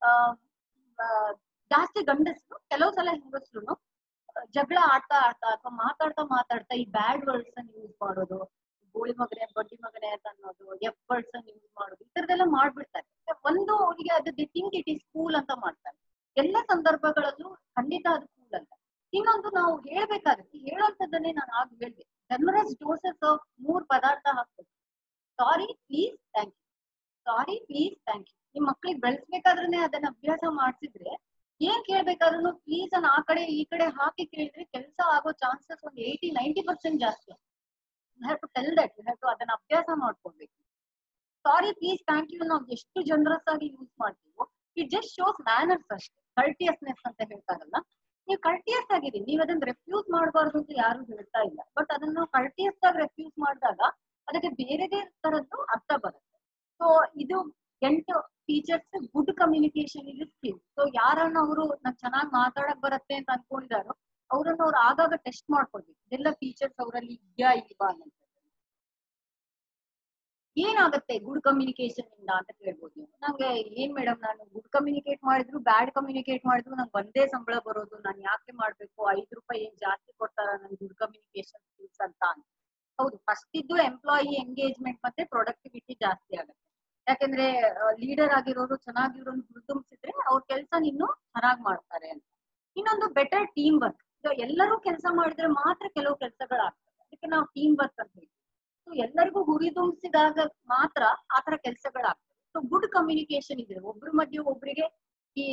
ಜಾಸ್ತಿ ಗಂಡಸರು, ಕೆಲವು ಸಲ ಹೆಂಗಸರು ಜಗಳ ಆಡ್ತಾ ಆಡ್ತಾ ಅಥವಾ ಮಾತಾಡ್ತಾ ಮಾತಾಡ್ತಾ ಈ ಬ್ಯಾಡ್ ವರ್ಡ್ಸ್ ಅನ್ನು ಯೂಸ್ ಮಾಡೋದು, ಗೋಳಿ ಮಗನೆ ಬಡ್ಡಿ ಮಗನೆ ಅಂತ ಅನ್ನೋದು, ಎಫ್ ವರ್ಡ್ಸ್ ಅನ್ನು ಯೂಸ್ ಮಾಡೋದು, ಈ ತರದೆಲ್ಲ ಮಾಡ್ಬಿಡ್ತಾರೆ. ಒಂದು ಅವರಿಗೆ ಅದು they think it is cool ಅಂತ ಮಾಡ್ತಾರೆ. ಎಲ್ಲ ಸಂದರ್ಭಗಳಲ್ಲೂ ಖಂಡಿತ ಅದು ಕೂಲ್ ಅಲ್ಲ. ಇನ್ನೊಂದು ನಾವು ಹೇಳ್ಬೇಕಾಗುತ್ತೆ, ಹೇಳೋಂಥದ್ದನ್ನೇ ನಾನು ಆಗ ಹೇಳ್ದೆ, ಜನರಸ್ ಡೋಸಸ್ ಆಫ್ ಮೂರ್ ಪದಾರ್ಥ ಹಾಕ್ಬೇಕು. Sorry, please, thank you. Sorry, please, thank you. ನಿಮ್ ಮಕ್ಳಿಗೆ ಬೆಳೆಸ್ಬೇಕಾದ್ರೆ ಅದನ್ನ ಅಭ್ಯಾಸ ಮಾಡ್ಸಿದ್ರೆ ಏನ್ ಕೇಳ್ಬೇಕಾದ್ರೂ ಪ್ಲೀಸ್ ಅನ್ನ ಆ ಕಡೆ ಈ ಕಡೆ ಹಾಕಿ ಕೇಳಿದ್ರೆ ಕೆಲಸ ಆಗೋ ಚಾನ್ಸಸ್ ಒಂದು ಏಯ್ಟಿ ನೈಂಟಿ ಪರ್ಸೆಂಟ್ ಜಾಸ್ತಿ. You have to tell that, you have to ಅದನ್ನ ಅಭ್ಯಾಸ ಮಾಡ್ಕೊಳ್ಬೇಕು. ಸಾರಿ, ಪ್ಲೀಸ್, ಥ್ಯಾಂಕ್ ಯು ನಾವು ಎಷ್ಟು ಜನರಸ್ ಆಗಿ ಯೂಸ್ ಮಾಡ್ತೀವೋ ಇಟ್ ಜಸ್ಟ್ ಶೋಸ್ ಮ್ಯಾನರ್ಸ್ ಅಷ್ಟೇ. ಕರ್ಟಿಯಸ್ನೆಸ್ ಅಂತ ಹೇಳ್ತಾರಲ್ಲ, ನೀವು ಕರ್ಟಿಯಸ್ ಆಗಿರಿ, ನೀವು ಅದನ್ನ ರೆಫ್ಯೂಸ್ ಮಾಡಬಾರ್ದು ಅಂತ ಯಾರು ಹೇಳ್ತಾ ಇಲ್ಲ. ಬಟ್ ಅದನ್ನ ನಾವು ಕರ್ಟಿಯಸ್ ಆಗಿ ರೆಫ್ಯೂಸ್ ಮಾಡಿದಾಗ ಅದಕ್ಕೆ ಬೇರೆದೇ ತರದ್ದು ಅರ್ಥ ಬರುತ್ತೆ. ಸೊ ಇದು ಎಂಟು ಫೀಚರ್ಸ್ ಗುಡ್ ಕಮ್ಯುನಿಕೇಶನ್ ಇದು ಸ್ಕಿಲ್. ಸೊ ಯಾರನ್ನ ಅವರು ನಂಗೆ ಚೆನ್ನಾಗಿ ಮಾತಾಡಕ್ ಬರುತ್ತೆ ಅಂತ ಅನ್ಕೊಂಡಿದಾರೋ ಅವ್ರನ್ನ ಅವ್ರು ಆಗಾಗ ಟೆಸ್ಟ್ ಮಾಡ್ಕೊಳ್ಬೇಕು, ಇದೆಲ್ಲ ಫೀಚರ್ಸ್ ಅವರಲ್ಲಿ ಇದೆಯಾ ಇಲ್ವಾ ಅಂತ. ಏನಾಗುತ್ತೆ ಗುಡ್ ಕಮ್ಯುನಿಕೇಶನ್ ಇಂದ ಅಂತ ಕೇಳ್ಬೋದು ನೀವು. ನಂಗೆ ಏನ್ ಮೇಡಮ್, ನಾನು ಗುಡ್ ಕಮ್ಯುನಿಕೇಟ್ ಮಾಡಿದ್ರು ಬ್ಯಾಡ್ ಕಮ್ಯುನಿಕೇಟ್ ಮಾಡಿದ್ರು ನಂಗೆ ಒಂದೇ ಸಂಬಳ ಬರೋದು, ನಾನು ಯಾಕೆ ಮಾಡ್ಬೇಕು, ಐದು ರೂಪಾಯಿ ಏನ್ ಜಾಸ್ತಿ ಕೊಡ್ತಾರ ನನ್ ಗುಡ್ ಕಮ್ಯುನಿಕೇಶನ್ ಸ್ಕಿಲ್ಸ್ ಅಂತ ಅಂತ. ಹೌದು, ಫಸ್ಟ್ ಇದ್ದು ಎಂಪ್ಲಾಯಿ ಎಂಗೇಜ್ಮೆಂಟ್ ಮತ್ತೆ ಪ್ರೊಡಕ್ಟಿವಿಟಿ ಜಾಸ್ತಿ ಆಗುತ್ತೆ. ಯಾಕಂದ್ರೆ ಲೀಡರ್ ಆಗಿರೋರು ಚೆನ್ನಾಗಿರೋನು ಹುರಿದುಂಬಿಸಿದ್ರೆ ಅವ್ರ ಕೆಲಸ ಇನ್ನು ಚೆನ್ನಾಗಿ ಮಾಡ್ತಾರೆ ಅಂತ. ಇನ್ನೊಂದು ಬೆಟರ್ ಟೀಮ್ ವರ್ಕ್. ಎಲ್ಲರೂ ಕೆಲಸ ಮಾಡಿದ್ರೆ ಮಾತ್ರ ಕೆಲವು ಕೆಲಸಗಳಾಗ್ತವೆ, ಅದಕ್ಕೆ ನಾವು ಟೀಮ್ ವರ್ಕ್ ಅಂತ ಹೇಳ್ತೀವಿ. ಸೊ ಎಲ್ಲರಿಗೂ ಹುರಿದುಂಬಿಸಿದಾಗ ಮಾತ್ರ ಆತರ ಕೆಲಸಗಳಾಗ್ತವೆ. ಸೊ ಗುಡ್ ಕಮ್ಯುನಿಕೇಶನ್ ಇದೆ, ಒಬ್ರ ಮಧ್ಯೆ ಒಬ್ರಿಗೆ ಈ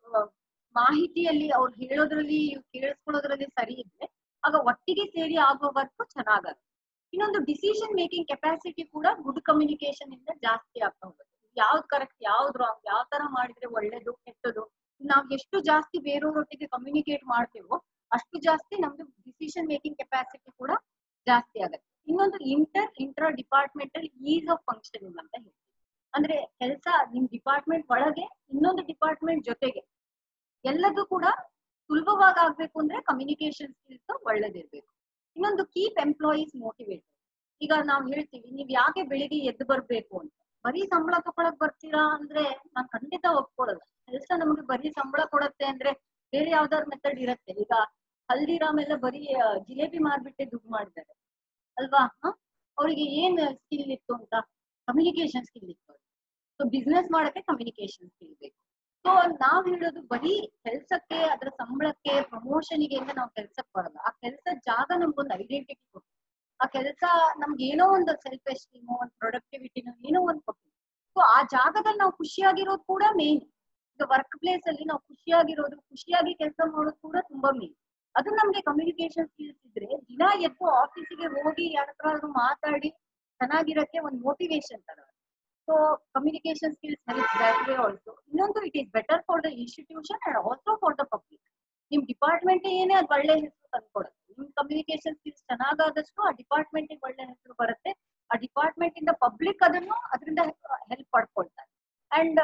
ಮಾಹಿತಿಯಲ್ಲಿ ಅವ್ರು ಹೇಳೋದ್ರಲ್ಲಿ ಕೇಳಿಸ್ಕೊಳ್ಳೋದ್ರಲ್ಲಿ ಸರಿ ಇದ್ರೆ ಆಗ ಒಟ್ಟಿಗೆ ಸೇರಿ ಆಗೋ ವರ್ಕ್ ಚೆನ್ನಾಗತ್ತೆ. ಇನ್ನೊಂದು ಡಿಸಿಷನ್ ಮೇಕಿಂಗ್ ಕೆಪಾಸಿಟಿ ಕೂಡ ಗುಡ್ ಕಮ್ಯುನಿಕೇಶನ್ ಇಂದ ಜಾಸ್ತಿ ಆಗ್ತಾ ಹೋಗುತ್ತೆ. ಯಾವ್ದು ಕರೆಕ್ಟ್, ಯಾವ್ದು ರಾಂಗ್, ಯಾವ ತರ ಮಾಡಿದ್ರೆ ಒಳ್ಳೇದು ಕೆಟ್ಟದು, ನಾವ್ ಎಷ್ಟು ಜಾಸ್ತಿ ಬೇರೆಯವ್ರೊಟ್ಟಿಗೆ ಕಮ್ಯುನಿಕೇಟ್ ಮಾಡ್ತೀವೋ ಅಷ್ಟು ಜಾಸ್ತಿ ನಮ್ದು ಡಿಸಿಷನ್ ಮೇಕಿಂಗ್ ಕೆಪಾಸಿಟಿ ಕೂಡ ಜಾಸ್ತಿ ಆಗುತ್ತೆ. ಇನ್ನೊಂದು inter intra departmental ease of functioning ಅಂತ ಹೇಳ್ತೀವಿ. ಅಂದ್ರೆ ಕೆಲಸ ನಿಮ್ ಡಿಪಾರ್ಟ್ಮೆಂಟ್ ಒಳಗೆ ಇನ್ನೊಂದು ಡಿಪಾರ್ಟ್ಮೆಂಟ್ ಜೊತೆಗೆ ಎಲ್ಲದೂ ಕೂಡ ಸುಲಭವಾಗಿ ಆಗ್ಬೇಕು ಅಂದ್ರೆ ಕಮ್ಯುನಿಕೇಶನ್ ಸ್ಕಿಲ್ಸ್ ಒಳ್ಳೇದಿರ್ಬೇಕು. ಇನ್ನೊಂದು ಕೀಪ್ ಎಂಪ್ಲಾಯೀಸ್ ಮೋಟಿವೇಟೆಡ್. ಈಗ ನಾವ್ ಹೇಳ್ತೀವಿ ನೀವ್ ಯಾಕೆ ಬೆಳಿಗ್ಗೆ ಎದ್ದು ಬರ್ಬೇಕು ಅಂತ, ಬರೀ ಸಂಬಳ ತಗೊಳಕ್ ಬರ್ತೀರಾ ಅಂದ್ರೆ ನಾನ್ ಖಂಡಿತ ಒಪ್ಕೊಡಲ್ಲ. ಕೆಲಸ ನಮ್ಗೆ ಬರೀ ಸಂಬಳ ಕೊಡತ್ತೆ ಅಂದ್ರೆ ಬೇರೆ ಯಾವ್ದಾದ್ರು ಮೆಥಡ್ ಇರತ್ತೆ. ಈಗ ಹಲ್ದಿರಾಮ್ ಎಲ್ಲ ಬರೀ ಜಿಲೇಬಿ ಮಾರ್ಬಿಟ್ಟೆ ದುಡ್ಡು ಮಾಡಿದ್ದಾರೆ ಅಲ್ವಾ. ಅವ್ರಿಗೆ ಏನ್ ಸ್ಕಿಲ್ ಇತ್ತು ಅಂತ, ಕಮ್ಯುನಿಕೇಶನ್ ಸ್ಕಿಲ್ ಇತ್ತು. ಸೊ ಬಿಸ್ನೆಸ್ ಮಾಡಕ್ಕೆ ಕಮ್ಯುನಿಕೇಶನ್ ಸ್ಕಿಲ್ ಬೇಕು. ಸೊ ನಾವ್ ಹೇಳೋದು ಬರೀ ಕೆಲ್ಸಕ್ಕೆ, ಅದ್ರ ಸಂಬಳಕ್ಕೆ, ಪ್ರಮೋಷನ್ಗೆ ಅಂತ ನಾವು ಕೆಲ್ಸಕ್ಕೆ ಬರಲ್ಲ. ಆ ಕೆಲ್ಸದ ಜಾಗ ನಮ್ಗೊಂದು ಐಡೆಂಟಿಟಿ ಕೊಟ್ಟು, ಆ ಕೆಲಸ ನಮ್ಗೆ ಏನೋ ಒಂದು ಸೆಲ್ಫ್ ಎಸ್ಟೀಮು, ಒಂದು ಪ್ರೊಡಕ್ಟಿವಿಟಿನೋ ಏನೋ ಒಂದು ಕೊಟ್ಟು, ಸೊ ಆ ಜಾಗದಲ್ಲಿ ನಾವು ಖುಷಿಯಾಗಿರೋದು ಕೂಡ ಮೇನ್. ಈಗ ವರ್ಕ್ ಪ್ಲೇಸ್ ಅಲ್ಲಿ ನಾವು ಖುಷಿಯಾಗಿರೋದು, ಖುಷಿಯಾಗಿ ಕೆಲಸ ಮಾಡೋದು ಕೂಡ ತುಂಬಾ ಮೇನ್. ಅದು ನಮ್ಗೆ ಕಮ್ಯುನಿಕೇಶನ್ ಸ್ಕಿಲ್ಸ್ ಇದ್ರೆ ದಿನ ಎದ್ದು ಆಫೀಸಿಗೆ ಹೋಗಿ ಯಾರ ಹತ್ರ ಮಾತಾಡಿ ಚೆನ್ನಾಗಿರಕ್ಕೆ ಒಂದು ಮೋಟಿವೇಶನ್ ತರ. So communication skills help that way also. ಇನ್ನೊಂದು it is better for the institution and also for the public. ನಿಮ್ ಡಿಪಾರ್ಟ್ಮೆಂಟ್ ಏನೇ ಅದು ಒಳ್ಳೆ ಹೆಸರು ತಂದ್ಕೊಡುತ್ತೆ. ನಿಮ್ ಕಮ್ಯುನಿಕೇಶನ್ ಸ್ಕಿಲ್ಸ್ ಚೆನ್ನಾಗಾದಷ್ಟು ಆ ಡಿಪಾರ್ಟ್ಮೆಂಟ್ ಒಳ್ಳೆ ಹೆಸರು ಬರುತ್ತೆ. ಆ ಡಿಪಾರ್ಟ್ಮೆಂಟ್ ಇಂದ ಪಬ್ಲಿಕ್ ಅದನ್ನು ಅದರಿಂದ ಹೆಲ್ಪ್ ಪಡ್ಕೊಳ್ತಾರೆ. ಅಂಡ್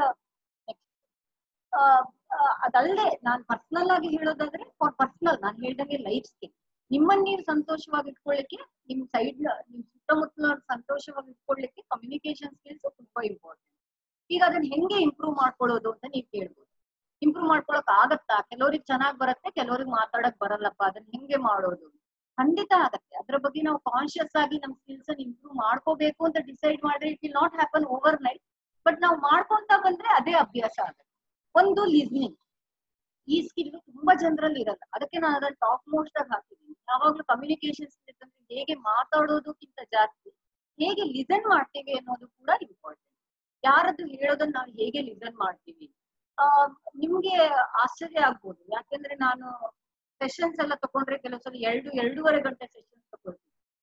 ಅದಲ್ಲದೆ ನಾನ್ ಪರ್ಸನಲ್ ಆಗಿ ಹೇಳೋದಾದ್ರೆ ಫಾರ್ ಪರ್ಸನಲ್ ನಾನು ಹೇಳ್ದಂಗೆ ಲೈಫ್ ಸ್ಕಿಲ್, ನಿಮ್ಮನ್ನ ನೀವು ಸಂತೋಷವಾಗಿ ಇಟ್ಕೊಳ್ಳಿಕ್ಕೆ, ನಿಮ್ ಸೈಡ್ ನಿಮ್ ಸುತ್ತಮುತ್ತಲ ಸಂತೋಷವಾಗಿ ಇಟ್ಕೊಳ್ಳಿಕ್ಕೆ ಕಮ್ಯುನಿಕೇಶನ್ ಸ್ಕಿಲ್ಸ್ ತುಂಬಾ ಇಂಪಾರ್ಟೆಂಟ್. ಈಗ ಅದನ್ನ ಹೆಂಗೆ ಇಂಪ್ರೂವ್ ಮಾಡ್ಕೊಳ್ಳೋದು ಅಂತ ನೀವು ಕೇಳ್ಬೋದು. ಇಂಪ್ರೂವ್ ಮಾಡ್ಕೊಳಕ್ ಆಗತ್ತಾ? ಕೆಲವ್ರಿಗೆ ಚೆನ್ನಾಗ್ ಬರುತ್ತೆ, ಕೆಲವ್ರಿಗೆ ಮಾತಾಡಕ್ ಬರಲ್ಲಪ್ಪ, ಅದನ್ನ ಹೆಂಗೆ ಮಾಡೋದು? ಖಂಡಿತ ಆಗತ್ತೆ. ಅದ್ರ ಬಗ್ಗೆ ನಾವು ಕಾನ್ಶಿಯಸ್ ಆಗಿ ನಮ್ ಸ್ಕಿಲ್ಸ್ ಅನ್ನ ಇಂಪ್ರೂವ್ ಮಾಡ್ಕೋಬೇಕು ಅಂತ ಡಿಸೈಡ್ ಮಾಡಿದ್ರೆ it will not happen overnight. But ನಾವು ಮಾಡ್ಕೊಂತ ಬಂದ್ರೆ ಅದೇ ಅಭ್ಯಾಸ ಆಗುತ್ತೆ. ಒಂದು ಲಿಸ್ನಿಂಗ್, ಈ ಸ್ಕಿಲ್ ತುಂಬಾ ಜನರಲ್ಲಿ ಇರಲ್ಲ, ಅದಕ್ಕೆ ನಾನು ಅದನ್ನ ಟಾಪ್ ಮೋಸ್ಟ್ ಆಗಿ ಹಾಕಿದ್ದೀನಿ. ಯಾವಾಗ್ಲೂ ಕಮ್ಯುನಿಕೇಶನ್ ಸ್ಕಿಲ್ಸ್ ಅಂದ್ರೆ ಹೇಗೆ ಮಾತಾಡೋದಕ್ಕಿಂತ ಜಾಸ್ತಿ ಹೇಗೆ ಲಿಸನ್ ಮಾಡ್ತೀವಿ ಅನ್ನೋದು ಕೂಡ ಇಂಪಾರ್ಟೆಂಟ್. ಯಾರದ್ದು ಹೇಳೋದನ್ನ ನಾವು ಹೇಗೆ ಲಿಸನ್ ಮಾಡ್ತೀವಿ. ಆ ನಿಮ್ಗೆ ಆಶ್ಚರ್ಯ ಆಗ್ಬೋದು, ಯಾಕೆಂದ್ರೆ ನಾನು ಸೆಷನ್ಸ್ ಎಲ್ಲ ತಗೊಂಡ್ರೆ ಕೆಲವು ಸಲ ಎರಡು ಎರಡೂವರೆ ಗಂಟೆ ಸೆಷನ್ಸ್ ತಗೊಳ್ತೀನಿ.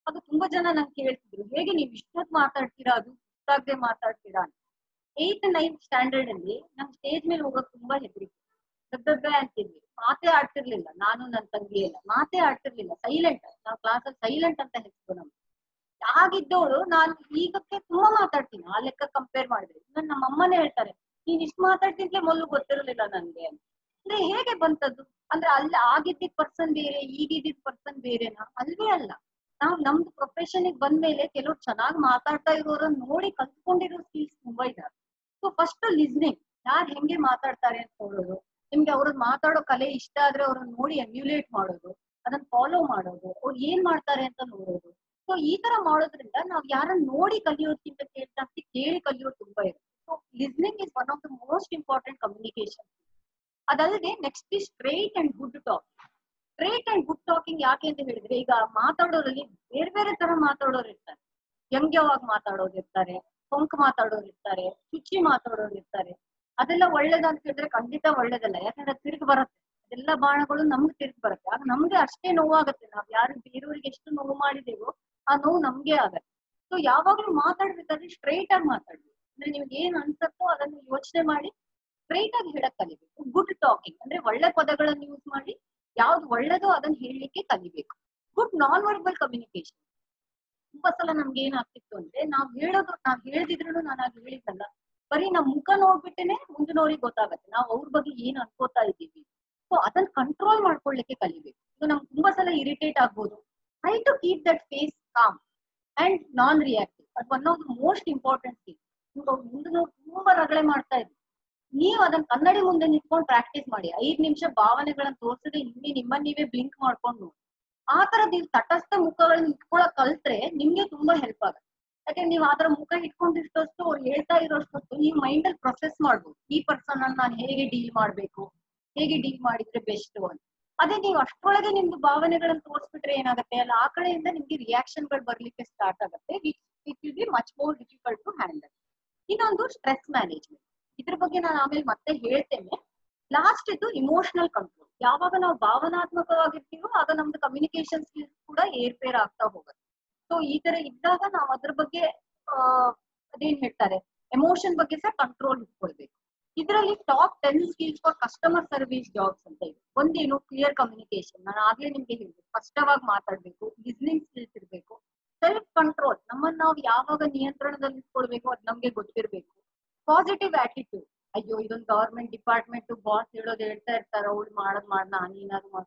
ಅದು ತುಂಬಾ ಜನ ನಂಗೆ ಕೇಳ್ತಿದ್ರು, ಹೇಗೆ ನೀವು ಇಷ್ಟೊತ್ತು ಮಾತಾಡ್ತೀರಾ, ಅದು ಗೊತ್ತಾಗದೆ ಮಾತಾಡ್ತೀರಾ ಅಂತ. ಏತ್ ನೈನ್ತ್ ಸ್ಟ್ಯಾಂಡರ್ಡ್ ಅಲ್ಲಿ ನಮ್ ಸ್ಟೇಜ್ ಮೇಲೆ ಹೋಗೋಕ್ ತುಂಬಾ ಹೆದರಿಕೆ, ದಬ್ಬೆ ಅಂತಿದ್ವಿ, ಮಾತೇ ಆಡ್ತಿರ್ಲಿಲ್ಲ. ನಾನು ನನ್ನ ತಂಗಿ ಎಲ್ಲ ಮಾತೇ ಆಡ್ತಿರ್ಲಿಲ್ಲ, ಸೈಲೆಂಟ್. ನಾವು ಕ್ಲಾಸಲ್ಲಿ ಸೈಲೆಂಟ್ ಅಂತ ಹೆಸರು ನಮ್ಗೆ. ಆಗಿದ್ದವಳು ನಾನು ಈಗಕ್ಕೆ ತುಂಬಾ ಮಾತಾಡ್ತೀನಿ ಆ ಲೆಕ್ಕ ಕಂಪೇರ್ ಮಾಡಿದ್ರೆ. ನನ್ ನಮ್ಮ ಅಮ್ಮನೇ ಹೇಳ್ತಾರೆ, ನೀನ್ ಇಷ್ಟು ಮಾತಾಡ್ತಿದ್ಲೆ ಮೊದಲು ಗೊತ್ತಿರಲಿಲ್ಲ ನನ್ಗೆ ಅಂತ. ಅಂದ್ರೆ ಹೇಗೆ ಬಂತದ್ದು? ಅಂದ್ರೆ ಅಲ್ಲಿ ಆಗಿದ್ದಿದ್ ಪರ್ಸನ್ ಬೇರೆ, ಈಗಿದ್ದಿದ್ ಪರ್ಸನ್ ಬೇರೆನಾ? ಅಲ್ವೇ ಅಲ್ಲ. ನಾವು ನಮ್ದು ಪ್ರೊಫೆಷನ್ ಬಂದ್ಮೇಲೆ ಕೆಲವ್ರು ಚೆನ್ನಾಗಿ ಮಾತಾಡ್ತಾ ಇರೋರನ್ನ ನೋಡಿ ಕಲ್ತ್ಕೊಂಡಿರೋ ಸ್ಕಿಲ್ಸ್ ತುಂಬಾ ಇದಾವೆ. ಸೊ ಫಸ್ಟ್ ಲಿಸ್ನಿಂಗ್, ಯಾರು ಹೆಂಗೆ ಮಾತಾಡ್ತಾರೆ ಅಂತ ನೋಡೋದು. ನಿಮ್ಗೆ ಅವ್ರನ್ನ ಮಾತಾಡೋ ಕಲೆ ಇಷ್ಟ ಆದ್ರೆ ಅವ್ರನ್ನ ನೋಡಿ ಎಮ್ಯುಲೇಟ್ ಮಾಡೋದು, ಅದನ್ನ ಫಾಲೋ ಮಾಡೋದು, ಅವ್ರು ಏನ್ ಮಾಡ್ತಾರೆ ಅಂತ ನೋಡೋದು. ಸೊ ಈ ತರ ಮಾಡೋದ್ರಿಂದ ನಾವ್ ಯಾರನ್ನ ನೋಡಿ ಕಲಿಯೋದ್ಕಿಂತ ಜಾಸ್ತಿ ಕೇಳಿ ಕಲಿಯೋದು ತುಂಬಾ ಇದೆ. So listening is one of the most important communication. ಅದಲ್ಲದೆ next is straight and good talk. Straight and good talking ಯಾಕೆ ಅಂತ ಹೇಳಿದ್ರೆ, ಈಗ ಮಾತಾಡೋರಲ್ಲಿ ಬೇರೆ ಬೇರೆ ತರ ಮಾತಾಡೋರು ಇರ್ತಾರೆ. ವ್ಯಂಗ್ಯವಾಗಿ ಮಾತಾಡೋರು ಇರ್ತಾರೆ, ಕೊಂಕ್ ಮಾತಾಡೋರು ಇರ್ತಾರೆ, ಚುಚ್ಚಿ ಮಾತಾಡೋರು ಇರ್ತಾರೆ. ಅದೆಲ್ಲ ಒಳ್ಳೇದಂತ ಹೇಳಿದ್ರೆ ಖಂಡಿತ ಒಳ್ಳೇದಲ್ಲ, ಯಾಕಂದ್ರೆ ತಿರುಗಿ ಬರುತ್ತೆ. ಅದೆಲ್ಲ ಬಾಣಗಳು ನಮ್ಗೆ ತಿರುಗಿ ಬರುತ್ತೆ, ಆಗ ನಮ್ಗೆ ಅಷ್ಟೇ ನೋವಾಗುತ್ತೆ. ನಾವ್ ಯಾರು ಬೇರೆಯವ್ರಿಗೆ ಎಷ್ಟು ನೋವು ಮಾಡಿದೇವೋ ಆ ನೋವು ನಮ್ಗೆ ಆಗತ್ತೆ. ಸೊ ಯಾವಾಗ್ಲೂ ಮಾತಾಡ್ಬೇಕಾದ್ರೆ ಸ್ಟ್ರೈಟ್ ಆಗಿ ಮಾತಾಡ್ಬೇಕು. ಅಂದ್ರೆ ನಿಮ್ಗೆ ಏನ್ ಅನ್ಸತ್ತೋ ಅದನ್ನ ಯೋಚನೆ ಮಾಡಿ ಸ್ಟ್ರೈಟ್ ಆಗಿ ಹೇಳಕ್ ಕಲಿಬೇಕು. ಗುಡ್ ಟಾಕಿಂಗ್ ಅಂದ್ರೆ ಒಳ್ಳೆ ಪದಗಳನ್ನ ಯೂಸ್ ಮಾಡಿ ಯಾವ್ದು ಒಳ್ಳೇದೋ ಅದನ್ನ ಹೇಳಲಿಕ್ಕೆ ಕಲಿಬೇಕು. Good non verbal communication. ತುಂಬಾ ಸಲ ನಮ್ಗೆ ಏನಾಗ್ತಿತ್ತು ಅಂದ್ರೆ, ನಾವ್ ಹೇಳೋದು ನಾವ್ ಹೇಳ್ದಿದ್ರು ನಾನು ಆಗ ಹೇಳಿದ್ದಲ್ಲ, ಬರೀ ನಮ್ ಮುಖ ನೋಡ್ಬಿಟ್ಟೇನೆ ಮುಂದಿನವ್ರಿಗೆ ಗೊತ್ತಾಗತ್ತೆ ನಾವು ಅವ್ರ ಬಗ್ಗೆ ಏನ್ ಅನ್ಕೋತಾ ಇದ್ದೀವಿ. ಸೊ ಅದನ್ನ ಕಂಟ್ರೋಲ್ ಮಾಡ್ಕೊಳ್ಳಿಕ್ಕೆ ಕಲಿಬೇಕು. ಇದು ನಮ್ಗೆ ತುಂಬಾ ಸಲ ಇರಿಟೇಟ್ ಆಗ್ಬೋದು. Try to keep that face calm and non reactive. ಅದು one of the most important thing. ನೀವು ಮುಂದೆ ತುಂಬಾ ರಗಳೆ ಮಾಡ್ತಾ ಇದ್ವಿ, ನೀವು ಅದನ್ನ ಕನ್ನಡಿ ಮುಂದೆ ನಿಂತ್ಕೊಂಡು ಪ್ರಾಕ್ಟೀಸ್ ಮಾಡಿ. ಐದ್ ನಿಮಿಷ ಭಾವನೆಗಳನ್ನ ತೋರಿಸದೆ ಇಲ್ಲಿ ನಿಮ್ಮನ್ನ ನೀವೇ ಬ್ಲಿಂಕ್ ಮಾಡ್ಕೊಂಡು ಆ ತರ ನೀವು ತಟಸ್ಥ ಮುಖಗಳನ್ನ ಇಟ್ಕೊಳಕ್ ಕಲ್ತ್ರೆ ನಿಮ್ಗೆ ತುಂಬಾ ಹೆಲ್ಪ್ ಆಗುತ್ತೆ. ಯಾಕಂದ್ರೆ ನೀವು ಆತರ ಮುಖ ಇಟ್ಕೊಂಡಿರೋಷ್ಟು ಅವ್ರು ಹೇಳ್ತಾ ಇರೋಷ್ಟು ನೀವು ಮೈಂಡ್ ಅಲ್ಲಿ ಪ್ರೊಸೆಸ್ ಮಾಡ್ಬೋದು, ಈ ಪರ್ಸನ್ ಅನ್ನ ನಾನು ಹೇಗೆ ಡೀಲ್ ಮಾಡ್ಬೇಕು, ಹೇಗೆ ಡೀಲ್ ಮಾಡಿದ್ರೆ ಬೆಸ್ಟ್ ಅಂತ. ಅದೇ ನೀವು ಅಷ್ಟರೊಳಗೆ ನಿಮ್ದು ಭಾವನೆಗಳನ್ನ ತೋರಿಸ್ಬಿಟ್ರೆ ಏನಾಗುತ್ತೆ, ಅಲ್ಲ ಆ ಕಡೆಯಿಂದ ನಿಮ್ಗೆ ರಿಯಾಕ್ಷನ್ ಗಳು ಬರ್ಲಿಕ್ಕೆ ಸ್ಟಾರ್ಟ್ ಆಗುತ್ತೆ. It will be much more difficult to handle. ಇನ್ನೊಂದು ಸ್ಟ್ರೆಸ್ ಮ್ಯಾನೇಜ್ಮೆಂಟ್. ಇದ್ರ ಬಗ್ಗೆ ನಾನು ಆಮೇಲೆ ಮತ್ತೆ ಹೇಳ್ತೇನೆ. ಲಾಸ್ಟ್ ಇದು ಇಮೋಷನಲ್ ಕಂಟ್ರೋಲ್. ಯಾವಾಗ ನಾವು ಭಾವನಾತ್ಮಕವಾಗಿರ್ತೀವೋ ಆಗ ನಮ್ದು ಕಮ್ಯುನಿಕೇಶನ್ ಸ್ಕಿಲ್ಸ್ ಕೂಡ ಏರ್ಪೇರ್ ಆಗ್ತಾ ಹೋಗುತ್ತೆ. ಸೊ ಈ ತರ ಇದ್ದಾಗ ನಾವು ಅದ್ರ ಬಗ್ಗೆ ಅಹ್ ಅದೇನ್ ಹೇಳ್ತಾರೆ ಎಮೋಷನ್ ಬಗ್ಗೆ ಸಹ ಕಂಟ್ರೋಲ್ ಇಟ್ಕೊಳ್ಬೇಕು. ಇದರಲ್ಲಿ top ten skills for customer service jobs ಅಂತ ಇದೆ. ಒಂದೇನು ಕ್ಲಿಯರ್ ಕಮ್ಯುನಿಕೇಶನ್, ನಾನು ಆಗ್ಲೇ ನಿಮ್ಗೆ ಹೇಳಿದೆ, ಸ್ಪಷ್ಟವಾಗಿ ಮಾತಾಡ್ಬೇಕು, ಲಿಸ್ನಿಂಗ್ ಸ್ಕಿಲ್ಸ್ ಇರ್ಬೇಕು, ಸೆಲ್ಫ್ ಕಂಟ್ರೋಲ್, ನಮ್ಮನ್ನ ನಾವು ಯಾವಾಗ ನಿಯಂತ್ರಣದಲ್ಲಿ ಇಟ್ಕೊಳ್ಬೇಕು ಅದು ನಮ್ಗೆ ಗೊತ್ತಿರ್ಬೇಕು. ಪಾಸಿಟಿವ್ ಆಟಿಟ್ಯೂಡ್, ಅಯ್ಯೋ ಇದೊಂದು ಗವರ್ಮೆಂಟ್ ಡಿಪಾರ್ಟ್ಮೆಂಟ್, ಬಾಸ್ ಹೇಳೋದು ಹೇಳ್ತಾ ಇರ್ತಾರ, ಅವಳು ಮಾಡೋದ್ ಮಾಡ್ ನಾನೇನಾದ್ರು ಮಾಡ್.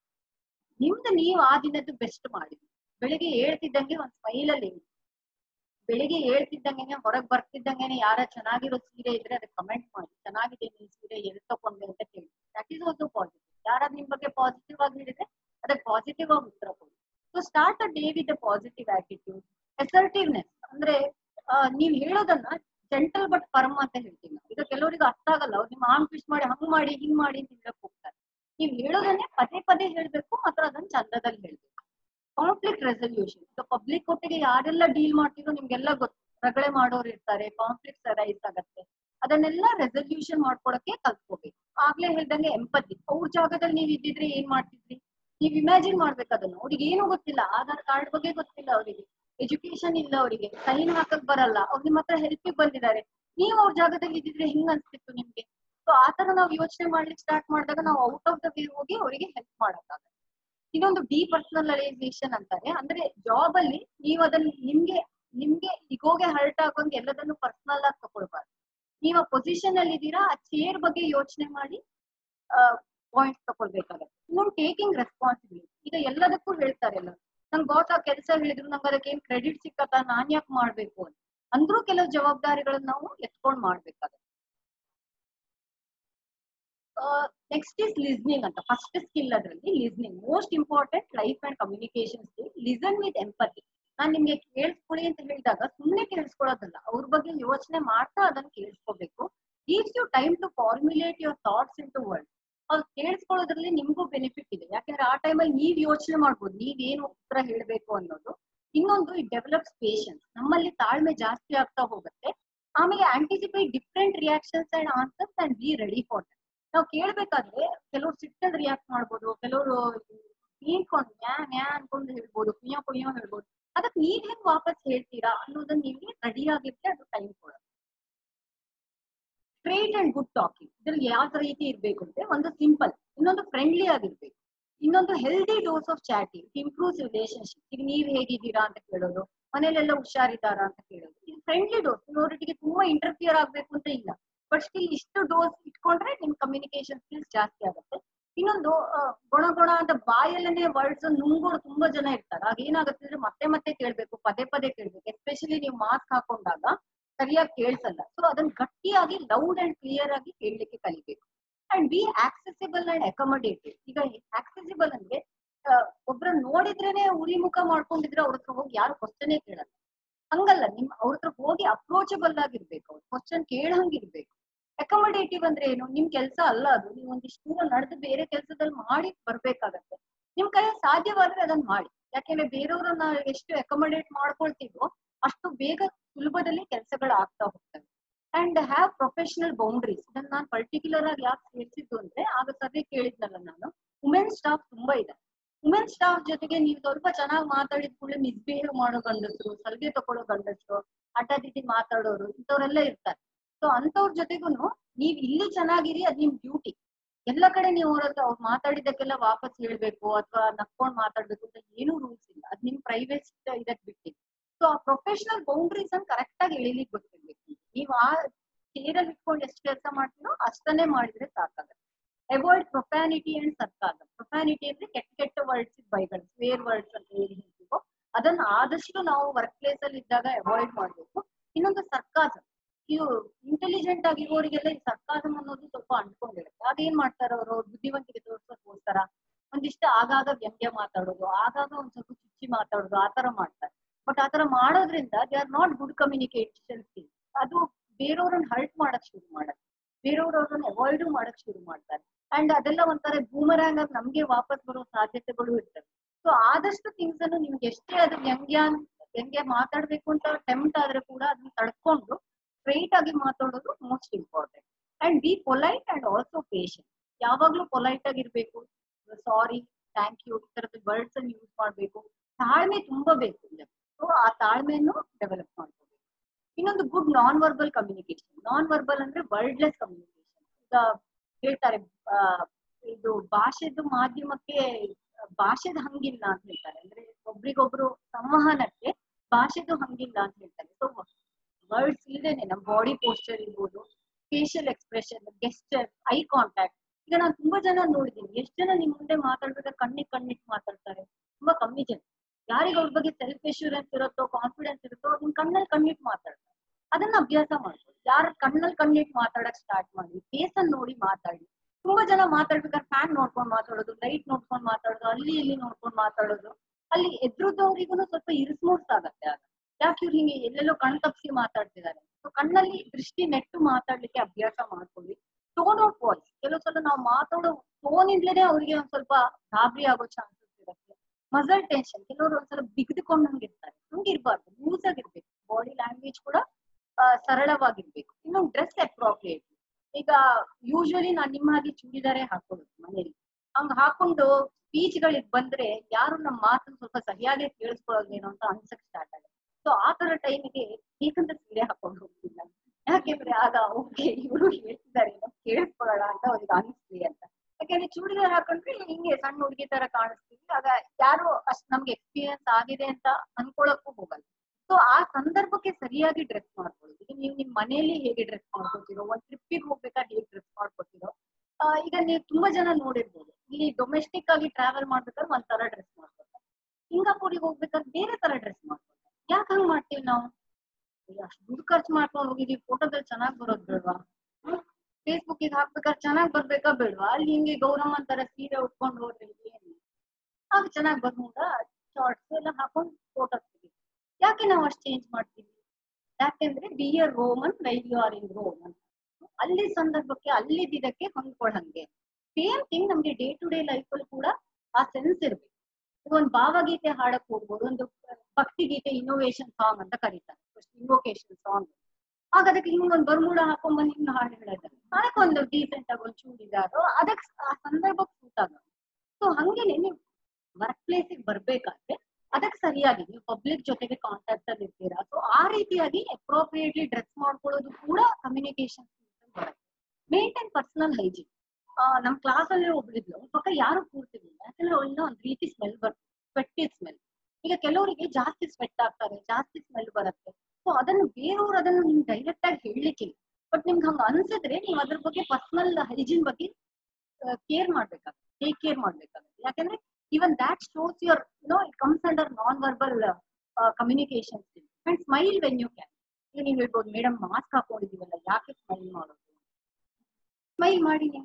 ನಿಮ್ದು ನೀವು ಆ ದಿನದ್ದು ಬೆಸ್ಟ್ ಮಾಡಿ. ಬೆಳಿಗ್ಗೆ ಹೇಳ್ತಿದ್ದಂಗೆ ಒಂದ್ ಸ್ಮೈಲ್ ಅಲ್ಲಿ, ಬೆಳಿಗ್ಗೆ ಹೇಳ್ತಿದ್ದಂಗೆನೆ ಹೊರಗ್ ಬರ್ತಿದ್ದಂಗೆನೆ ಯಾರ ಚೆನ್ನಾಗಿರೋ ಸೀರೆ ಇದ್ರೆ ಅದಕ್ಕೆ ಕಮೆಂಟ್ ಮಾಡಿ, ಚೆನ್ನಾಗಿದೆ ನಿಮ್ ಸೀರೆ ಎಲ್ಲಿ ತಕೊಂಡೆ ಅಂತ ಕೇಳಿ. That is also positive. ಯಾರಾದ್ರೂ ನಿಮ್ ಬಗ್ಗೆ ಪಾಸಿಟಿವ್ ಆಗಿ ಹೇಳಿದ್ರೆ ಅದಕ್ಕೆ ಪಾಸಿಟಿವ್ ಆಗಿ ಉತ್ತರ ಕೊಡಿ. So start a day with a positive attitude. Assertiveness ಅಂದ್ರೆ ನೀವ್ ಹೇಳೋದನ್ನ ಜೆಂಟಲ್ ಬಟ್ ಫರ್ಮ್ ಅಂತ ಹೇಳ್ತೀನಿ. ಈಗ ಕೆಲವರಿಗೆ ಅರ್ಥ ಆಗಲ್ಲ, ಅವ್ರು ನಿಮ್ಮ ಆರ್ಮ್ ಟ್ವಿಸ್ಟ್ ಮಾಡಿ ಹಂಗ್ ಮಾಡಿ ಹಿಂಗ್ ಮಾಡಿ ಅಂತ ಹೇಳಕ್ ಹೋಗ್ತಾರೆ. ನೀವ್ ಹೇಳೋದನ್ನೇ ಪದೇ ಪದೇ ಹೇಳ್ಬೇಕು, ಮಾತ್ರ ಅದನ್ನ ಚಂದದಲ್ಲಿ ಹೇಳ್ಬೇಕು. Conflict resolution. ಈಗ ಪಬ್ಲಿಕ್ ಒಟ್ಟಿಗೆ ಯಾರೆಲ್ಲ ಡೀಲ್ ಮಾಡ್ತಿರೋ ನಿಮ್ಗೆಲ್ಲ ಗೊತ್ತು, ರಗಳೆ ಮಾಡೋರು ಇರ್ತಾರೆ, ಕಾನ್ಫ್ಲಿಕ್ಟ್ಸ್ ರೈಸ್ ಆಗತ್ತೆ. ಅದನ್ನೆಲ್ಲ ರೆಸಲ್ಯೂಷನ್ ಮಾಡ್ಕೊಳಕ್ಕೆ ಕಲ್ತ್ಕೋಬೇಕು. ಆಗ್ಲೇ ಹೇಳ್ದಂಗೆ ಎಂಪತಿ. ಅವ್ರ ಜಾಗದಲ್ಲಿ ನೀವ್ ಇದ್ದಿದ್ರೆ ಏನ್ ಮಾಡ್ತಿದ್ರಿ, ನೀವ್ ಇಮ್ಯಾಜಿನ್ ಮಾಡ್ಬೇಕು ಅದನ್ನ. ಅವ್ರಿಗೆ ಏನು ಗೊತ್ತಿಲ್ಲ, ಆಧಾರ್ ಕಾರ್ಡ್ ಬಗ್ಗೆ ಗೊತ್ತಿಲ್ಲ ಅವರಿಗೆ, ಎಜುಕೇಶನ್ ಇಲ್ಲ ಅವರಿಗೆ, ಸೈನ್ ಹಾಕಕ್ ಬರಲ್ಲ, ಅವ್ರು ನಿಮ್ಮ ಹತ್ರ ಹೆಲ್ಪಿಗೆ ಬಂದಿದ್ದಾರೆ, ನೀವ್ ಅವ್ರ ಜಾಗದಲ್ಲಿ ಇದ್ದಿದ್ರೆ ಹಿಂಗ್ ಅನ್ಸ್ತಿತ್ತು ನಿಮ್ಗೆ. ಸೊ ಆತರ ನಾವು ಯೋಚನೆ ಮಾಡ್ಲಿಕ್ಕೆ ಸ್ಟಾರ್ಟ್ ಮಾಡಿದಾಗ ನಾವು ಔಟ್ ಆಫ್ ದ ವೇ ಹೋಗಿ ಅವರಿಗೆ ಹೆಲ್ಪ್ ಮಾಡಕ್ಕಾಗತ್ತೆ. ಇನ್ನೊಂದು ಡಿಪರ್ಸನಲೈಸೇಷನ್ ಅಂತಾರೆ. ಅಂದ್ರೆ ಜಾಬ್ ಅಲ್ಲಿ ನೀವು ಅದನ್ನ ನಿಮ್ಗೆ ನಿಮ್ಗೆ ಇಗೋಗೆ ಹರ್ಟ್ ಆಗೋಂಗೆ ಎಲ್ಲದನ್ನು ಪರ್ಸನಲ್ ಆಗಿ ತಗೊಳ್ಬಾರ್ದು. ನೀವು ಆ ಪೊಸಿಷನ್ ಅಲ್ಲಿ ಇದ್ದೀರಾ, ಆ ಚೇರ್ ಬಗ್ಗೆ ಯೋಚನೆ ಮಾಡಿ ಪಾಯಿಂಟ್ಸ್ ತಗೊಳ್ಬೇಕಾಗತ್ತೆ. ಇನ್ನೊಂದು ಟೇಕಿಂಗ್ ರೆಸ್ಪಾನ್ಸಿಬಿಲಿಟಿ. ಈಗ ಎಲ್ಲದಕ್ಕೂ ಹೇಳ್ತಾರೆ ಎಲ್ಲ, ನಂಗೆ ಬಾಸ್ ಆ ಕೆಲಸ ಹೇಳಿದ್ರು ನಂಗೆ ಅದಕ್ಕೆ ಏನ್ ಕ್ರೆಡಿಟ್ ಸಿಕ್ಕತ್ತ, ನಾನ್ ಯಾಕೆ ಮಾಡ್ಬೇಕು ಅಂತ. ಅಂದ್ರೂ ಕೆಲವು ಜವಾಬ್ದಾರಿಗಳನ್ನ ನಾವು ಎತ್ಕೊಂಡ್ ಮಾಡ್ಬೇಕಾಗತ್ತೆ. ನೆಕ್ಸ್ಟ್ ಇಸ್ ಲಿಸ್ನಿಂಗ್ ಅಂತ. ಫಸ್ಟ್ ಸ್ಕಿಲ್ ಅದರಲ್ಲಿ listening most important life and communication skill. Listen with empathy. ನಾನ್ ನಿಮ್ಗೆ ಕೇಳಿಸ್ಕೊಳ್ಳಿ ಅಂತ ಹೇಳಿದಾಗ ಸುಮ್ಮನೆ ಕೇಳಿಸ್ಕೊಳ್ಳೋದಲ್ಲ, ಅವ್ರ ಬಗ್ಗೆ ಯೋಚನೆ ಮಾಡ್ತಾ ಅದನ್ನ ಕೇಳಿಸ್ಕೋಬೇಕು. Gives you time to formulate your thoughts into word. ಅವ್ರು ಕೇಳಿಸ್ಕೊಳ್ಳೋದ್ರಲ್ಲಿ ನಿಮ್ಗೂ ಬೆನಿಫಿಟ್ ಇದೆ, ಯಾಕಂದ್ರೆ ಆ ಟೈಮಲ್ಲಿ ನೀವ್ ಯೋಚನೆ ಮಾಡ್ಬೋದು ನೀವೇನು ಉತ್ತರ ಹೇಳ್ಬೇಕು ಅನ್ನೋದು. ಇನ್ನೊಂದು ಇಟ್ ಡೆವಲಪ್ಸ್ ಪೇಷನ್ಸ್. ನಮ್ಮಲ್ಲಿ ತಾಳ್ಮೆ ಜಾಸ್ತಿ ಆಗ್ತಾ ಹೋಗುತ್ತೆ. ಆಮೇಲೆ anticipate different reactions and answers and be ready for that. ನಾವು ಕೇಳ್ಬೇಕಾದ್ರೆ ಕೆಲವ್ರು ಸಿಟ್ಟಲ್ಲಿ ರಿಯಾಕ್ಟ್ ಮಾಡ್ಬೋದು, ಕೆಲವರು ನೀನ್ಕೊಂಡು ನ್ಯಾ ನ್ಯಾ ಅನ್ಕೊಂಡು ಹೇಳ್ಬೋದು, ಕುಯ್ಯೋ ಕುಯ್ಯೋ ಹೇಳ್ಬೋದು. ಅದಕ್ಕೆ ನೀವ್ ಹೆಂಗ್ ವಾಪಸ್ ಹೇಳ್ತೀರಾ ಅನ್ನೋದನ್ನ ನೀವು ರೆಡಿ ಆಗಿದ್ರೆ ಅದು ಟೈಮ್ ಕೊಡೋದು. ಸ್ಟ್ರೇಟ್ ಅಂಡ್ ಗುಡ್ ಟಾಕಿಂಗ್ ಇದ್ರಲ್ಲಿ ಯಾವ ರೀತಿ ಇರ್ಬೇಕು ಅಂದ್ರೆ ಒಂದು ಸಿಂಪಲ್, ಇನ್ನೊಂದು ಫ್ರೆಂಡ್ಲಿ ಆಗಿರ್ಬೇಕು, ಇನ್ನೊಂದು healthy dose of chatting improves relationship. ಈಗ ನೀವ್ ಹೇಗಿದ್ದೀರಾ ಅಂತ ಕೇಳೋದು, ಮನೇಲೆಲ್ಲ ಹುಷಾರಿದ್ದಾರಾ ಅಂತ ಕೇಳೋದು, ಇದು ಫ್ರೆಂಡ್ಲಿ ಡೋಸ್. ಇನ್ನೊಟ್ಟಿಗೆ ತುಂಬಾ ಇಂಟರ್ಫಿಯರ್ ಆಗ್ಬೇಕು ಅಂತ ಇಲ್ಲ, ಬಟ್ ಸ್ಟಿಲ್ ಇಷ್ಟು ಡೋಸ್ ಇಟ್ಕೊಂಡ್ರೆ ನಿಮ್ ಕಮ್ಯುನಿಕೇಶನ್ ಸ್ಕಿಲ್ಸ್ ಜಾಸ್ತಿ ಆಗುತ್ತೆ. ಇನ್ನೊಂದು ಗುಣ ಗುಣ ಅಂತ ಬಾಯಲ್ಲೇ ವರ್ಡ್ಸ್ ನುಂಗೋರು ತುಂಬಾ ಜನ ಇರ್ತಾರೆ. ಆಗ ಏನಾಗುತ್ತೆ ಅಂದ್ರೆ ಮತ್ತೆ ಮತ್ತೆ ಕೇಳ್ಬೇಕು, ಪದೇ ಪದೇ ಕೇಳ್ಬೇಕು. ಎಸ್ಪೆಷಲಿ ನೀವು ಮಾಸ್ಕ್ ಹಾಕೊಂಡಾಗ ಸರಿಯಾಗಿ ಕೇಳಿಸಲ್ಲ. ಸೊ ಅದನ್ನ ಗಟ್ಟಿಯಾಗಿ ಲೌಡ್ ಅಂಡ್ ಕ್ಲಿಯರ್ ಆಗಿ ಕೇಳಲಿಕ್ಕೆ ಕಲಿಬೇಕು. And be accessible and accommodative. ಈಗ ಆಕ್ಸೆಸಿಬಲ್ ಅಂದ್ರೆ ಒಬ್ರ ನೋಡಿದ್ರೇನೆ ಉರಿ ಮುಖ ಮಾಡ್ಕೊಂಡಿದ್ರೆ ಅವ್ರ ಹತ್ರ ಹೋಗಿ ಯಾರು ಕ್ವಶನೇ ಕೇಳಲ್ಲ. ಹಂಗಲ್ಲ, ನಿಮ್ ಅವ್ರ ಹತ್ರ ಹೋಗಿ ಅಪ್ರೋಚಬಲ್ ಆಗಿರ್ಬೇಕು, ಅವ್ರು ಕ್ವಶನ್ ಕೇಳಂಗಿರ್ಬೇಕು. ಅಕೊಮಡೇಟಿವ್ ಅಂದ್ರೆ ಏನು, ನಿಮ್ ಕೆಲಸ ಅಲ್ಲ ಅದು, ನೀವು ಒಂದಿಷ್ಟು ದೂರ ನಡೆದು ಬೇರೆ ಕೆಲಸದಲ್ಲಿ ಮಾಡಿ ಬರ್ಬೇಕಾಗತ್ತೆ. ನಿಮ್ ಕೈ ಸಾಧ್ಯವಾದ್ರೆ ಅದನ್ನ ಮಾಡಿ. ಯಾಕೆಂದ್ರೆ ಬೇರೆಯವ್ರನ್ನ ಎಷ್ಟು ಅಕೊಮಡೇಟ್ ಮಾಡ್ಕೊಳ್ತೀವೋ ಅಷ್ಟು ಬೇಗ ಸುಲಭದಲ್ಲಿ ಕೆಲಸಗಳು ಆಗ್ತಾ ಹೋಗ್ತವೆ. And have professional boundaries. ಇದನ್ನ ನಾನು ಪರ್ಟಿಕ್ಯುಲರ್ ಆಗಿ ಯಾಕೆ ಸೇರಿಸಿದ್ದು ಅಂದ್ರೆ, ಆಗ ಸರಿ ಕೇಳಿದ್ನಲ್ಲ ನಾನು, ವುಮೆನ್ ಸ್ಟಾಫ್ ತುಂಬಾ ಇದೆ. ವುಮೆನ್ ಸ್ಟಾಫ್ ಜೊತೆಗೆ ನೀವು ಸ್ವಲ್ಪ ಚೆನ್ನಾಗಿ ಮಾತಾಡಿದ ಕೂಡಲೇ ಮಿಸ್ಬಿಹೇವ್ ಮಾಡೋ ಗಂಡಸರು, ಸಲಹೆ ತಗೊಳ್ಳೋ ಗಂಡಸರು, ಅಡ್ಡದಿಡ್ಡಿ ಮಾತಾಡೋರು, ಇಂಥವ್ರೆಲ್ಲ ಇರ್ತಾರೆ. ಸೊ ಅಂತವ್ರ ಜೊತೆಗೂನು ನೀವ್ ಇಲ್ಲಿ ಚೆನ್ನಾಗಿರಿ, ಅದ್ ನಿಮ್ ಡ್ಯೂಟಿ. ಎಲ್ಲ ಕಡೆ ನೀವು ಅವ್ರ ಅವ್ರು ಮಾತಾಡಿದಕ್ಕೆಲ್ಲ ವಾಪಸ್ ಹೇಳ್ಬೇಕು ಅಥವಾ ನಕ್ಕೊಂಡ್ ಮಾತಾಡ್ಬೇಕು ಅಂತ ಏನೂ ರೂಲ್ಸ್ ಇಲ್ಲ. ಅದ್ ನಿಮ್ ಪ್ರೈವೇಟ್ ಇದಕ್ ಬಿಟ್ಟಿದೆ. ಸೊ ಆ ಪ್ರೊಫೆಷನಲ್ ಬೌಂಡ್ರೀಸ್ ಅನ್ನು ಕರೆಕ್ಟ್ ಆಗಿ ಎಳಿಲಿಕ್ಕೆ ಗೊತ್ತಿರ್ಬೇಕು. ನೀವು ಆ ಚೇರಲ್ಲಿ ಇಟ್ಕೊಂಡು ಎಷ್ಟು ಕೆಲಸ ಮಾಡ್ತೀರೋ ಅಷ್ಟನ್ನೇ ಮಾಡಿದ್ರೆ ಸಾಕಾಗುತ್ತೆ. Avoid ಪ್ರೊಫ್ಯಾನಿಟಿ and ಸರ್ಕಾಸಮ್. ಪ್ರೊಫ್ಯಾನಿಟಿ ಅಂದ್ರೆ ಕೆಟ್ಟ ಕೆಟ್ಟ ವರ್ಡ್ಸ್, ಬೈಗಳು, ಸ್ವೇರ್ ವರ್ಡ್ಸ್ ಅಂತ ಹೇಳಿ ಹೇಳ್ತೀವೋ ಅದನ್ನ ಆದಷ್ಟು ನಾವು ವರ್ಕ್ ಪ್ಲೇಸ್ ಅಲ್ಲಿ ಇದ್ದಾಗ ಅವಾಯ್ಡ್ ಮಾಡ್ಬೇಕು. ಇನ್ನೊಂದು ಸರ್ಕಾಸಮ್. ಇವು ಇಂಟೆಲಿಜೆಂಟ್ ಆಗಿರೋರಿಗೆಲ್ಲ ಈ ಸರ್ಕಾಸಮ್ ಅನ್ನೋದು ಸ್ವಲ್ಪ ಅಂಟ್ಕೊಂಡಿರುತ್ತೆ. ಅದೇನ್ ಮಾಡ್ತಾರೆ ಅವರು, ಬುದ್ಧಿವಂತಿಕೆ ತೋರ್ಸೋಕೋಸ್ಕರ ಒಂದಿಷ್ಟು ಆಗಾಗ ವ್ಯಂಗ್ಯ ಮಾತಾಡೋದು, ಆಗಾಗ ಒಂದ್ ಸ್ವಲ್ಪ ಚುಚ್ಚಿ ಮಾತಾಡೋದು, ಆತರ ಮಾಡ್ತಾರೆ. ಬಟ್ ಆತರ ಮಾಡೋದ್ರಿಂದ they are not good communication skills. ಅದು ಬೇರೆಯವ್ರನ್ನ ಹರ್ಟ್ ಮಾಡಕ್ ಶುರು ಮಾಡತ್ತೆ, ಬೇರೆಯವ್ರವ್ರನ್ನ ಅವಾಯ್ಡ್ ಮಾಡಕ್ ಶುರು ಮಾಡ್ತಾರೆ. ಅಂಡ್ ಅದೆಲ್ಲ ಒಂಥರ ಬೂಮರಾಂಗ್ ಆಗಿ ನಮ್ಗೆ ವಾಪಸ್ ಬರೋ ಸಾಧ್ಯತೆಗಳು ಇರ್ತವೆ. ಸೊ ಆದಷ್ಟು ಥಿಂಗ್ಸ್ ಅನ್ನು ನಿಮ್ಗೆ ಎಷ್ಟೇ ಅದು ವ್ಯಂಗ್ಯ ವ್ಯಂಗ್ಯ ಮಾತಾಡ್ಬೇಕು ಅಂತ ಟೆಂಪ್ಟ್ ಆದ್ರೆ ಕೂಡ ಅದನ್ನ ತಡ್ಕೊಂಡು ಸ್ಟ್ರೈಟ್ ಆಗಿ ಮಾತಾಡೋದು most important. And be polite and also patient. ಯಾವಾಗ್ಲೂ ಪೊಲೈಟ್ ಆಗಿರ್ಬೇಕು. ಸಾರಿ, ಥ್ಯಾಂಕ್ ಯು, ಈ ತರದ ವರ್ಡ್ಸ್ ಅನ್ನು ಯೂಸ್ ಮಾಡ್ಬೇಕು. ತಾಳ್ಮೆ ತುಂಬಾ ಬೇಕು. ಸೊ ಆ ತಾಳ್ಮೆಯನ್ನು ಡೆವಲಪ್ ಮಾಡ್ಕೋಬೇಕು. ಇನ್ನೊಂದು good non verbal communication. Non verbal ಅಂದ್ರೆ ವರ್ಡ್ಲೆಸ್ ಕಮ್ಯುನಿಕೇಶನ್. ಈಗ ಹೇಳ್ತಾರೆ ಆ ಇದು ಭಾಷೆದು ಮಾಧ್ಯಮಕ್ಕೆ ಭಾಷೆದ ಹಂಗಿಲ್ಲ ಅಂತ ಹೇಳ್ತಾರೆ. ಅಂದ್ರೆ ಒಬ್ರಿಗೊಬ್ರು ಸಂವಹನಕ್ಕೆ ಭಾಷೆದು ಹಂಗಿಲ್ಲ ಅಂತ ಹೇಳ್ತಾರೆ. ಸೊ ವರ್ಡ್ಸ್ ಇಲ್ದೇನೆ ನಮ್ ಬಾಡಿ ಪೋಸ್ಚರ್ ಇರ್ಬೋದು, facial expression, gesture, eye contact. ಈಗ ನಾನು ತುಂಬಾ ಜನ ನೋಡಿದ್ದೀನಿ, ಎಷ್ಟು ಜನ ನಿಮ್ ಮುಂದೆ ಮಾತಾಡ್ಬೇಕಾದ್ರೆ ಕಣ್ಣಿಗೆ ಕಣ್ಣಿಟ್ಟು ಮಾತಾಡ್ತಾರೆ. ತುಂಬಾ ಕಮ್ಮಿ ಜನ. ಯಾರಿಗೆ ಅವ್ರ ಬಗ್ಗೆ ಸೆಲ್ಫ್ ಎಶ್ಯೂರೆನ್ಸ್ ಇರುತ್ತೋ, ಕಾನ್ಫಿಡೆನ್ಸ್ ಇರುತ್ತೋ ನಿಮ್ ಕಣ್ಣಲ್ಲಿ ಕಣ್ಣಿಟ್ಟು ಮಾತಾಡ್ತಾರೆ. ಅದನ್ನ ಅಭ್ಯಾಸ ಮಾಡ್ಬೋದು. ಯಾರ ಕಣ್ಣಲ್ಲಿ ಕಣ್ಣಿಟ್ಟು ಮಾತಾಡಕ್ ಸ್ಟಾರ್ಟ್ ಮಾಡಿ, ಫೇಸ್ ಅನ್ನು ನೋಡಿ ಮಾತಾಡಿ. ತುಂಬಾ ಜನ ಮಾತಾಡ್ಬೇಕಾದ್ರೆ ಫ್ಯಾನ್ ನೋಡ್ಕೊಂಡು ಮಾತಾಡೋದು, ಲೈಟ್ ನೋಡ್ಕೊಂಡು ಮಾತಾಡೋದು, ಅಲ್ಲಿ ಇಲ್ಲಿ ನೋಡ್ಕೊಂಡು ಮಾತಾಡೋದು, ಅಲ್ಲಿ ಎದುರುದವ್ರಿಗೂ ಸ್ವಲ್ಪ ಇರಿಸ್ಮೂಡ್ಸ್ ಆಗತ್ತೆ. ಆಗ ಯಾಕೆ ಇವ್ರು ಹಿಂಗೆ ಎಲ್ಲೆಲ್ಲೋ ಕಣ್ ತಪ್ಪಿಸಿ ಮಾತಾಡ್ತಿದ್ದಾರೆ. ಸೊ ಕಣ್ಣಲ್ಲಿ ದೃಷ್ಟಿ ನೆಟ್ಟು ಮಾತಾಡ್ಲಿಕ್ಕೆ ಅಭ್ಯಾಸ ಮಾಡ್ಕೊಳ್ಳಿ. Tone of voice. ಕೆಲವು ಸಲ ನಾವು ಮಾತಾಡೋ ಟೋನ್ ಇಂದಲೇ ಅವ್ರಿಗೆ ಒಂದ್ ಸ್ವಲ್ಪ ಗಾಬರಿ ಆಗೋ ಚಾನ್ಸಸ್ ಇರುತ್ತೆ. ಮಸಲ್ ಟೆನ್ಷನ್, ಕೆಲವರು ಒಂದ್ಸಲ ಬಿಗಿದುಕೊಂಡಂಗಿರ್ತಾರೆ. ಹಂಗಿರ್ಬಾರ್ದು, ಲೂಸ್ ಆಗಿರ್ಬೇಕು. ಬಾಡಿ ಲ್ಯಾಂಗ್ವೇಜ್ ಕೂಡ ಸರಳವಾಗಿರ್ಬೇಕು. ಇನ್ನೊಂದು ಡ್ರೆಸ್ ಅಪ್ರೋಪ್ರಿಯೇಟ್. ಈಗ ಯೂಶುವಲಿ ನಾನ್ ನಿಮ್ಮ ಹಾಗೆ ಚೂಡಿದಾರೆ ಹಾಕೊಳ್ಳೋದು ಮನೇಲಿ. ಹಂಗ್ ಹಾಕೊಂಡು ಸ್ಪೀಚ್ ಗಳಿಗೆ ಬಂದ್ರೆ ಯಾರು ನಮ್ಮ ಮಾತನ್ನು ಸ್ವಲ್ಪ ಸರಿಯಾಗಿ ಕೇಳಿಸ್ಕೊಳ್ಳೋದೇನೋ ಅಂತ ಅನ್ಸಕ್ ಸ್ಟಾರ್ಟ್ ಆಗುತ್ತೆ. ಸೊ ಆ ತರ ಟೈಮಿಗೆ ಏಕಂತ ಸೀರೆ ಹಾಕೊಂಡು ಹೋಗ್ತಿಲ್ಲ. ಯಾಕೆಂದ್ರೆ ಆಗ ಓಕೆ ಇವರು ಹೇಳ್ತಿದ್ದಾರೆ ಕೇಳಿಸ್ಕೊಳ್ಳೋಣ ಅಂತ ಅವ್ರಿಗೆ ಅನಿಸ್ಲಿ ಅಂತ. ಯಾಕೆಂದ್ರೆ ಚೂಡಿದಾರ್ ಹಾಕೊಂಡ್ರೆ ಹಿಂಗೆ ಸಣ್ಣ ಹುಡುಗಿ ತರ ಕಾಣಿಸ್ತೀವಿ. ಆಗ ಯಾರು ಅಷ್ಟ್ ನಮ್ಗೆ ಎಕ್ಸ್ಪೀರಿಯನ್ಸ್ ಆಗಿದೆ ಅಂತ ಅನ್ಕೊಳಕ್ಕೂ ಹೋಗಲ್ಲ. ಸೊ ಆ ಸಂದರ್ಭಕ್ಕೆ ಸರಿಯಾಗಿ ಡ್ರೆಸ್ ಮಾಡ್ಕೊಳ್ಳೋದು. ಈಗ ನೀವು ನಿಮ್ ಮನೆಯಲ್ಲಿ ಹೇಗೆ ಡ್ರೆಸ್ ಮಾಡ್ಕೊತೀರೋ, ಒಂದ್ ಟ್ರಿಪ್ಪಿಗೆ ಹೋಗ್ಬೇಕಾದ್ರೆ ಹೇಗೆ ಡ್ರೆಸ್ ಮಾಡ್ಕೊತೀರೋ, ಈಗ ನೀವು ತುಂಬಾ ಜನ ನೋಡಿರ್ಬೋದು, ಇಲ್ಲಿ ಡೊಮೆಸ್ಟಿಕ್ ಆಗಿ ಟ್ರಾವೆಲ್ ಮಾಡ್ಬೇಕಾದ್ರೆ ಒಂದ್ ತರ ಡ್ರೆಸ್ ಮಾಡ್ಕೊತಾರೆ, ಸಿಂಗಾಪುರಿಗೆ ಹೋಗ್ಬೇಕಾದ್ರೆ ಬೇರೆ ತರ ಡ್ರೆಸ್ ಮಾಡ್ಕೊತಾರೆ. ಯಾಕೆ ಹಂಗ್ ಮಾಡ್ತೀವಿ ನಾವು? ಅಷ್ಟು ದುಡ್ಡು ಖರ್ಚು ಮಾಡ್ಕೊಂಡು ಹೋಗಿದೀವಿ, ಫೋಟೋದಲ್ಲಿ ಚೆನ್ನಾಗ್ ಬರೋದ್ ಬೇಡ್ವಾ? ಫೇಸ್ಬುಕ್ ಗೆ ಹಾಕ್ಬೇಕಾದ್ರೆ ಚೆನ್ನಾಗ್ ಬರ್ಬೇಕಾ ಬೇಡ್ವಾ? ಅಲ್ಲಿ ಹಿಂಗೆ ಗೌರಮ್ಮ ಅಂತಾರ ಸೀರೆ ಉಟ್ಕೊಂಡು ಹೋದ್ರೆ ಏನು ಆಗ ಚೆನ್ನಾಗ್ ಬರ್ಮೂಡ ಶಾರ್ಟ್ಸ್ ಎಲ್ಲ ಹಾಕೊಂಡು ಫೋಟೋ ತೆಗಿ. ಯಾಕೆ ನಾವು ಅಷ್ಟು ಚೇಂಜ್ ಮಾಡ್ತೀವಿ? ಯಾಕೆಂದ್ರೆ be a Roman while you are in Roman. ಅಲ್ಲಿ ಸಂದರ್ಭಕ್ಕೆ ಅಲ್ಲಿದ್ದಕ್ಕೆ ಹೊಂದ್ಕೊಳ್ಳಂಗೆ. ಸೇಮ್ ಥಿಂಗ್ ನಮ್ಗೆ ಡೇ ಟು ಡೇ ಲೈಫ್ ಅಲ್ಲಿ ಕೂಡ ಆ ಸೆನ್ಸ್ ಇರ್ಬೇಕು. ಒಂದು ಭಾವಗೀತೆ ಹಾಡಕ್ ಹೋಗ್ಬೋದು, ಒಂದು ಭಕ್ತಿ ಗೀತೆ ಇನ್ನೋವೇಷನ್ ಸಾಂಗ್ ಅಂತ ಕರೀತಾರೆ, ಇನ್ವೊಕೇಶನ್ ಸಾಂಗ್. ಆಗ ಅದಕ್ಕೆ ಹಿಂಗೊಂದು ಬರ್ಮೂಡ ಹಾಕೊಂಡ್ಬಂದು ಹಿಂಗ್ ಹಾಡು ಹೇಳಿದ್ದಾರೆ. ಅದಕ್ಕೊಂದು ಡೀಸೆಂಟ್ ಆಗಿ ಒಂದು ಚೂಡಿದಾರು ಅದಕ್ಕೆ ಆ ಸಂದರ್ಭಕ್ಕೆ ಸೂಟ್ ಆಗ. ಸೊ ಹಂಗೇನೆ ನೀವು ವರ್ಕ್ ಪ್ಲೇಸಿಗೆ ಬರ್ಬೇಕಾದ್ರೆ ಅದಕ್ಕೆ ಸರಿಯಾಗಿ ನೀವು ಪಬ್ಲಿಕ್ ಜೊತೆಗೆ ಕಾಂಟ್ಯಾಕ್ಟ್ ಅಲ್ಲಿ ಇರ್ತೀರಾ. ಸೊ ಆ ರೀತಿಯಾಗಿ ಅಪ್ರೋಪ್ರಿಯೇಟ್ಲಿ ಡ್ರೆಸ್ ಮಾಡ್ಕೊಳ್ಳೋದು ಕೂಡ ಕಮ್ಯುನಿಕೇಶನ್ ಬರುತ್ತೆ. Maintain personal hygiene. ನಮ್ ಕ್ಲಾಸ್ ಅಲ್ಲಿ ಒಬ್ಳಿದ್ಲು, ಪಕ್ಕ ಯಾರು ಕೂರ್ತಿರ್ಲಿಲ್ಲ, ಯಾಕಂದ್ರೆ ಅವಳಿಂದ ಒಂದ್ ರೀತಿ ಸ್ಮೆಲ್ ಬರುತ್ತೆ, ಸ್ವೆಟ್ಟಿ ಸ್ಮೆಲ್. ಈಗ ಕೆಲವರಿಗೆ ಜಾಸ್ತಿ ಸ್ವೆಟ್ ಆಗ್ತಾರೆ, ಜಾಸ್ತಿ ಸ್ಮೆಲ್ ಬರುತ್ತೆ. ಸೊ ಅದನ್ನು ಬೇರೆಯವ್ರು ಅದನ್ನು ನಿಮ್ಗೆ ಡೈರೆಕ್ಟ್ ಆಗಿ ಹೇಳಲಿಕ್ಕಿಲ್ಲ, ಬಟ್ ನಿಮ್ಗೆ ಹಂಗ ಅನ್ಸಿದ್ರೆ ನೀವು ಅದ್ರ ಬಗ್ಗೆ ಪರ್ಸನಲ್ ಹೈಜೀನ್ ಬಗ್ಗೆ ಕೇರ್ ಮಾಡ್ಬೇಕಾಗುತ್ತೆ, ಟೇಕ್ ಕೇರ್ ಮಾಡ್ಬೇಕಾಗುತ್ತೆ. ಯಾಕಂದ್ರೆ even that shows your, you know, it comes under non-verbal uh, uh, communication skills. And smile when you can. ಈಗ ನೀವು ಹೇಳ್ಬೋದು, ಮೇಡಮ್ ಮಾಸ್ಕ್ ಹಾಕೊಂಡಿದೀವಲ್ಲ ಯಾಕೆ ಸ್ಮೈಲ್ ಮಾಡೋದು? ಸ್ಮೈಲ್ ಮಾಡಿ. ನೀವು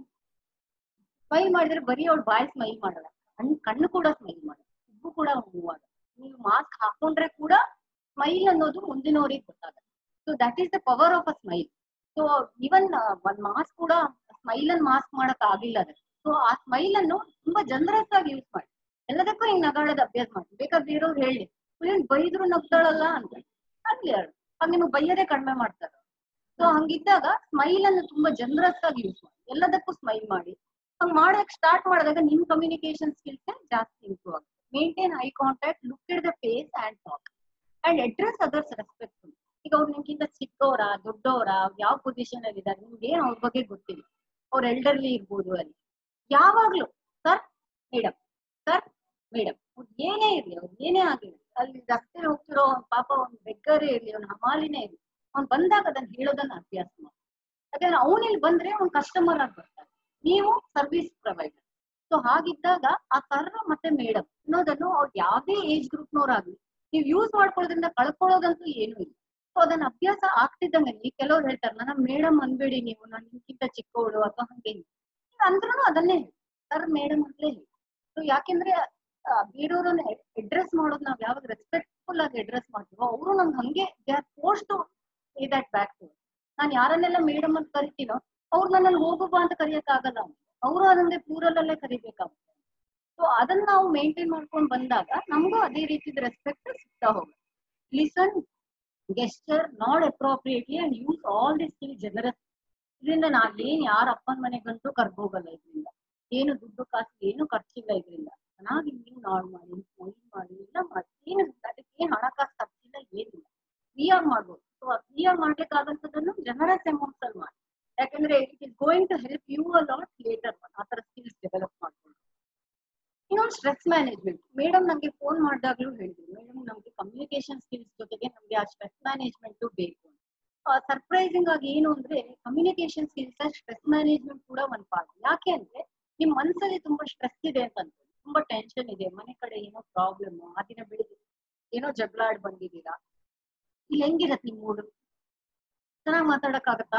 ಸ್ಮೈಲ್ ಮಾಡಿದ್ರೆ ಬರೀ ಅವ್ಳು ಬಾಯ್ ಸ್ಮೈಲ್ ಮಾಡಲ್ಲ, ಕಣ್ ಕಣ್ಣು ಕೂಡ ಸ್ಮೈಲ್ ಮಾಡಲ್ಲ, ಹುಬ್ಬು ಕೂಡ ಮೂವ್ ಆಗಲ್ಲ. ನೀವು ಮಾಸ್ಕ್ ಹಾಕೊಂಡ್ರೆ ಕೂಡ ಸ್ಮೈಲ್ ಅನ್ನೋದು ಮುಂದಿನವರಿಗೆ ಗೊತ್ತಾಗಲ್ಲ. So that is the power of a smile. So even ಒಂದ್ ಮಾಸ್ಕ್ ಕೂಡ ಸ್ಮೈಲ್ ಅನ್ನು ಮಾಸ್ಕ್ ಮಾಡಕ್ ಆಗಿಲ್ಲ ಅದಕ್ಕೆ. ಸೊ ಆ ಸ್ಮೈಲ್ ಅನ್ನು ತುಂಬಾ ಜನರಸ್ ಆಗಿ ಯೂಸ್ ಮಾಡಿ, ಎಲ್ಲದಕ್ಕೂ ಹಿಂಗ್ ನಗಾಡೋದ್ ಅಭ್ಯಾಸ ಮಾಡಿ. ಬೇಕಾದ್ರೆ ಬೇರೆಯವ್ರು ಹೇಳಿ ಏನ್ ಬೈದ್ರು ನಗ್ತಾಳಲ್ಲ ಅಂತ ಆಗ್ಲಿ ಹೇಳು, ಅದ್ ನಿಮ್ಗೆ ಬೈಯದೇ ಕಡಿಮೆ ಮಾಡ್ತಾರ. ಸೊ ಹಂಗಿದ್ದಾಗ ಸ್ಮೈಲ್ ಅನ್ನು ತುಂಬಾ ಜನರಸ್ ಆಗಿ ಯೂಸ್ ಮಾಡಿ, ಎಲ್ಲದಕ್ಕೂ ಸ್ಮೈಲ್ ಮಾಡಿ. ಹಂಗ್ ಮಾಡಕ್ ಸ್ಟಾರ್ಟ್ ಮಾಡಿದಾಗ ನಿಮ್ ಕಮ್ಯುನಿಕೇಶನ್ ಸ್ಕಿಲ್ಸ್ ಜಾಸ್ತಿ ಇಂಪ್ರೂವ್ ಆಗುತ್ತೆ. Maintain eye contact, look at the face and talk and address others respectful. ಈಗ ಅವ್ರು ನಿಮ್ಗಿಂತ ಚಿಕ್ಕವರ ದೊಡ್ಡವರ ಯಾವ ಪೊಸಿಷನ್ ಅಲ್ಲಿ ಇದ್ದಾರೆ ನಿಮ್ಗೆ ಏನ್ ಅವ್ರ ಬಗ್ಗೆ ಗೊತ್ತಿಲ್ಲ, ಅವ್ರ ಎಲ್ಡರ್ಲಿ ಇರ್ಬೋದು, ಅಲ್ಲಿ ಯಾವಾಗ್ಲೂ ಸರ್ ಮೇಡಮ್ ಸರ್ ಮೇಡಮ್ ಏನೇ ಇರ್ಲಿ, ಅವ್ರು ಏನೇ ಆಗಿರ್ಲಿ, ಅಲ್ಲಿ ರಸ್ತೆ ಹೋಗ್ತಿರೋ ಪಾಪ ಒಂದ್ ಬೆಗ್ಗರೇ ಇರ್ಲಿ, ಅವ್ನ ಹಮಾಲಿನೇ ಇರ್ಲಿ, ಅವ್ನ್ ಬಂದಾಗ ಅದನ್ನ ಹೇಳೋದನ್ನ ಅಭ್ಯಾಸ ಮಾಡಿ. ಯಾಕಂದ್ರೆ ಅವ್ನ ಇಲ್ಲಿ ಬಂದ್ರೆ ಅವ್ನ್ ಕಸ್ಟಮರ್ ಆಗಿ ಬರ್ತಾರೆ, ನೀವು ಸರ್ವಿಸ್ ಪ್ರೊವೈಡರ್. ಸೊ ಹಾಗಿದ್ದಾಗ ಆ ಸರ್ ಮತ್ತೆ ಮೇಡಮ್ ಅನ್ನೋದನ್ನು ಅವ್ರು ಯಾವ್ದೇ ಏಜ್ ಗ್ರೂಪ್ನವ್ರಾಗ್ಲಿ ನೀವು ಯೂಸ್ ಮಾಡ್ಕೊಳ್ಳೋದ್ರಿಂದ ಕಳ್ಕೊಳ್ಳೋದಂತೂ ಏನೂ ಇಲ್ಲ. ಸೊ ಅದನ್ನ ಅಭ್ಯಾಸ ಆಗ್ತಿದ್ದಂಗೆ ಕೆಲವ್ರು ಹೇಳ್ತಾರೆ, ನನ್ನ ಮೇಡಮ್ ಅನ್ಬೇಡಿ ನೀವು, ನಾನು ನಿಮ್ಗಿಂತ ಚಿಕ್ಕವಳು ಅಥವಾ ಹಂಗೆ ಅಂದ್ರೂ ಅದನ್ನೇ ಹೇಳಿ, ಸರ್ ಮೇಡಮ್ ಅಂತಲೇ ಹೇಳಿ. ಸೊ ಯಾಕೆಂದ್ರೆ ಬೇರೆಯವ್ರನ್ನ ಅಡ್ರೆಸ್ ಮಾಡೋದು ನಾವ್ ಯಾವಾಗ ರೆಸ್ಪೆಕ್ಟ್ಫುಲ್ ಆಗಿ ಅಡ್ರೆಸ್ ಮಾಡ್ತೀವೋ ಅವರು ನಮ್ಗೆ ಹಂಗೆ they are forced to say that back to. ನಾನು ಯಾರನ್ನೆಲ್ಲ ಮೇಡಮ್ ಅಂತ ಕರಿತೀನೋ ಅವ್ರು ನನ್ನಲ್ಲಿ ಹೋಗುವ ಅಂತ ಕರಿಯಕ್ ಆಗಲ್ಲ, ಅವರು ಅದನ್ನೇ ಪ್ಲೂರಲ್ ಅಲ್ಲೇ ಕರಿಬೇಕಾಗುತ್ತೆ. ಸೊ ಅದನ್ನ ನಾವು ಮೇಂಟೈನ್ ಮಾಡ್ಕೊಂಡು ಬಂದಾಗ ನಮಗೂ ಅದೇ ರೀತಿದ ರೆಸ್ಪೆಕ್ಟ್ ಸಿಗ್ತಾ ಹೋಗುತ್ತೆ. Listen, gesture, not appropriately and use all the skill ಜನರಸ್. ಇದರಿಂದ ನಾವೇನ್ ಯಾರ ಅಪ್ಪನ ಮನೆಗಂತೂ ಕರ್ಬೋಗಲ್ಲ, ಇದರಿಂದ ಏನು ದುಡ್ಡು ಕಾಸು ಏನು ಖರ್ಚಿಲ್ಲ, ಇದರಿಂದ ಚೆನ್ನಾಗಿ ನೀವು ನಾಡ್ ಮಾಡಿ ಸ್ಮೈಲ್ ಮಾಡಿ ಎಲ್ಲ ಮಾಡಿ, ಏನು ಅದಕ್ಕೆ ಏನ್ ಹಣಕಾಸು ಖರ್ಚಿಲ್ಲ, ಏನಿಲ್ಲ, ಫ್ರೀಯಾಗಿ ಮಾಡ್ಬೋದು. ಸೊ ಆ ಫ್ರೀಯಾಗಿ ಮಾಡ್ಲಿಕ್ಕಾಗಂತದನ್ನು ಜನರಸ್ ಅಮೌಂಟ್ಸ್ ಅಲ್ಲಿ ಮಾಡಿ, ಯಾಕಂದ್ರೆ it is going to help you a lot later ಆ ತರ ಸ್ಕಿಲ್ಸ್ ಡೆವಲಪ್ ಮಾಡ್ಕೊಂಡು. ಇನ್ನೊಂದು ಸ್ಟ್ರೆಸ್ ಮ್ಯಾನೇಜ್ಮೆಂಟ್. ಮೇಡಮ್ ನಮ್ಗೆ ಫೋನ್ ಮಾಡಿದಾಗ್ಲೂ ಹೇಳಿದ್ರು, ಮೇಡಮ್ ನಮ್ಗೆ ಕಮ್ಯುನಿಕೇಶನ್ ಸ್ಕಿಲ್ಸ್ ಜೊತೆಗೆ ನಮ್ಗೆ ಆ ಸ್ಟ್ರೆಸ್ ಮ್ಯಾನೇಜ್ಮೆಂಟ್ ಬೇಕು. ಸರ್ಪ್ರೈಸಿಂಗ್ ಆಗಿ ಏನು ಅಂದ್ರೆ ಕಮ್ಯುನಿಕೇಶನ್ ಸ್ಕಿಲ್ಸ್ ಸ್ಟ್ರೆಸ್ ಮ್ಯಾನೇಜ್ಮೆಂಟ್ ಕೂಡ ಒಂದ್ ಪಾರ್ಟ್. ಯಾಕೆ ಅಂದ್ರೆ ನಿಮ್ ಮನ್ಸಲ್ಲಿ ತುಂಬಾ ಸ್ಟ್ರೆಸ್ ಇದೆ ಅಂತ ಅನ್ಕೊಳ್ಳಿ, ತುಂಬಾ ಟೆನ್ಷನ್ ಇದೆ, ಮನೆ ಕಡೆ ಏನೋ ಪ್ರಾಬ್ಲಮ್, ಆ ದಿನ ಬೆಳಿಗ್ಗೆ ಏನೋ ಜಗಳ ಆಡ್ ಬಂದಿದ್ದೀರಾ, ಇಲ್ಲಿ ಹೆಂಗಿರತ್ತೆ ನಿಮ್ ಮೂಡು, ಚೆನ್ನಾಗಿ ಮಾತಾಡಕ್ ಆಗತ್ತಾ?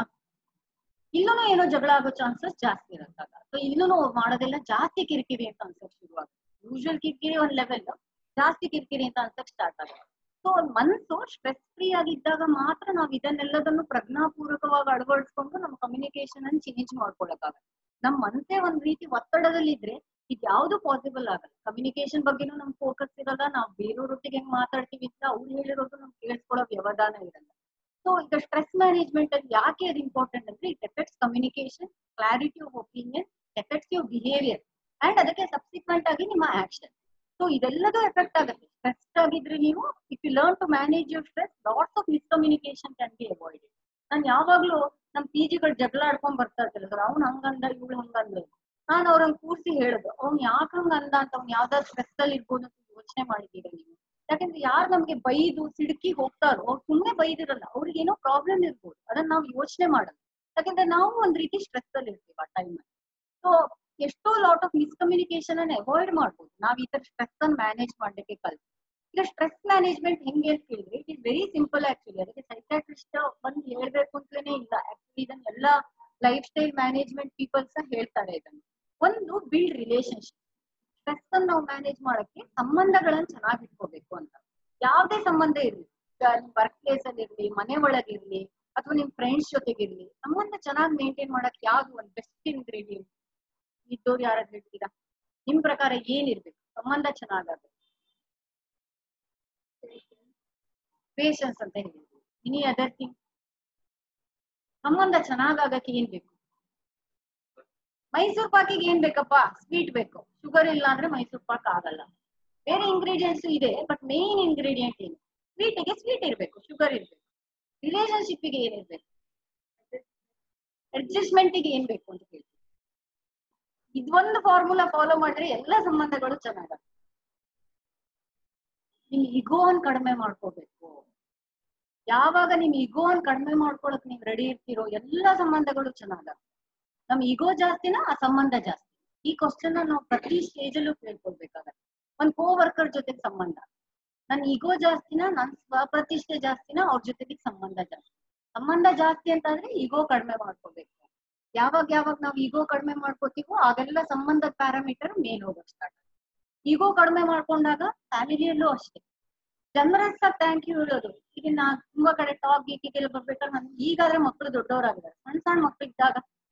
ಇಲ್ಲೂ ಏನೋ ಜಗಳ ಆಗೋ ಚಾನ್ಸಸ್ ಜಾಸ್ತಿ ಇರತ್ತಾಗ. ಸೊ ಇಲ್ಲೂ ಮಾಡೋದೆಲ್ಲ ಜಾಸ್ತಿ ಕಿರಿಕಿರಿ ಅಂತ ಅನ್ಸಕ್ ಶುರುವಾಗುತ್ತೆ. ಯೂಶುವಲ್ ಕಿರಿಕಿರಿ ಒಂದ್ ಲೆವೆಲ್, ಜಾಸ್ತಿ ಕಿರಿಕಿರಿ ಅಂತ ಅನ್ಸಕ್ ಸ್ಟಾರ್ಟ್ ಆಗುತ್ತೆ. ಸೊ ಮನಸ್ಸು ಸ್ಟ್ರೆಸ್ ಫ್ರೀ ಆಗಿದ್ದಾಗ ಮಾತ್ರ ನಾವ್ ಇದನ್ನೆಲ್ಲದನ್ನು ಪ್ರಜ್ಞಾಪೂರ್ವಕವಾಗಿ ಅಳವಡಿಸ್ಕೊಂಡು ನಮ್ಮ ಕಮ್ಯುನಿಕೇಶನ್ ಅನ್ನು ಚೇಂಜ್ ಮಾಡ್ಕೊಳಕ್ಕಾಗತ್ತೆ. ನಮ್ ಮನಸ್ಸೇ ಒಂದ್ ರೀತಿ ಒತ್ತಡದಲ್ಲಿ ಇದ್ರೆ ಇದು ಯಾವ್ದು ಪಾಸಿಬಲ್ ಆಗಲ್ಲ. ಕಮ್ಯುನಿಕೇಶನ್ ಬಗ್ಗೆನೂ ನಮ್ ಫೋಕಸ್ ಇರಲ್ಲ, ನಾವ್ ಬೇರೆಯವ್ರೊಟ್ಟಿಗೆ ಹೆಂಗ್ ಮಾತಾಡ್ತೀವಿ ಅಂತ ಅವ್ರು ಹೇಳಿರೋದು ನಮ್ ಕೇಳಿಸ್ಕೊಳ್ಳೋ ವ್ಯವಧಾನ ಇರಲ್ಲ. ಸೊ ಈಗ ಸ್ಟ್ರೆಸ್ ಮ್ಯಾನೇಜ್ಮೆಂಟ್ ಅಲ್ಲಿ ಯಾಕೆ ಅದು ಇಂಪಾರ್ಟೆಂಟ್ ಅಂದ್ರೆ it effects communication, clarity of opinion, effects your behaviour and ಅದಕ್ಕೆ ಸಬ್ಸಿಕ್ವೆಂಟ್ ಆಗಿ ನಿಮ್ಮ ಆಕ್ಷನ್. ಸೊ ಇದೆಲ್ಲದೂ ಎಫೆಕ್ಟ್ ಆಗುತ್ತೆ. ಸ್ಟ್ರೆಸ್ ಆಗಿದ್ರೆ ನೀವು if you learn to manage your stress, lots of miscommunication can be avoided. ನಾನು ಯಾವಾಗ್ಲೂ ನಮ್ ಪಿ ಜಿಗಳು ಜಗಳ ಆಡ್ಕೊಂಡ್ ಬರ್ತಾ ಇರ್ತಿಲ್ಲ ಸರ್, ಅವ್ನು ಹಂಗಂದ ಇವಳು ಹಂಗಂದ, ನಾನು ಅವ್ರಂಗ್ ಕೂರ್ಸಿ ಹೇಳುದು, ಅವ್ನು ಯಾಕೆ ಹಂಗ ಅಂದ ಅಂತ, ಅವ್ನು ಯಾವ್ದಾದ್ರು ಸ್ಟ್ರೆಸ್ ಅಲ್ಲಿ ಇರ್ಬೋದು ಅಂತ ಯೋಚನೆ ಮಾಡಿದ್ದೀರ ನೀವು? ಯಾಕಂದ್ರೆ ಯಾರು ನಮ್ಗೆ ಬೈದು ಸಿಡುಕಿ ಹೋಗ್ತಾರೋ ಅವ್ರು ಸುಮ್ಮನೆ ಬೈದಿರಲ್ಲ, ಅವ್ರಿಗೆ ಏನೋ ಪ್ರಾಬ್ಲಮ್ ಇರ್ಬೋದು, ಅದನ್ನ ನಾವು ಯೋಚನೆ ಮಾಡಲ್ಲ. ಯಾಕಂದ್ರೆ ನಾವು ಒಂದ್ ರೀತಿ ಸ್ಟ್ರೆಸ್ ಅಲ್ಲಿ ಇರ್ತೀವಿ ಆ ಟೈಮ್ ಅಲ್ಲಿ. ಸೊ ಎಷ್ಟೋ ಲಾಟ್ ಆಫ್ ಮಿಸ್ಕಮ್ಯುನಿಕೇಶನ್ ಅನ್ನ ಅವಾಯ್ಡ್ ಮಾಡ್ಬೋದು ನಾವ್ ಈ ತರ ಸ್ಟ್ರೆಸ್ ಅನ್ನ ಮ್ಯಾನೇಜ್ ಮಾಡ್ಲಿಕ್ಕೆ ಕಲ್ತು. ಈಗ ಸ್ಟ್ರೆಸ್ ಮ್ಯಾನೇಜ್ಮೆಂಟ್ ಹೆಂಗೆ ಅಂತ ಕೇಳಿದ್ರೆ it is very simple actually. ಅದಕ್ಕೆ ಸೈಕಾಟ್ರಿಸ್ಟ್ ಬಂದು ಹೇಳ್ಬೇಕು ಅಂತಲೇ ಇಲ್ಲ, ಆಕ್ಚುಲಿ ಇದನ್ನ ಎಲ್ಲಾ ಲೈಫ್ ಸ್ಟೈಲ್ ಮ್ಯಾನೇಜ್ಮೆಂಟ್ ಪೀಪಲ್ಸ್ ಹೇಳ್ತಾರೆ. ಇದನ್ನು ಒಂದು ಬಿಲ್ಡ್ ರಿಲೇಶನ್ಶಿಪ್. ಸ್ಟ್ರೆಸ್ ಅನ್ನು ನಾವು ಮ್ಯಾನೇಜ್ ಮಾಡಕ್ಕೆ ಸಂಬಂಧಗಳನ್ನ ಚೆನ್ನಾಗಿ ಇಟ್ಕೋಬೇಕು ಅಂತ. ಯಾವ್ದೇ ಸಂಬಂಧ ಇರ್ಲಿ, ನಿಮ್ ವರ್ಕ್ ಪ್ಲೇಸ್ ಅಲ್ಲಿ ಇರ್ಲಿ, ಮನೆ ಒಳಗಿರ್ಲಿ, ಅಥವಾ ನಿಮ್ ಫ್ರೆಂಡ್ಸ್ ಜೊತೆಗಿರ್ಲಿ, ಸಂಬಂಧ ಚೆನ್ನಾಗಿ ಮೇಂಟೈನ್ ಮಾಡಕ್ ಯಾವ್ದು ಒಂದು ಬೆಸ್ಟ್ ಇಂಗ್ರೀಡಿಯಂಟ್ ಇದ್ದವ್ರು ಯಾರಾದ್ರೂ ಹೇಳ್ತೀರಾ? ನಿಮ್ ಪ್ರಕಾರ ಏನಿರ್ಬೇಕು ಸಂಬಂಧ ಚೆನ್ನಾಗಾಗಬೇಕು? ಪೇಷನ್ಸ್ ಅಂತ ಹೇಳಿದ್ವಿ. ಇನಿ ಅದರ್ ಥಿಂಗ್, ಸಂಬಂಧ ಚೆನ್ನಾಗಾಗಕ್ಕೆ ಏನ್ ಬೇಕು? ಮೈಸೂರ್ ಪಾಕಿಗೆ ಏನ್ ಬೇಕಪ್ಪ? ಸ್ವೀಟ್ ಬೇಕು. ಶುಗರ್ ಇಲ್ಲ ಅಂದ್ರೆ ಮೈಸೂರ್ ಪಾಕ್ ಆಗಲ್ಲ. ಬೇರೆ ಇಂಗ್ರೀಡಿಯೆಂಟ್ಸ್ ಇದೆ, ಬಟ್ ಮೇನ್ ಇಂಗ್ರೀಡಿಯೆಂಟ್ ಏನು? ಸ್ವೀಟಿಗೆ ಸ್ವೀಟ್ ಇರ್ಬೇಕು, ಶುಗರ್ ಇರ್ಬೇಕು. ರಿಲೇಶನ್ಶಿಪ್ಪಿಗೆ ಏನಿರ್ಬೇಕು? ಅಡ್ಜಸ್ಟ್ಮೆಂಟಿಗೆ ಏನ್ ಬೇಕು ಅಂತ ಕೇಳ್ತೀವಿ. ಇದೊಂದು ಫಾರ್ಮುಲಾ ಫಾಲೋ ಮಾಡಿದ್ರೆ ಎಲ್ಲ ಸಂಬಂಧಗಳು ಚೆನ್ನಾಗತ್ತೆ. ನಿಮ್ ಇಗೋನ್ ಕಡಿಮೆ ಮಾಡ್ಕೋಬೇಕು. ಯಾವಾಗ ನಿಮ್ ಇಗೋನ್ ಕಡಿಮೆ ಮಾಡ್ಕೊಳಕ್ ನೀವ್ ರೆಡಿ ಇರ್ತೀರೋ ಎಲ್ಲ ಸಂಬಂಧಗಳು ಚೆನ್ನಾಗತ್ತೆ. ನಮ್ ಇಗೋ ಜಾಸ್ತಿನ ಆ ಸಂಬಂಧ ಜಾಸ್ತಿ? ಈ ಕ್ವಶನ್ ನಾವು ಪ್ರತಿ ಸ್ಟೇಜ್ ಅಲ್ಲೂ ಕೇಳ್ಕೊಳ್ಬೇಕಾಗತ್ತೆ. ಒಂದ್ ಕೋ ವರ್ಕರ್ ಜೊತೆಗೆ ಸಂಬಂಧ, ನನ್ ಇಗೋ ಜಾಸ್ತಿನ ನನ್ ಸ್ವಪ್ರತಿಷ್ಠೆ ಜಾಸ್ತಿನ ಅವ್ರ ಜೊತೆಗೆ ಸಂಬಂಧ ಜಾಸ್ತಿ? ಸಂಬಂಧ ಜಾಸ್ತಿ ಅಂತಂದ್ರೆ ಇಗೋ ಕಡಿಮೆ ಮಾಡ್ಕೋಬೇಕು. ಯಾವಾಗ ಯಾವಾಗ ನಾವು ಇಗೋ ಕಡಿಮೆ ಮಾಡ್ಕೋತೀವೋ ಆಗೆಲ್ಲ ಸಂಬಂಧದ ಪ್ಯಾರಾಮೀಟರ್ ಮೇಲ್ ಹೋಗಕ್ ಸ್ಟಾರ್ಟ್. ಇಗೋ ಕಡಿಮೆ ಮಾಡ್ಕೊಂಡಾಗ ಫ್ಯಾಮಿಲಿಯಲ್ಲೂ ಅಷ್ಟೇ ಜನರಸ್ ಆಗಿ ಥ್ಯಾಂಕ್ ಯು ಹೇಳೋದು. ಈಗ ನಾ ತುಂಬಾ ಕಡೆ ಟಾಕ್ ಗೀಕಿಗೆಲ್ಲ ಬರ್ಬೇಕಾದ್ರೆ ನನ್ ಈಗಾದ್ರೆ ಮಕ್ಳು ದೊಡ್ಡವರಾಗಿದ್ದಾರೆ, ಸಣ್ಣ ಸಣ್ಣ ಮಕ್ಳಿದ್ದಾಗ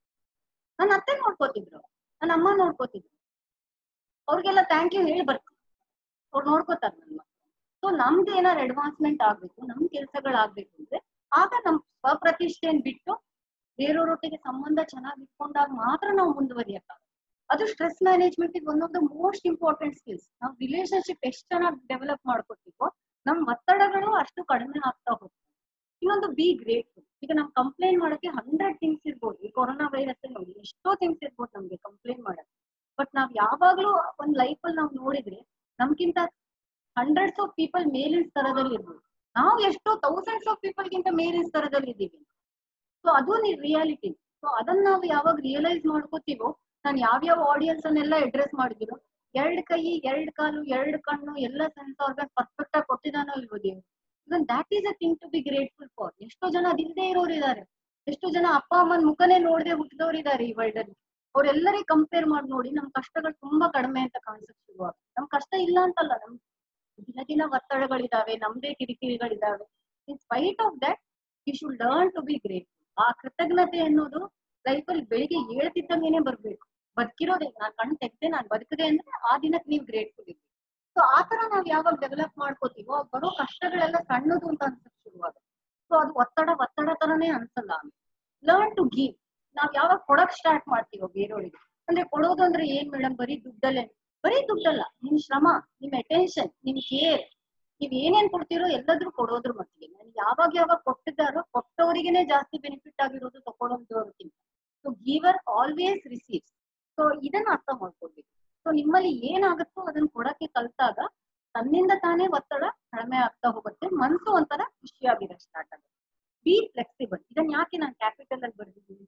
ನನ್ನ ಅತ್ತೆ ನೋಡ್ಕೋತಿದ್ರು, ನನ್ನ ಅಮ್ಮ ನೋಡ್ಕೋತಿದ್ರು, ಅವ್ರಿಗೆಲ್ಲ ಥ್ಯಾಂಕ್ ಯು ಹೇಳಿ ಬರ್ತೀನಿ, ಅವ್ರು ನೋಡ್ಕೋತಾರ ನನ್ನ ಮಕ್ಳು. ಸೊ ನಮ್ದು ಏನಾದ್ರು ಅಡ್ವಾನ್ಸ್ಮೆಂಟ್ ಆಗ್ಬೇಕು, ನಮ್ ಕೆಲ್ಸಗಳಾಗ್ಬೇಕು ಅಂದ್ರೆ ಆಗ ನಮ್ ಸ್ವಪ್ರತಿಷ್ಠೆನ್ ಬಿಟ್ಟು ಬೇರೆಯವ್ರೊಟ್ಟಿಗೆ ಸಂಬಂಧ ಚೆನ್ನಾಗಿ ಇಟ್ಕೊಂಡಾಗ ಮಾತ್ರ ನಾವು ಮುಂದುವರಿಯಕ್ಕಾಗ. ಅದು stress management one of the most important skills. ನಾವು ರಿಲೇಶನ್ಶಿಪ್ ಎಷ್ಟು ಚೆನ್ನಾಗಿ ಡೆವಲಪ್ ಮಾಡ್ಕೊತೀವೋ ನಮ್ ಒತ್ತಡಗಳು ಅಷ್ಟು ಕಡಿಮೆ ಆಗ್ತಾ ಹೋಗ್ತವೆ. ಇನ್ನೊಂದು ಬಿ ಗ್ರೇಟ್ಫುಲ್. ಈಗ ನಮ್ ಕಂಪ್ಲೇಂಟ್ ಮಾಡಕ್ಕೆ ಹಂಡ್ರೆಡ್ ಥಿಂಗ್ಸ್ ಇರ್ಬೋದು. ಈ ಕೊರೋನಾ ವೈರಸ್ ನೋಡಿ ಎಷ್ಟೋ ಥಿಂಗ್ಸ್ ಇರ್ಬೋದು ನಮ್ಗೆ ಕಂಪ್ಲೇಂಟ್ ಮಾಡಕ್ಕೆ. ಬಟ್ ನಾವ್ ಯಾವಾಗ್ಲೂ ಒಂದ್ ಲೈಫ್ ಅಲ್ಲಿ ನಾವ್ ನೋಡಿದ್ರೆ ನಮ್ಗಿಂತ ಹಂಡ್ರೆಡ್ಸ್ ಆಫ್ ಪೀಪಲ್ ಮೇಲಿನ ಸ್ತರದಲ್ಲಿ ಇರ್ಬೋದು, ನಾವು ಎಷ್ಟೋ ಥೌಸಂಡ್ಸ್ ಆಫ್ ಪೀಪಲ್ ಗಿಂತ ಮೇಲಿನ ಸ್ತರದಲ್ಲಿ ಇದ್ದೀವಿ. ಸೊ ಅದು ರಿಯಾಲಿಟಿ. ಸೊ ಅದನ್ನ ನಾವು ಯಾವಾಗ ರಿಯಲೈಸ್ ಮಾಡ್ಕೋತೀವೋ, ನಾನು ಯಾವ್ಯಾವ ಆಡಿಯನ್ಸ್ ಅನ್ನೆಲ್ಲ ಅಡ್ರೆಸ್ ಮಾಡಿದ್ರು, ಎರಡ್ ಕೈ, ಎರಡ್ ಕಾಲು, ಎರಡ್ ಕಣ್ಣು, ಎಲ್ಲ ಸೆನ್ಸ್ ಆರ್ಗನ್ ಪರ್ಫೆಕ್ಟ್ ಆಗಿ ಕೊಟ್ಟಿದಾನೋ ಇಲ್ವೋ ದೇವ್ರು. Even that is a thing to be grateful for. ಎಷ್ಟೋ ಜನ ಅದಿಲ್ಲದೆ ಇರೋರು ಇದಾರೆ, ಎಷ್ಟೋ ಜನ ಅಪ್ಪ ಅಮ್ಮನ ಮುಖನೇ ನೋಡದೆ ಹುಟ್ಟಿದವ್ರು ಇದಾರೆ ಈ ವರ್ಲ್ಡ್ ಅಲ್ಲಿ. ಅವ್ರೆಲ್ಲರಿಗೆ ಕಂಪೇರ್ ಮಾಡಿ ನೋಡಿ ನಮ್ ಕಷ್ಟಗಳು ತುಂಬಾ ಕಡಿಮೆ ಅಂತ ಕಾಣಿಸಕ್ ಶುರುವಾಗುತ್ತೆ. ನಮ್ ಕಷ್ಟ ಇಲ್ಲ ಅಂತಲ್ಲ, ನಮ್ ದಿನ ದಿನ ಒತ್ತಡಗಳಿದಾವೆ, ನಮ್ದೇ ಕಿರಿಕಿರಿಗಳಿದಾವೆ. In spite of that you should learn to be grateful. ಆ ಕೃತಜ್ಞತೆ ಅನ್ನೋದು ಲೈಫ್ ಅಲ್ಲಿ ಬೆಳಿಗ್ಗೆ ಹೇಳ್ತಿದ್ದಂಗೆನೆ ಬರ್ಬೇಕು. ಬದುಕಿರೋದೇ, ನಾನ್ ಕಣ್ ತೆಗ್ದೆ ನಾನ್ ಬದುಕದೆ ಅಂದ್ರೆ ಆ ದಿನಕ್ಕೆ ನೀವು ಗ್ರೇಟ್ಫುಲ್ ಇರ್ಬೇಕು. ಸೊ ಆತರ ನಾವ್ ಯಾವಾಗ ಡೆವಲಪ್ ಮಾಡ್ಕೋತೀವೋ ಬರೋ ಕಷ್ಟಗಳೆಲ್ಲ ಸಣ್ಣದು ಅಂತ ಅನ್ಸಕ್ ಶುರುವಾಗುತ್ತೆ. ಸೊ ಅದು ಒತ್ತಡ ಒತ್ತಡ ತರನೇ ಅನ್ಸಲ್ಲ. Learn to give. ನಾವ್ ಯಾವಾಗ ಕೊಡಕ್ ಸ್ಟಾರ್ಟ್ ಮಾಡ್ತೀವೋ ಬೇರೆಯವ್ರಿಗೆ, ಅಂದ್ರೆ ಕೊಡೋದು ಅಂದ್ರೆ ಏನ್ ಮೇಡಮ್ ಬರೀ ದುಡ್ಡಲ್ಲೇ? ಬರೀ ದುಡ್ಡಲ್ಲ, ನಿಮ್ ಶ್ರಮ, ನಿಮ್ ಅಟೆನ್ಷನ್, ನಿಮ್ ಕೇರ್, ನೀವ್ ಏನೇನ್ ಕೊಡ್ತೀರೋ ಎಲ್ಲಾದ್ರೂ ಕೊಡೋದ್ರ ಮಟ್ಟಿಗೆ. ನಾನು ಯಾವಾಗ ಯಾವಾಗ ಕೊಟ್ಟಿದ್ದಾರೋ ಕೊಟ್ಟವರಿಗೆನೆ ಜಾಸ್ತಿ ಬೆನಿಫಿಟ್ ಆಗಿರೋದು ತಗೊಳ್ಳೋದಕ್ಕಿಂತ. So giver always receives. So ಇದನ್ನ ಅರ್ಥ ಮಾಡ್ಕೊಳ್ಬೇಕು. ಸೊ ನಿಮ್ಮಲ್ಲಿ ಏನಾಗುತ್ತೋ ಅದನ್ನ ಕೊಡಕ್ಕೆ ಕಲ್ತಾಗ ತನ್ನಿಂದ ತಾನೇ ಒತ್ತಡ ಕಡಿಮೆ ಆಗ್ತಾ ಹೋಗುತ್ತೆ, ಮನ್ಸು ಒಂಥರ ಖುಷಿಯಾಗಿರೋ ಸ್ಟಾರ್ಟ್ ಆಗುತ್ತೆ. Be flexible. ಇದನ್ನ ಯಾಕೆ ನಾನು ಕ್ಯಾಪಿಟಲ್ ಅಲ್ಲಿ ಬರ್ದಿದ್ದೀನಿ?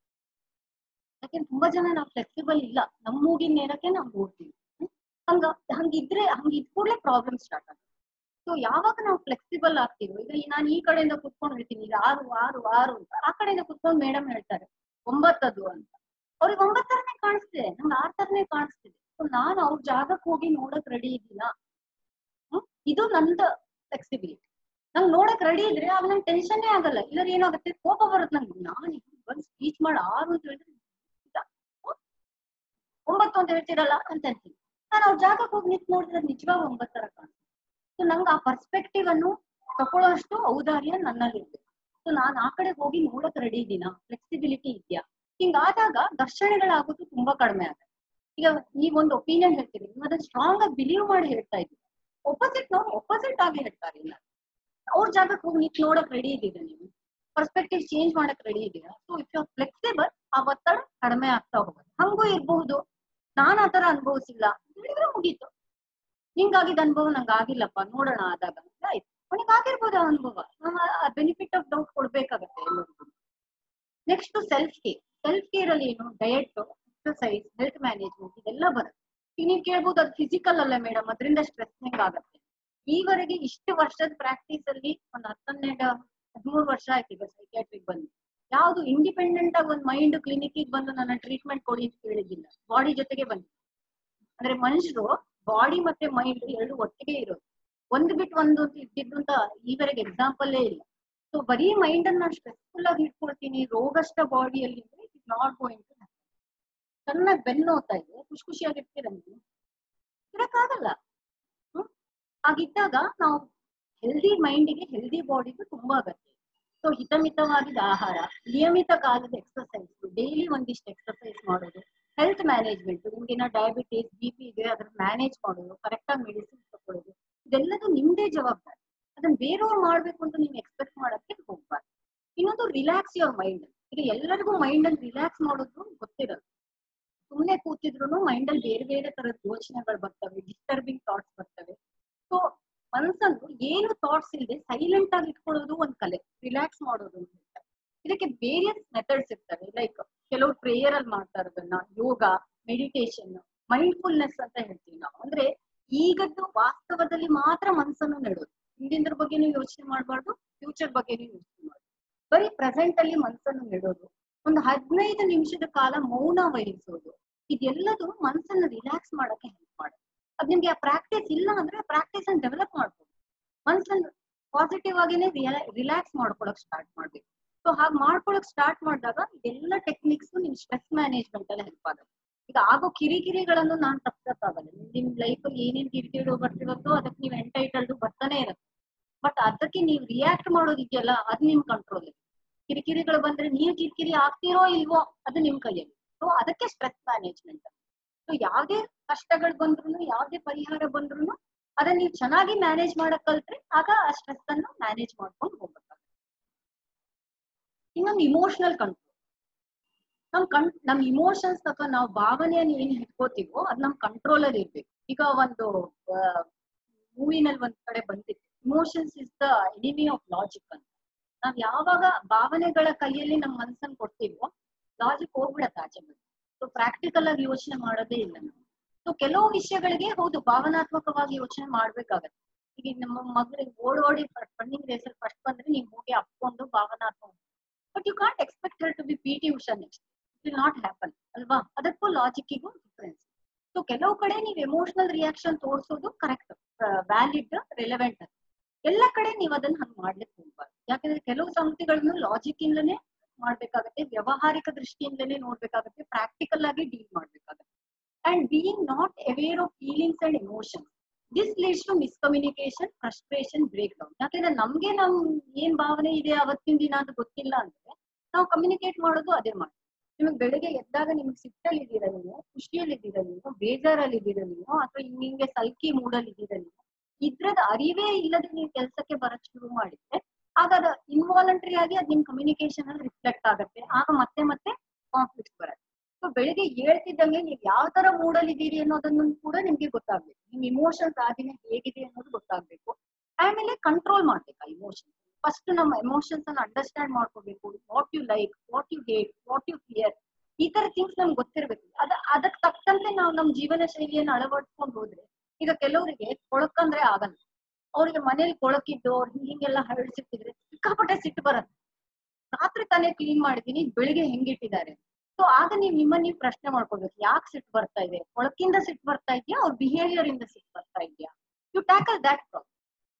ಯಾಕೆಂದ್ರೆ ತುಂಬಾ ಜನ ನಾವು ಫ್ಲೆಕ್ಸಿಬಲ್ ಇಲ್ಲ, ನಮ್ಮ ಮೂಗಿನ ನೇರಕ್ಕೆ ನಾವು ನೋಡ್ತೀವಿ. ಹಂಗ ಹಂಗಿದ್ರೆ ಹಂಗಿದ್ ಕೂಡಲೇ ಪ್ರಾಬ್ಲಮ್ ಸ್ಟಾರ್ಟ್ ಆಗುತ್ತೆ. ಸೊ ಯಾವಾಗ ನಾವು ಫ್ಲೆಕ್ಸಿಬಲ್ ಆಗ್ತೀವೋ, ಈಗ ನಾನು ಈ ಕಡೆಯಿಂದ ಕುತ್ಕೊಂಡು ಹೇಳ್ತೀನಿ ಈಗ ಆರು ಆರು ಆರು ಅಂತ, ಆ ಕಡೆಯಿಂದ ಕುತ್ಕೊಂಡು ಮೇಡಮ್ ಹೇಳ್ತಾರೆ ಒಂಬತ್ತದು ಅಂತ. ಅವ್ರಿಗೆ ಒಂಬತ್ತರನೇ ಕಾಣಿಸ್ತಿದೆ, ನಂಗೆ ಆರ್ ತರನೇ ಕಾಣಿಸ್ತಿದೆ. ಸೊ ನಾನು ಅವ್ರ ಜಾಗಕ್ಕೆ ಹೋಗಿ ನೋಡಕ್ ರೆಡಿ ಇದ್ದೀನ? ಹ್ಮ್ ಇದು ನಂದು ಫ್ಲೆಕ್ಸಿಬಿಲಿಟಿ. ನಂಗೆ ನೋಡಕ್ ರೆಡಿ ಇದ್ರೆ ಆಗ ನಂಗೆ ಟೆನ್ಷನ್ನೇ ಆಗಲ್ಲ. ಇಲ್ಲದ್ರೆ ಏನಾಗುತ್ತೆ, ಕೋಪ ಬರುತ್ತೆ ನಂಗೆ. ನಾನು ಬಂದು ಸ್ಪೀಚ್ ಮಾಡಿ ಆರು ಅಂತ ಹೇಳಿದ್ರೆ ಒಂಬತ್ತು ಅಂತ ಹೇಳ್ತಿರಲ್ಲ ಅಂತ ಅಂತೀನಿ. ನಾನು ಅವ್ರ ಜಾಗಕ್ಕೆ ಹೋಗಿ ನಿಂತು ನೋಡಿದ್ರೆ ನಿಜವಾಗ ಒಂಬತ್ತರ ಕಾಣಿಸ್ತೀನಿ. ಸೊ ನಂಗೆ ಆ ಪರ್ಸ್ಪೆಕ್ಟಿವ್ ಅನ್ನು ತಕೊಳ್ಳೋ ಅಷ್ಟು ಔದಾರ್ಯ ನನ್ನಲ್ಲಿ ಇರ್ಬೇಕು. ಸೊ ನಾನ್ ಆ ಕಡೆ ಹೋಗಿ ನೋಡಕ್ ರೆಡಿ ಇದೀನಾ, ಫ್ಲೆಕ್ಸಿಬಿಲಿಟಿ ಇದೆಯಾ? ಹಿಂಗಾದಾಗ ಘರ್ಷಣೆಗಳಾಗೋದು ತುಂಬಾ ಕಡಿಮೆ ಆಗುತ್ತೆ. ಈಗ ನೀವೊಂದು ಒಪಿನಿಯನ್ ಹೇಳ್ತೀರಿ, ನೀವು ಅದನ್ನ ಸ್ಟ್ರಾಂಗ್ ಆಗಿ ಬಿಲೀವ್ ಮಾಡಿ ಹೇಳ್ತಾ ಇದ್ದೀವಿ. ಒಪೋಸಿಟ್ ನಾವು ಒಪೋಸಿಟ್ ಆಗಿ ಹೇಳ್ತಾರೆ. ಇಲ್ಲ ಅವ್ರ ಜಾಗಕ್ಕೆ ಹೋಗಿ ನಿಂತು ನೋಡಕ್ ರೆಡಿ ಇದ್ದೀರಾ, ನೀವು ಪರ್ಸ್ಪೆಕ್ಟಿವ್ ಚೇಂಜ್ ಮಾಡಕ್ ರೆಡಿ ಇದ್ದೀರಾ? So if you are flexible, ಆ ಒತ್ತಡ ಕಡಿಮೆ ಆಗ್ತಾ ಹೋಗುತ್ತೆ. ಹಂಗೂ ಇರಬಹುದು, ನಾನ್ ಆತರ ಅನುಭವಿಸಿಲ್ಲ ಹೇಳಿದ್ರೆ ಮುಗೀತು. ಹಿಂಗಾಗಿದ್ದ ಅನುಭವ ನಂಗೆ ಆಗಿಲ್ಲಪ್ಪ, ನೋಡೋಣ ಆದಾಗ ಆಯ್ತು. ಅವನಿಗೆ ಆಗಿರ್ಬೋದು ಆ ಅನುಭವ, ನಮ್ಮ ಬೆನಿಫಿಟ್ ಆಫ್ ಡೌಟ್ ಕೊಡ್ಬೇಕಾಗತ್ತೆ ಎಲ್ಲರಿಗೂ. Next self care. Self care ಅಲ್ಲಿ ಏನು, ಡಯಟ್, ಎಕ್ಸರ್ಸೈಸ್, ಹೆಲ್ತ್ ಮ್ಯಾನೇಜ್ಮೆಂಟ್ ಇದೆಲ್ಲ ಬರುತ್ತೆ. ಈಗ ನೀವು ಕೇಳ್ಬೋದು ಅದು ಫಿಸಿಕಲ್ ಅಲ್ಲ ಮೇಡಮ್, ಅದರಿಂದ ಸ್ಟ್ರೆಸ್ ಹೆಂಗ್ ಆಗತ್ತೆ? ಈವರೆಗೆ ಇಷ್ಟು ವರ್ಷದ ಪ್ರಾಕ್ಟೀಸ್ ಅಲ್ಲಿ ಒಂದು ಹತ್ತನ್ನೆರಡು ಹದಿಮೂರು ವರ್ಷ ಆಯ್ತು ಈಗ ಸೈಕ್ಯಾಟ್ರಿಕ್ ಬಂದು. ಯಾವ್ದು ಇಂಡಿಪೆಂಡೆಂಟ್ ಆಗಿ ಒಂದು ಮೈಂಡ್ ಕ್ಲಿನಿಕ್ ಬಂದು ನನ್ನ ಟ್ರೀಟ್ಮೆಂಟ್ ಕೊಡಿ ಅಂತ ಕೇಳಿದ್ದಿಲ್ಲ. ಬಾಡಿ ಜೊತೆಗೆ ಬಂದಿದೆ. ಅಂದ್ರೆ ಮನುಷ್ಯರು ಬಾಡಿ ಮತ್ತೆ ಮೈಂಡ್ ಎರಡು ಒಟ್ಟಿಗೆ ಇರೋದು, ಒಂದು ಬಿಟ್ಟು ಒಂದು ಇದ್ದಿದ್ದು ಅಂತ ಈವರೆಗೆ ಎಕ್ಸಾಂಪಲ್ಲೇ ಇಲ್ಲ. ಸೊ ಬರೀ ಮೈಂಡ್ ಅನ್ನ ಸ್ಟ್ರೆಸ್ಫುಲ್ ಆಗಿ ಇಟ್ಕೊಳ್ತೀನಿ ರೋಗಷ್ಟ ಬಾಡಿಯಲ್ಲಿ ಅಂದ್ರೆ it is not going to happen. ಚೆನ್ನಾಗಿ ಬೆನ್ನು ಹೋಗ್ತಾ ಇದೆ, ಖುಷಿ ಖುಷಿಯಾಗಿರ್ತೀರ ನೀವು, ಇರಕ್ಕಾಗಲ್ಲ. ಹ್ಮ್ ಹಾಗಿದ್ದಾಗ ನಾವು ಹೆಲ್ದಿ ಮೈಂಡಿಗೆ ಹೆಲ್ದಿ ಬಾಡಿಗೂ ತುಂಬಾ ಅಗತ್ಯ. ಸೊ ಹಿತಮಿತವಾಗಿದ್ದ ಆಹಾರ, ನಿಯಮಿತ ಕಾಲದ ಎಕ್ಸರ್ಸೈಸ್, ಡೈಲಿ ಒಂದಿಷ್ಟು ಎಕ್ಸರ್ಸೈಸ್ ಮಾಡೋದು, ಹೆಲ್ತ್ ಮ್ಯಾನೇಜ್ಮೆಂಟ್, ನಿಮ್ಗೇನ ಡಯಾಬಿಟೀಸ್ ಬಿ ಪಿ ಇದೆ ಅದ್ರ ಮ್ಯಾನೇಜ್ ಮಾಡೋದು, ಕರೆಕ್ಟ್ ಆಗಿ ಮೆಡಿಸಿನ್ ನಿಮ್ದೇ ಜವಾಬ್ದಾರಿ. ಅದನ್ನ ಬೇರೆಯವ್ರು ಮಾಡ್ಬೇಕು ಅಂತ ನೀವು ಎಕ್ಸ್ಪೆಕ್ಟ್ ಮಾಡಕ್ಕೆ ಹೋಗ್ಬಾರ್ದು. ಇನ್ನೊಂದು ರಿಲ್ಯಾಕ್ಸ್ ಯುವರ್ ಮೈಂಡ್. ಈಗ ಎಲ್ಲರಿಗೂ ಮೈಂಡ್ ಅಲ್ಲಿ ರಿಲ್ಯಾಕ್ಸ್ ಮಾಡೋದು ಗೊತ್ತಿರಲ್ಲ. ಸುಮ್ಮನೆ ಕೂತಿದ್ರು ಮೈಂಡ್ ಅಲ್ಲಿ ಬೇರೆ ಬೇರೆ ತರದ ಯೋಚನೆಗಳು ಬರ್ತವೆ, ಡಿಸ್ಟರ್ಬಿಂಗ್ ಥಾಟ್ಸ್ ಬರ್ತವೆ. ಸೊ ಮನಸ್ಸನ್ನು ಏನು ಥಾಟ್ಸ್ ಇಲ್ಲದೆ ಸೈಲೆಂಟ್ ಆಗಿ ಇಟ್ಕೊಳ್ಳೋದು ಒಂದ್ ಕಲೆ, ರಿಲ್ಯಾಕ್ಸ್ ಮಾಡೋದು ಅಂತ ಹೇಳ್ತಾರೆ. ಇದಕ್ಕೆ ವೇರಿಯಸ್ ಮೆಥಡ್ಸ್ ಇರ್ತವೆ. ಲೈಕ್ ಕೆಲವು ಪ್ರೇಯರ್ ಅಲ್ಲಿ ಮಾಡ್ತಾ ಇರೋದನ್ನ ಯೋಗ, ಮೆಡಿಟೇಷನ್, ಮೈಂಡ್ಫುಲ್ನೆಸ್ ಅಂತ ಹೇಳ್ತೀವಿ ನಾವು. ಅಂದ್ರೆ ಈಗದ್ದು ವಾಸ್ತವದಲ್ಲಿ ಮಾತ್ರ ಮನಸ್ಸನ್ನು ನೆಡೋದು. ಹಿಂದಿನ ಬಗ್ಗೆ ನೀವು ಯೋಚನೆ ಮಾಡಬಾರ್ದು, ಫ್ಯೂಚರ್ ಬಗ್ಗೆ ನೀವು ಯೋಚನೆ ಮಾಡಬಾರ್ದು. ಬರೀ ಪ್ರೆಸೆಂಟ್ ಅಲ್ಲಿ ಮನಸ್ಸನ್ನು ನೆಡೋದು, ಒಂದು ಹದಿನೈದು ನಿಮಿಷದ ಕಾಲ ಮೌನ ವಹಿಸೋದು, ಇದೆಲ್ಲದು ಮನಸ್ಸನ್ನ ರಿಲ್ಯಾಕ್ಸ್ ಮಾಡಕ್ಕೆ ಹೆಲ್ಪ್ ಮಾಡುತ್ತೆ. ಅದ್ ನಿಮ್ಗೆ ಆ ಪ್ರಾಕ್ಟೀಸ್ ಇಲ್ಲ ಅಂದ್ರೆ ಪ್ರಾಕ್ಟೀಸ್ ಅನ್ನು ಡೆವಲಪ್ ಮಾಡ್ಬೋದು. ಮನಸ್ಸನ್ನು ಪಾಸಿಟಿವ್ ಆಗಿನೇ ರಿಲ್ಯಾಕ್ಸ್ ಮಾಡ್ಕೊಳಕ್ ಸ್ಟಾರ್ಟ್ ಮಾಡ್ಬೇಕು. ಸೊ ಹಾಗೆ ಮಾಡ್ಕೊಳಕ್ ಸ್ಟಾರ್ಟ್ ಮಾಡಿದಾಗ ಇದೆಲ್ಲ ಟೆಕ್ನಿಕ್ಸ್ ನಿಮ್ ಸ್ಟ್ರೆಸ್ ಮ್ಯಾನೇಜ್ಮೆಂಟ್ ಅಲ್ಲಿ ಹೆಲ್ಪ್ ಆಗುತ್ತೆ. ಈಗ ಆಗೋ ಕಿರಿಕಿರಿಗಳನ್ನು ನಾನ್ ತಪ್ಸಕ್ಕಾಗಲ್ಲ. ನಿಮ್ ಲೈಫ್ ಅಲ್ಲಿ ಏನೇನ್ ಕಿರಿಕಿರಿ ಬರ್ತಿರುತ್ತೋ ಅದಕ್ಕೆ ನೀವು ಎಂಟೈಟಲ್ಡ್ ಬರ್ತಾನೆ ಇರುತ್ತೆ. ಬಟ್ ಅದಕ್ಕೆ ನೀವು ರಿಯಾಕ್ಟ್ ಮಾಡೋದಿದೆಯಲ್ಲ ಅದು ನಿಮ್ ಕಂಟ್ರೋಲ್ ಇದೆ. ಕಿರಿಕಿರಿಗಳು ಬಂದ್ರೆ ನೀವು ಕಿರಿಕಿರಿ ಆಗ್ತಿರೋ ಇಲ್ವೋ ಅದು ನಿಮ್ ಕೈಯಲ್ಲಿ. ಸೊ ಅದಕ್ಕೆ ಸ್ಟ್ರೆಸ್ ಮ್ಯಾನೇಜ್ಮೆಂಟ್. ಸೊ ಯಾವ್ದೇ ಕಷ್ಟಗಳು ಬಂದ್ರು, ಯಾವ್ದೇ ಪರಿಹಾರ ಬಂದ್ರು ಅದನ್ನ ನೀವು ಚೆನ್ನಾಗಿ ಮ್ಯಾನೇಜ್ ಮಾಡಕ್ ಕಲ್ತ್ರೆ ಆಗ ಆ ಸ್ಟ್ರೆಸ್ ಅನ್ನು ಮ್ಯಾನೇಜ್ ಮಾಡ್ಕೊಂಡು ಹೋಗ್ಬೇಕಾಗುತ್ತೆ. ಇನ್ನೊಂದು ಇಮೋಷನಲ್ ಕಂಟ್ರೋಲ್. ನಮ್ ಕಣ್ ನಮ್ ಇಮೋಷನ್ಸ್ ಅಥವಾ ನಾವು ಭಾವನೆಯನ್ನು ಏನ್ ಇಟ್ಕೋತೀವೋ ಅದ್ ನಮ್ ಕಂಟ್ರೋಲ್ ಅಲ್ಲಿ ಇರ್ಬೇಕು. ಈಗ ಒಂದು ಮೂವಿನಲ್ಲಿ ಒಂದ್ ಕಡೆ ಬಂದಿತ್ತು, emotions is the enemy of logic ಅಂತ. ನಾವ್ ಯಾವಾಗ ಭಾವನೆಗಳ ಕೈಯಲ್ಲಿ ನಮ್ ಮನ್ಸನ್ ಕೊಡ್ತೀವೋ ಲಾಜಿಕ್ ಹೋಗ್ಬಿಡತ್ತೆ ಆಚೆ ಬಂದು. ಸೊ ಪ್ರಾಕ್ಟಿಕಲ್ ಆಗಿ ಯೋಚನೆ ಮಾಡೋದೇ ಇಲ್ಲ ನಾವು. ಸೊ ಕೆಲವು ವಿಷಯಗಳಿಗೆ ಹೌದು ಭಾವನಾತ್ಮಕವಾಗಿ ಯೋಚನೆ ಮಾಡ್ಬೇಕಾಗತ್ತೆ. ಈಗ ನಮ್ಮ ಮಗಳಿಗೆ ಓಡ್ ಓಡಿ ರನ್ನಿಂಗ್ ರೇಸ್ ಅಲ್ಲಿ ಫಸ್ಟ್ ಬಂದ್ರೆ ನೀವು ಹೋಗಿ ಅಪ್ಕೊಂಡು ಭಾವನಾತ್ಮಕ, but you can't expect her to be P T Usha next. It will not happen ಅಲ್ವಾ? ಅದಕ್ಕೂ ಲಾಜಿಕ್ಕಿಗೂ ಡಿಫ್ರೆನ್ಸ್. ಸೊ ಕೆಲವು ಕಡೆ ನೀವು ಎಮೋಷನಲ್ ರಿಯಾಕ್ಷನ್ ತೋರಿಸೋದು ಕರೆಕ್ಟ್, ವ್ಯಾಲಿಡ್, ರಿಲೆವೆಂಟ್. ಎಲ್ಲ ಕಡೆ ನೀವು ಅದನ್ನ ಹಂಗ್ ಮಾಡ್ಲಿಕ್ಕೆ ಹೋಗ್ಬಾರ್ದು. ಯಾಕಂದ್ರೆ ಕೆಲವು ಸಂಗತಿಗಳನ್ನು ಲಾಜಿಕ್ ಇಂದಲೇ ಮಾಡ್ಬೇಕಾಗತ್ತೆ, ವ್ಯವಹಾರಿಕ ದೃಷ್ಟಿಯಿಂದಲೇ ನೋಡ್ಬೇಕಾಗತ್ತೆ, ಪ್ರಾಕ್ಟಿಕಲ್ ಆಗಿ ಡೀಲ್ ಮಾಡ್ಬೇಕಾಗತ್ತೆ. And being not aware of feelings and emotions, this leads to miscommunication, frustration, break down. ಯಾಕಂದ್ರೆ ನಮ್ಗೆ ನಮ್ ಏನ್ ಭಾವನೆ ಇದೆ ಅವತ್ತಿನ ದಿನ ಅದು ಗೊತ್ತಿಲ್ಲ ಅಂದ್ರೆ ನಾವು ಕಮ್ಯುನಿಕೇಟ್ ಮಾಡೋದು ಅದೇ ಮಾಡಿ. ನಿಮಗ್ ಬೆಳಿಗ್ಗೆ ಎದ್ದಾಗ ನಿಮ್ಗೆ ಸಿಟ್ಟಲ್ಲಿ ಇದ್ದೀರಾ ನೀವು, ಖುಷಿಯಲ್ಲಿ ಇದ್ದೀರಾ ನೀವು, ಬೇಜಾರಲ್ಲಿ ಇದ್ದೀರಾ ನೀವು, ಅಥವಾ ನಿಮ್ಗೆ ಸಲ್ಕಿ ಮೂಡಲ್ಲಿ ಇದ್ದೀರಾ ನೀವು, ಇದ್ರದ ಅರಿವೇ ಇಲ್ಲದೆ ನೀವು ಕೆಲ್ಸಕ್ಕೆ ಬರಕ್ ಶುರು ಮಾಡಿದ್ರೆ ಆಗ ಅದು ಇನ್ವಾಲಂಟರಿ ಆಗಿ ಅದ್ ನಿಮ್ ಕಮ್ಯುನಿಕೇಶನ್ ಅಲ್ಲಿ ರಿಫ್ಲೆಕ್ಟ್ ಆಗುತ್ತೆ. ಆಗ ಮತ್ತೆ ಮತ್ತೆ ಕಾನ್ಫ್ಲಿಕ್ಟ್ ಬರುತ್ತೆ. ಸೊ ಬೆಳಿಗ್ಗೆ ಹೇಳ್ತಿದ್ದಂಗೆ ನೀವು ಯಾವ ತರ ಮೂಡಲ್ಲಿ ಇದ್ದೀರಿ ಅನ್ನೋದನ್ನು ಕೂಡ ನಿಮ್ಗೆ ಗೊತ್ತಾಗ್ಬೇಕು. ನಿಮ್ ಇಮೋಷನ್ಸ್ ಆ ದಿನ ಹೇಗಿದೆ ಅನ್ನೋದು ಗೊತ್ತಾಗ್ಬೇಕು. ಆಮೇಲೆ ಕಂಟ್ರೋಲ್ ಮಾಡ್ಬೇಕು ಆ ಇಮೋಷನ್. ಫಸ್ಟ್ ನಮ್ಮ ಎಮೋಷನ್ಸ್ ಅನ್ನ ಅಂಡರ್ಸ್ಟ್ಯಾಂಡ್ ಮಾಡ್ಕೋಬೇಕು. What you like, what you hate, what you fear, ಈ ತರ ಥಿಂಗ್ಸ್ ನಮ್ಗೆ ಗೊತ್ತಿರ್ಬೇಕು. ಅದ ಅದಕ್ಕೆ ತಕ್ಕಂತೆ ನಾವು ನಮ್ ಜೀವನ ಶೈಲಿಯನ್ನು ಅಳವಡಿಸ್ಕೊಂಡು ಹೋದ್ರೆ, ಈಗ ಕೆಲವರಿಗೆ ಕೊಳಕಂದ್ರೆ ಆಗಲ್ಲ. ಅವ್ರಿಗೆ ಮನೇಲಿ ಕೊಳಕಿದ್ದು ಅವ್ರು ಹಿಂಗೆಲ್ಲ ಹರಡಿಸಿಟ್ಟಿದ್ರೆ ಸಿಕ್ಕಾಪಟ್ಟೆ ಸಿಟ್ಟು ಬರುತ್ತೆ. ರಾತ್ರಿ ತಾನೇ ಕ್ಲೀನ್ ಮಾಡಿದೀನಿ, ಬೆಳಿಗ್ಗೆ ಹೆಂಗಿಟ್ಟಿದ್ದಾರೆ. ಸೊ ಆಗ ನೀವು ನಿಮ್ಮನ್ನ ನೀವು ಪ್ರಶ್ನೆ ಮಾಡ್ಕೊಳ್ಬೇಕು, ಯಾಕೆ ಸಿಟ್ಟು ಬರ್ತಾ ಇದೆ? ಕೊಳಕಿಂದ ಸಿಟ್ಟು ಬರ್ತಾ ಇದೆಯಾ, ಅವ್ರ ಬಿಹೇವಿಯರ್ ಇಂದ ಸಿಟ್ಟು ಬರ್ತಾ ಇದೆಯಾ? You tackle that problem.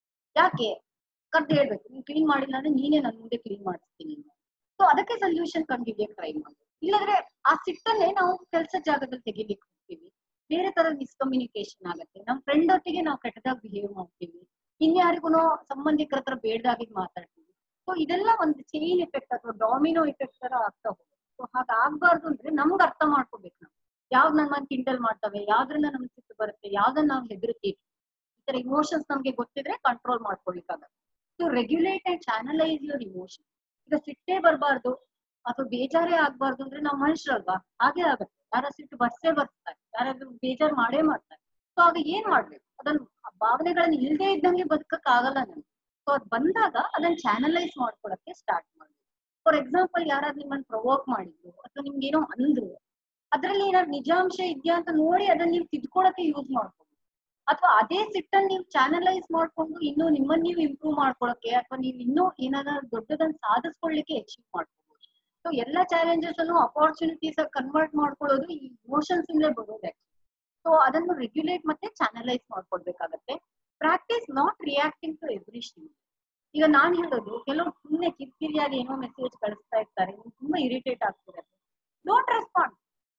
ಯಾಕೆ ಕರ್ದು ಹೇಳ್ಬೇಕು, ನೀನ್ ಕ್ಲೀನ್ ಮಾಡಿಲ್ಲ ಅಂದ್ರೆ ನೀನೇ ನನ್ ಮುಂದೆ ಕ್ಲೀನ್ ಮಾಡಿಸ್ತೀನಿ. ಸೊ ಅದಕ್ಕೆ ಸೊಲ್ಯೂಷನ್ ಕಂಡುಹಿಡಿಯಕ್ಕೆ ಟ್ರೈ ಮಾಡಿ. ಇಲ್ಲಾಂದ್ರೆ ಆ ಸಿಟ್ಟನ್ನೇ ನಾವು ಕೆಲ್ಸದ ಜಾಗದಲ್ಲಿ ತೆಗಿಲಿಕ್ಕೆ ಹೋಗ್ತೀವಿ, ಬೇರೆ ತರ ಮಿಸ್ಕಮ್ಯುನಿಕೇಶನ್ ಆಗುತ್ತೆ. ನಮ್ ಫ್ರೆಂಡ್ ಒಟ್ಟಿಗೆ ನಾವು ಕೆಟ್ಟದಾಗ ಬಿಹೇವ್ ಮಾಡ್ತೀವಿ, ಇನ್ಯಾರಿಗೂ ಸಂಬಂಧಿಕರ ಹತ್ರ ಬೇಡದಾಗಿ ಮಾತಾಡ್ತೀವಿ. ಸೊ ಇದೆಲ್ಲ ಒಂದು ಚೈನ್ ಎಫೆಕ್ಟ್ ಅಥವಾ ಡಾಮಿನೋ ಎಫೆಕ್ಟ್ ತರ ಆಗ್ತಾ ಹೋಗುತ್ತೆ. ಸೊ ಹಾಗ ಆಗ್ಬಾರ್ದು ಅಂದ್ರೆ ನಮ್ಗೆ ಅರ್ಥ ಮಾಡ್ಕೋಬೇಕು. ನಾವು ಯಾವ್ದ್ ನನ್ನ ಕಿಂಡಲ್ ಮಾಡ್ತವೆ, ಯಾವ್ದ್ರನ್ನ ನಮ್ಗೆ ಸಿಟ್ಟು ಬರುತ್ತೆ, ಯಾವ್ದನ್ನ ನಾವು ಹೆದರ್ತೀವಿ, ಈ ತರ ಇಮೋಷನ್ಸ್ ನಮ್ಗೆ ಗೊತ್ತಿದ್ರೆ ಕಂಟ್ರೋಲ್ ಮಾಡ್ಕೊಳ್ಲಿಕ್ಕಾಗತ್ತೆ. So regulate and channelise your emotion. ಈಗ ಸಿಟ್ಟೇ ಬರಬಾರ್ದು ಅಥವಾ ಬೇಜಾರೇ ಆಗ್ಬಾರ್ದು ಅಂದ್ರೆ ನಾವು ಮನುಷ್ಯರಲ್ವಾ, ಹಾಗೆ ಆಗತ್ತೆ. ಯಾರ ಸಿಟ್ಟು ಬರ್ಸೇ ಬರ್ತಾರೆ, ಯಾರಾದ್ರೂ ಬೇಜಾರ್ ಮಾಡೇ ಮಾಡ್ತಾರೆ. ಸೊ ಆಗ ಏನ್ ಮಾಡ್ಬೇಕು, ಅದನ್ನ ಭಾವನೆಗಳನ್ನ ಇಲ್ದೇ ಇದ್ದಂಗೆ ಬದುಕಕ್ ಆಗಲ್ಲ ನಮ್ಗೆ. ಸೊ ಅದ್ ಬಂದಾಗ ಅದನ್ನ ಚಾನಲೈಸ್ ಮಾಡ್ಕೊಳಕ್ಕೆ ಸ್ಟಾರ್ಟ್ ಮಾಡ್ಬೇಕು. ಫಾರ್ ಎಕ್ಸಾಂಪಲ್, ಯಾರಾದ್ರೂ ನಿಮ್ಮನ್ನ ಪ್ರವೋಕ್ ಮಾಡಿದ್ರು ಅಥವಾ ನಿಮ್ಗೆ ಏನೋ ಅಂದ್ರು, ಅದ್ರಲ್ಲಿ ಏನಾದ್ರು ನಿಜಾಂಶ ಇದೆಯಾ ಅಂತ ನೋಡಿ ಅದನ್ನ ನೀವು ತಿದ್ಕೊಳಕ್ಕೆ ಯೂಸ್ ಮಾಡ್ಬೋದು. ಅಥವಾ ಅದೇ ಸಿಟ್ಟನ್ನ ನೀವು ಚಾನಲೈಸ್ ಮಾಡ್ಕೊಂಡು ಇನ್ನೂ ನಿಮ್ಮನ್ನ ನೀವು ಇಂಪ್ರೂವ್ ಮಾಡ್ಕೊಳಕ್ಕೆ ಅಥವಾ ನೀವು ಇನ್ನೂ ಏನಾದ್ರು ದೊಡ್ಡದನ್ನ ಸಾಧಿಸ್ಕೊಳ್ಳಿಕ್ಕೆ ಅಚೀವ್ ಮಾಡ್ಕೋಬಹುದು. ಸೊ ಎಲ್ಲಾ ಚಾಲೆಂಜಸ್ ಅನ್ನು ಅಪಾರ್ಚುನಿಟೀಸ್ ಕನ್ವರ್ಟ್ ಮಾಡ್ಕೊಳ್ಳೋದು ಈ ಇಮೋಷನ್ಸ್ ಇಂದಲೇ ಬರೋದೆ. ಸೊ ಅದನ್ನು ರೆಗ್ಯುಲೇಟ್ ಮತ್ತೆ ಚಾನಲೈಸ್ ಮಾಡ್ಕೊಡ್ಬೇಕಾಗತ್ತೆ. Practise not reacting to every stimulus. ಈಗ ನಾನ್ ಹೇಳೋದು, ಕೆಲವು ಸುಮ್ಮನೆ ಕಿರಿಕಿರಿಯಾಗಿ ಏನೋ ಮೆಸೇಜ್ ಕಳಿಸ್ತಾ ಇರ್ತಾರೆ, ತುಂಬಾ ಇರಿಟೇಟ್ ಆಗ್ತಿರತ್ತೆ. Don't respond.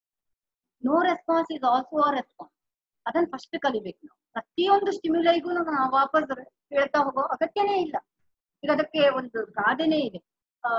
No response is also a response. ಅದನ್ನ ಫಸ್ಟ್ ಕಲಿಬೇಕು ನಾವು. ಪ್ರತಿಯೊಂದು ಸ್ಟಿಮ್ಯುಲೈಗೂ ನಾವು ವಾಪಸ್ ಹೇಳ್ತಾ ಹೋಗೋ ಅಗತ್ಯನೇ ಇಲ್ಲ. ಈಗ ಅದಕ್ಕೆ ಒಂದು ಗಾದೆನೇ ಇದೆ, ಆ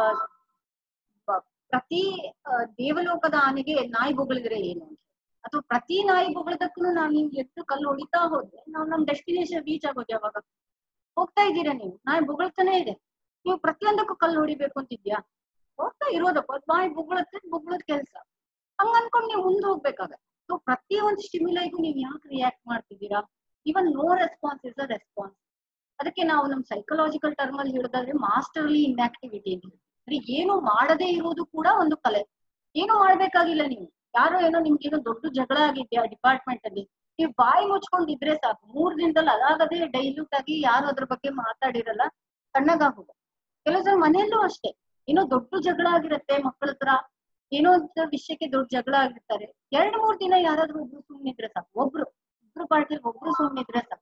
ಪ್ರತಿ ದೇವಲೋಕದ ಆನೆಗೆ ನಾಯಿ ಬೊಗಳಿದ್ರೆ ಏನು ಅಂತ. ಅಥವಾ ಪ್ರತಿ ನಾಯಿ ಬೊಗಳದಕ್ಕೂ ನಾವು ಹಿಂಗ್ ಎತ್ತು ಕಲ್ಲು ಹೊಡಿತಾ ಹೋದ್ರೆ ನಾವು ನಮ್ ಡೆಸ್ಟಿನೇಷನ್ ರೀಚ್ ಆಗೋದು ಯಾವಾಗ? ಹೋಗ್ತಾ ಇದ್ದೀರಾ ನೀವು, ನಾಯಿ ಬೊಗಳ್ತಾನೆ ಇದೆ, ನೀವು ಪ್ರತಿಯೊಂದಕ್ಕೂ ಕಲ್ಲು ಹೊಡಿಬೇಕು ಅಂತಿದ್ಯಾ? ಹೋಗ್ತಾ ಇರೋದಪ್ಪ, ನಾಯಿ ಬೊಗಳತ್ತೆ, ಬೊಗಳದ್ ಕೆಲ್ಸ, ಹಂಗ ಅನ್ಕೊಂಡ್ ನೀವು ಮುಂದೆ ಹೋಗ್ಬೇಕಾಗತ್ತೆ. ಸೊ ಪ್ರತಿಯೊಂದು ಸ್ಟಿಮ್ಯುಲೈಗೂ ನೀವು ಯಾಕೆ ರಿಯಾಕ್ಟ್ ಮಾಡ್ತಿದ್ದೀರಾ? Even no response is a response. ಅದಕ್ಕೆ ನಾವು ನಮ್ ಸೈಕಲಾಜಿಕಲ್ ಟರ್ಮ್ ಅಲ್ಲಿ ಹೇಳಿದ್ರೆ ಮಾಸ್ಟರ್ಲಿ ಇನ್ಆಕ್ಟಿವಿಟಿ ಅಂತ ಹೇಳ್ತೀವಿ. ಏನು ಮಾಡದೇ ಇರೋದು ಕೂಡ ಒಂದು ಕಲೆ. ಏನು ಮಾಡ್ಬೇಕಾಗಿಲ್ಲ ನೀವು, ಯಾರೋ ಏನೋ ನಿಮ್ಗೆ ಏನೋ ದೊಡ್ಡ ಜಗಳ ಆಗಿದ್ಯಾ ಡಿಪಾರ್ಟ್ಮೆಂಟ್ ಅಲ್ಲಿ, ನೀವು ಬಾಯಿ ಮುಚ್ಕೊಂಡಿದ್ರೆ ಸಾಕು, ಮೂರ್ ದಿನದಲ್ಲಿ ಅದಾಗದೇ ಡೈಲ್ಯೂಟ್ ಆಗಿ ಯಾರು ಅದ್ರ ಬಗ್ಗೆ ಮಾತಾಡಿರಲ್ಲ, ತಣ್ಣಗಾಗೋದು. ಕೆಲವು ಸಲ ಮನೆಯಲ್ಲೂ ಅಷ್ಟೇ, ಏನೋ ದೊಡ್ಡ ಜಗಳ ಆಗಿರತ್ತೆ ಮಕ್ಕಳ ಹತ್ರ, ಏನೋ ಒಂದು ವಿಷಯಕ್ಕೆ ದೊಡ್ಡ ಜಗಳ ಆಗಿರ್ತಾರೆ, ಎರಡ್ ಮೂರ್ ದಿನ ಯಾರಾದ್ರೂ ಒಬ್ರು ಸುಮ್ಮನಿದ್ರೆ ಸಾಕು, ಒಬ್ರು ಇಬ್ರು ಪಾರ್ಟಿಲಿ ಒಬ್ರು ಸುಮ್ಮನಿದ್ರೆ ಸಾಕು.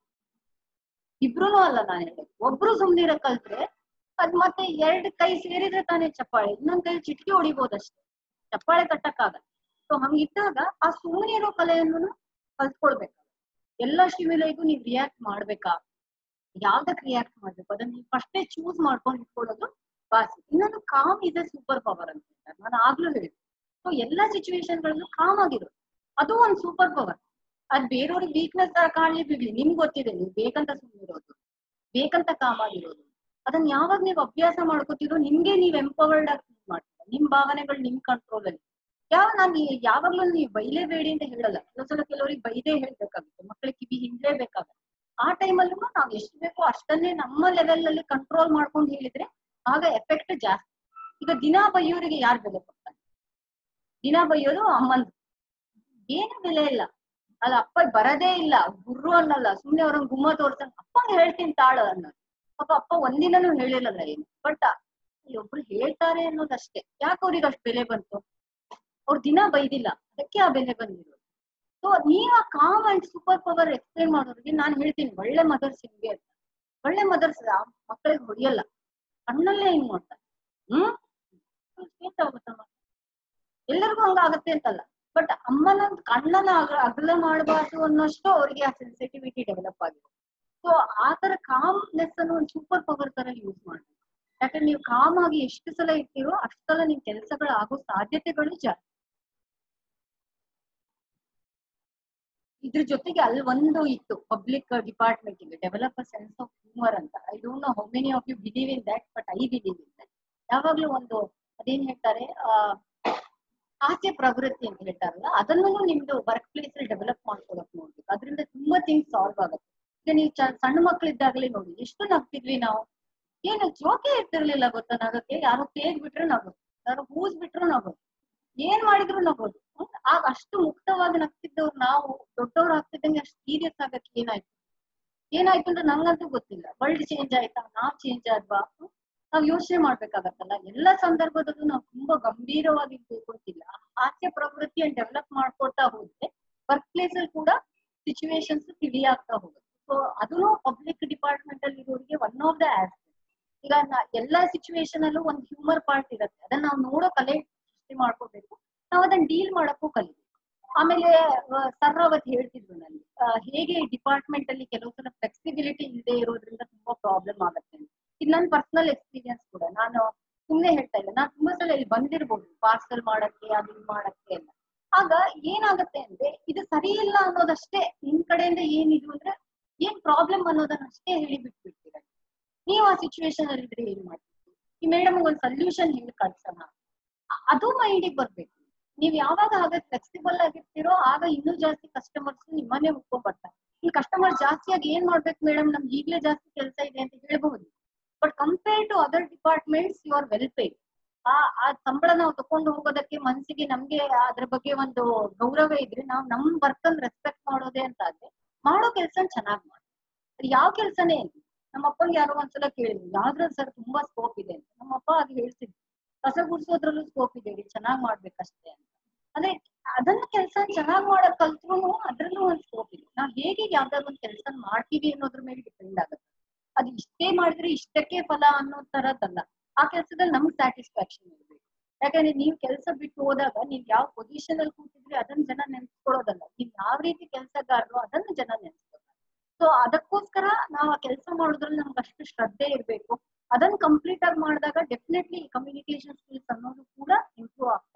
ಇಬ್ರುನು ಅಲ್ಲ ನಾನು ಹೇಳಿ, ಒಬ್ರು ಸುಮ್ನಿರ ಕಲ್ತ್ರೆ ಅದ್ ಮತ್ತೆ ಎರಡ್ ಕೈ ಸೇರಿದ್ರೆ ತಾನೇ ಚಪ್ಪಾಳೆ, ಇನ್ನೊಂದ್ ಕೈ ಚಿಟ್ಕಿ ಹೊಡಿಬೋದಷ್ಟೇ, ಚಪ್ಪಾಳೆ ತಟ್ಟಕ್ಕಾಗಲ್ಲ. ಸೊ ಹಂಗಿದ್ದಾಗ ಆ ಸುಮ್ಮನೆ ಇರೋ ಕಲೆಯನ್ನು ಕಲ್ತ್ಕೊಳ್ಬೇಕು. ಎಲ್ಲ ಸ್ಟಿಮ್ಯುಲೈಗೂ ನೀವು ರಿಯಾಕ್ಟ್ ಮಾಡ್ಬೇಕಾ, ಯಾವ್ದಕ್ ರಿಯಾಕ್ಟ್ ಮಾಡ್ಬೇಕು ಅದನ್ನ ನೀವು ಫಸ್ಟೇ ಚೂಸ್ ಮಾಡ್ಕೊಂಡು ಇಟ್ಕೊಳ್ಳೋದು ಬಾಸಿ. ಇನ್ನೊಂದು ಕಾಮ್ ಇದೆ ಸೂಪರ್ ಪವರ್ ಅಂತ ಹೇಳ್ತಾರೆ, ನಾನು ಆಗ್ಲೂ ಹೇಳಿದ್ದೆ. ಸೊ ಎಲ್ಲಾ ಸಿಚುವೇಶನ್ ಗಳಲ್ಲೂ ಕಾಮ್ ಆಗಿರೋದು ಅದು ಒಂದ್ ಸೂಪರ್ ಪವರ್. ಅದ್ ಬೇರೆಯವ್ರಿಗೆ ವೀಕ್ನೆಸ್ ತರ ಕಾಣ್ಲಿ ಬಿಡ್ಲಿ, ನಿಮ್ಗೆ ಗೊತ್ತಿದೆ ನೀವು ಬೇಕಂತ ಸುಮ್ಮನಿರೋದು, ಬೇಕಂತ ಕಾಮ್ ಆಗಿರೋದು. ಅದನ್ನ ಯಾವಾಗ ನೀವು ಅಭ್ಯಾಸ ಮಾಡ್ಕೋತಿರೋ ನಿಮ್ಗೆ ನೀವ್ ಎಂಪವರ್ಡ್ ಆಗಿ ಫೀಲ್ ಮಾಡ್ತೀರಾ, ನಿಮ್ ಭಾವನೆಗಳು ನಿಮ್ ಕಂಟ್ರೋಲ್ ಅಲ್ಲಿ. ಯಾವ ನಾನು ಯಾವಾಗ್ಲೂ ನೀವು ಬೈಲೇಬೇಡಿ ಅಂತ ಹೇಳಲ್ಲ, ಕೆಲವೊಂದ್ಸಲ ಕೆಲವರಿಗೆ ಬೈದೇ ಹೇಳ್ಬೇಕಾಗುತ್ತೆ, ಮಕ್ಕಳಿಗೆ ಕಿವಿ ಹಿಂಡ್ಲೇಬೇಕಾಗುತ್ತೆ. ಆ ಟೈಮಲ್ಲೂ ನಾವ್ ಎಷ್ಟು ಬೇಕೋ ಅಷ್ಟನ್ನೇ ನಮ್ಮ ಲೆವೆಲ್ ಅಲ್ಲಿ ಕಂಟ್ರೋಲ್ ಮಾಡ್ಕೊಂಡು ಹೇಳಿದ್ರೆ ಆಗ ಎಫೆಕ್ಟ್ ಜಾಸ್ತಿ. ಈಗ ದಿನಾ ಬೈಯೋರಿಗೆ ಯಾರು ಬೆಲೆ ಕೊಡ್ತಾರೆ? ದಿನಾ ಬೈಯೋದು ಅಮ್ಮಂದು ಏನು ಬೆಲೆ ಇಲ್ಲ ಅಲ್ಲ. ಅಪ್ಪ ಬರದೇ ಇಲ್ಲ, ಗುರು ಅನ್ನಲ್ಲ, ಸುಮ್ನೆ ಅವ್ರಂಗ್ ಗುಮ್ಮ ತೋರ್ಸಂಗ್ ಅಪ್ಪಂಗೆ ಹೇಳ್ತೀನಿ ತಾಳು ಅನ್ನೋದು. ಪಾಪ ಅಪ್ಪ ಒಂದಿನನೂ ಹೇಳಿಲ್ಲಲ್ಲ ಏನು, ಬಟ್ ಒಬ್ರು ಹೇಳ್ತಾರೆ ಅನ್ನೋದಷ್ಟೇ. ಯಾಕೆ ಅವ್ರಿಗೆ ಅಷ್ಟು ಬೆಲೆ ಬಂತು? ಅವ್ರ ದಿನ ಬೈದಿಲ್ಲ, ಅದಕ್ಕೆ ಆ ಬೆಲೆ ಬಂದಿರೋದು. ಸೊ ನೀವ್ ಆ calm and super power explain ಮಾಡೋರಿಗೆ ನಾನು ಹೇಳ್ತೀನಿ, ಒಳ್ಳೆ ಮದರ್ಸ್ ಹಿಂಗೆ ಅಂತ. ಒಳ್ಳೆ ಮದರ್ಸ್ ಮಕ್ಕಳಿಗೆ ಹೊಡಿಯಲ್ಲ, ಕಣ್ಣಲ್ಲೇ ಹಿಂಗ್ ನೋಡ್ತಾರೆ. ಹ್ಮ್ ಆಗುತ್ತಮ್ಮ, ಎಲ್ಲರಿಗೂ ಹಂಗಾಗತ್ತೆ ಅಂತಲ್ಲ, ಬಟ್ ಅಮ್ಮನ ಕಣ್ಣನ ಅಗ ಅಗಲ ಮಾಡಬಾರ್ದು ಅನ್ನೋಷ್ಟು ಅವ್ರಿಗೆ ಆ ಸೆನ್ಸಿಟಿವಿಟಿ ಡೆವಲಪ್ ಆಗಿದೆ. ಸೊ ಆ ತರ ಕಾಮ್ನೆಸ್ ಅನ್ನು ಒಂದು ಸೂಪರ್ ಪವರ್ ತರ ಯೂಸ್ ಮಾಡ್ಬೇಕು. ಯಾಕಂದ್ರೆ ನೀವು ಕಾಮ್ ಆಗಿ ಎಷ್ಟು ಸಲ ಇರ್ತೀರೋ ಅಷ್ಟು ಸಲ ನಿಮ್ ಕೆಲಸಗಳು ಆಗೋ ಸಾಧ್ಯತೆಗಳು ಜಾಸ್ತಿ. ಇದ್ರ ಜೊತೆಗೆ ಅಲ್ಲಿ ಒಂದು ಇತ್ತು ಪಬ್ಲಿಕ್ ಡಿಪಾರ್ಟ್ಮೆಂಟ್ ಗೆ develop a sense of humour ಅಂತ. I don't know how many of you believe in that, but I believe in that. ಯಾವಾಗ್ಲೂ ಒಂದು ಅದೇನ್ ಹೇಳ್ತಾರೆ ಆ ಹಾಸ್ಯ ಪ್ರವೃತ್ತಿ ಅಂತ ಹೇಳ್ತಾರಲ್ಲ, ಅದನ್ನು ನಿಮ್ದು ವರ್ಕ್ ಪ್ಲೇಸ್ ಅಲ್ಲಿ ಡೆವಲಪ್ ಮಾಡ್ಕೊಳಕ್ ನೋಡ್ಬೇಕು. ಅದರಿಂದ ತುಂಬಾ ಥಿಂಗ್ಸ್ ಸಾಲ್ವ್ ಆಗುತ್ತೆ. ಈಗ ನೀವು ಸಣ್ಣ ಮಕ್ಳಿದ್ದಾಗಲೇ ನೋಡಿ ಎಷ್ಟು ನಗ್ತಿದ್ವಿ ನಾವು, ಏನು ಜೋಕೆ ಇರ್ತಿರ್ಲಿಲ್ಲ ಗೊತ್ತಾ ನಗಕ್ಕೆ. ಯಾರೋ ತೇಗ್ ಬಿಟ್ರೆ ನಗೋದು, ಯಾರೋ ಹೂಸ್ ಬಿಟ್ರು ನಗೋದು, ಏನ್ ಮಾಡಿದ್ರು ನಗೋದು. ಆಗ ಅಷ್ಟು ಮುಕ್ತವಾಗಿ ನಗ್ತಿದ್ದವ್ರು ನಾವು ದೊಡ್ಡವ್ರು ಆಗ್ತಿದ್ದಂಗೆ ಅಷ್ಟು ಸೀರಿಯಸ್ ಆಗಕ್ಕೆ ಏನಾಯ್ತು ಏನಾಯ್ತು ಅಂದ್ರೆ ನಂಗಂತೂ ಗೊತ್ತಿಲ್ಲ. ವರ್ಲ್ಡ್ ಚೇಂಜ್ ಆಯ್ತಾ, ನಾವ್ ಚೇಂಜ್ ಆದ್ವಾ? ನಾವ್ ಯೋಚನೆ ಮಾಡ್ಬೇಕಾಗತ್ತಲ್ಲ. ಎಲ್ಲ ಸಂದರ್ಭದಲ್ಲೂ ನಾವು ತುಂಬಾ ಗಂಭೀರವಾಗಿರ್ಬೇಕು ಅಂತಿಲ್ಲ. ಹಾಸ್ಯ ಪ್ರವೃತ್ತಿಯನ್ನು ಡೆವಲಪ್ ಮಾಡ್ಕೊಳ್ತಾ ಹೋದ್ರೆ ವರ್ಕ್ ಪ್ಲೇಸ್ ಅಲ್ಲಿ ಕೂಡ ಸಿಚುವೇಶನ್ಸ್ ತಿಳಿಯಾಗ್ತಾ ಹೋಗುತ್ತೆ. ಸೊ ಅದನ್ನು ಪಬ್ಲಿಕ್ ಡಿಪಾರ್ಟ್ಮೆಂಟ್ ಅಲ್ಲಿ ಇರೋರಿಗೆ ಒನ್ ಆಫ್ ದ ಆಸ್ಪೆಕ್ಟ್. ಈಗ ಎಲ್ಲಾ ಸಿಚುವೇಶನ್ ಅಲ್ಲೂ ಒಂದು ಹ್ಯೂಮರ್ ಪಾರ್ಟ್ ಇರುತ್ತೆ, ಅದನ್ನ ನಾವು ನೋಡೋ ಕಲೆ ಸೃಷ್ಟಿ ಮಾಡ್ಕೋಬೇಕು, ನಾವ್ ಅದನ್ನ ಡೀಲ್ ಮಾಡಕ್ಕೂ ಕಲಿಬೇಕು. ಆಮೇಲೆ ಸರ್ ಅವತ್ತು ಹೇಳ್ತಿದ್ರು ನನಗೆ ಹೇಗೆ ಡಿಪಾರ್ಟ್ಮೆಂಟ್ ಅಲ್ಲಿ ಕೆಲವು ಸಲ ಫ್ಲೆಕ್ಸಿಬಿಲಿಟಿ ಇಲ್ಲದೆ ಇರೋದ್ರಿಂದ ತುಂಬಾ ಪ್ರಾಬ್ಲಮ್ ಆಗುತ್ತೆ. ಇದು ನನ್ನ ಪರ್ಸನಲ್ ಎಕ್ಸ್ಪೀರಿಯನ್ಸ್ ಕೂಡ, ನಾನು ಸುಮ್ನೆ ಹೇಳ್ತಾ ಇಲ್ಲ. ನಾನ್ ತುಂಬಾ ಸಲ ಇಲ್ಲಿ ಬಂದಿರ್ಬೋದು ಪಾರ್ಸಲ್ ಮಾಡಕ್ಕೆ ಅದು ಮಾಡಕ್ಕೆ ಎಲ್ಲ. ಆಗ ಏನಾಗತ್ತೆ ಅಂದ್ರೆ ಇದು ಸರಿ ಇಲ್ಲ ಅನ್ನೋದಷ್ಟೇ ನಿಮ್ ಕಡೆಯಿಂದ ಏನಿದು ಅಂದ್ರೆ ಏನ್ ಪ್ರಾಬ್ಲಮ್ ಅನ್ನೋದನ್ನ ಅಷ್ಟೇ ಹೇಳಿ ಬಿಟ್ಬಿಡ್ತೀರ. ನೀವು ಆ ಸಿಚುವೇಶನ್ ಅಲ್ಲಿ ಇದ್ರೆ ಏನ್ ಮಾಡ್ತೀವಿ, ಈ ಮೇಡಮ್ ಒಂದ್ ಸೊಲ್ಯೂಷನ್ ಹೆಂಗ್ ಕಳ್ಸೋಣ ಅದು ಮೈಂಡಿಗೆ ಬರ್ಬೇಕು. ನೀವ್ ಯಾವಾಗ ಆಗ ಫ್ಲೆಕ್ಸಿಬಲ್ ಆಗಿರ್ತೀರೋ ಆಗ ಇನ್ನೂ ಜಾಸ್ತಿ ಕಸ್ಟಮರ್ಸ್ ನಿಮ್ಮನ್ನೇ ಹುಡ್ಕೊಂಡ್ ಬರ್ತಾರೆ. ಈ ಕಸ್ಟಮರ್ ಜಾಸ್ತಿಯಾಗಿ ಏನ್ ಮಾಡ್ಬೇಕು ಮೇಡಮ್, ನಮ್ಗೆ ಈಗ್ಲೇ ಜಾಸ್ತಿ ಕೆಲಸ ಇದೆ ಅಂತ ಹೇಳ್ಬಹುದು. But compare to other departments you are well paid. ಆ ಆ ಸಂಬಳ ನಾವು ತಕೊಂಡು ಹೋಗೋದಕ್ಕೆ ಮನ್ಸಿಗೆ ನಮ್ಗೆ ಅದ್ರ ಬಗ್ಗೆ ಒಂದು ಗೌರವ ಇದ್ರೆ ನಾವು ನಮ್ ವರ್ಕ್ ಅನ್ನು ರೆಸ್ಪೆಕ್ಟ್ ಮಾಡೋದೇ ಅಂತ ಆದ್ರೆ ಮಾಡೋ ಕೆಲ್ಸ ಚೆನ್ನಾಗ್ ಮಾಡಿ. ಅದು ಯಾವ ಕೆಲ್ಸನೇ ಇಲ್ಲ. ನಮ್ಮ ಅಪ್ಪಂಗೆ ಯಾರೋ ಒಂದ್ಸಲ ಕೇಳಿದ್ವಿ ಯಾವ್ದ್ರಲ್ಲಿ ಸರ್ ತುಂಬಾ ಸ್ಕೋಪ್ ಇದೆ ಅಂತ. ನಮ್ಮಪ್ಪ ಅದು ಹೇಳ್ತಿದ್ರು, ಕಸ ಗುಡ್ಸೋದ್ರಲ್ಲೂ ಸ್ಕೋಪ್ ಇದೆ, ಚೆನ್ನಾಗ್ ಮಾಡ್ಬೇಕಷ್ಟೇ ಅಂತ. ಅಂದ್ರೆ ಅದನ್ನ ಕೆಲಸ ಚೆನ್ನಾಗ್ ಮಾಡಕ್ ಕಲ್ತ್ರು ಅದ್ರಲ್ಲೂ ಒಂದ್ ಸ್ಕೋಪ್ ಇದೆ. ನಾವ್ ಹೇಗೆ ಯಾವ್ದಾದ್ರು ಒಂದ್ ಕೆಲಸ ಮಾಡ್ತೀವಿ ಅನ್ನೋದ್ರ ಮೇಲೆ ಡಿಪೆಂಡ್ ಆಗುತ್ತೆ. ಅದು ಇಷ್ಟೇ ಮಾಡಿದ್ರೆ ಇಷ್ಟಕ್ಕೆ ಫಲ ಅನ್ನೋ ತರದಲ್ಲ. ಆ ಕೆಲ್ಸದಲ್ಲಿ ನಮ್ಗೆ ಸ್ಯಾಟಿಸ್ಫ್ಯಾಕ್ಷನ್ ಇರ್ಬೇಕು. ಯಾಕಂದ್ರೆ ನೀವ್ ಕೆಲಸ ಬಿಟ್ಟು ಹೋದಾಗ ನೀವ್ ಯಾವ ಪೊಸಿಷನ್ ಅಲ್ಲಿ ಕೂತಿದ್ರೆ ಅದನ್ನ ಜನ ನೆನ್ಸ್ಕೊಳ್ಳೋದಲ್ಲ, ನೀವ್ ಯಾವ ರೀತಿ ಕೆಲ್ಸಗಾರರು ಅದನ್ನ ಜನ ನೆನ್ಸ್ಕೊತಾರೆ. ಸೊ ಅದಕ್ಕೋಸ್ಕರ ನಾವ್ ಆ ಕೆಲಸ ಮಾಡೋದ್ರಲ್ಲಿ ನಮ್ಗೆ ಅಷ್ಟು ಶ್ರದ್ಧೆ ಇರ್ಬೇಕು. ಅದನ್ನ ಕಂಪ್ಲೀಟ್ ಆಗಿ ಮಾಡಿದಾಗ ಡೆಫಿನೆಟ್ಲಿ ಕಮ್ಯುನಿಕೇಶನ್ ಸ್ಕಿಲ್ಸ್ ಅನ್ನೋದು ಕೂಡ ಇಂಪ್ರೂವ್ ಆಗ್ತದೆ.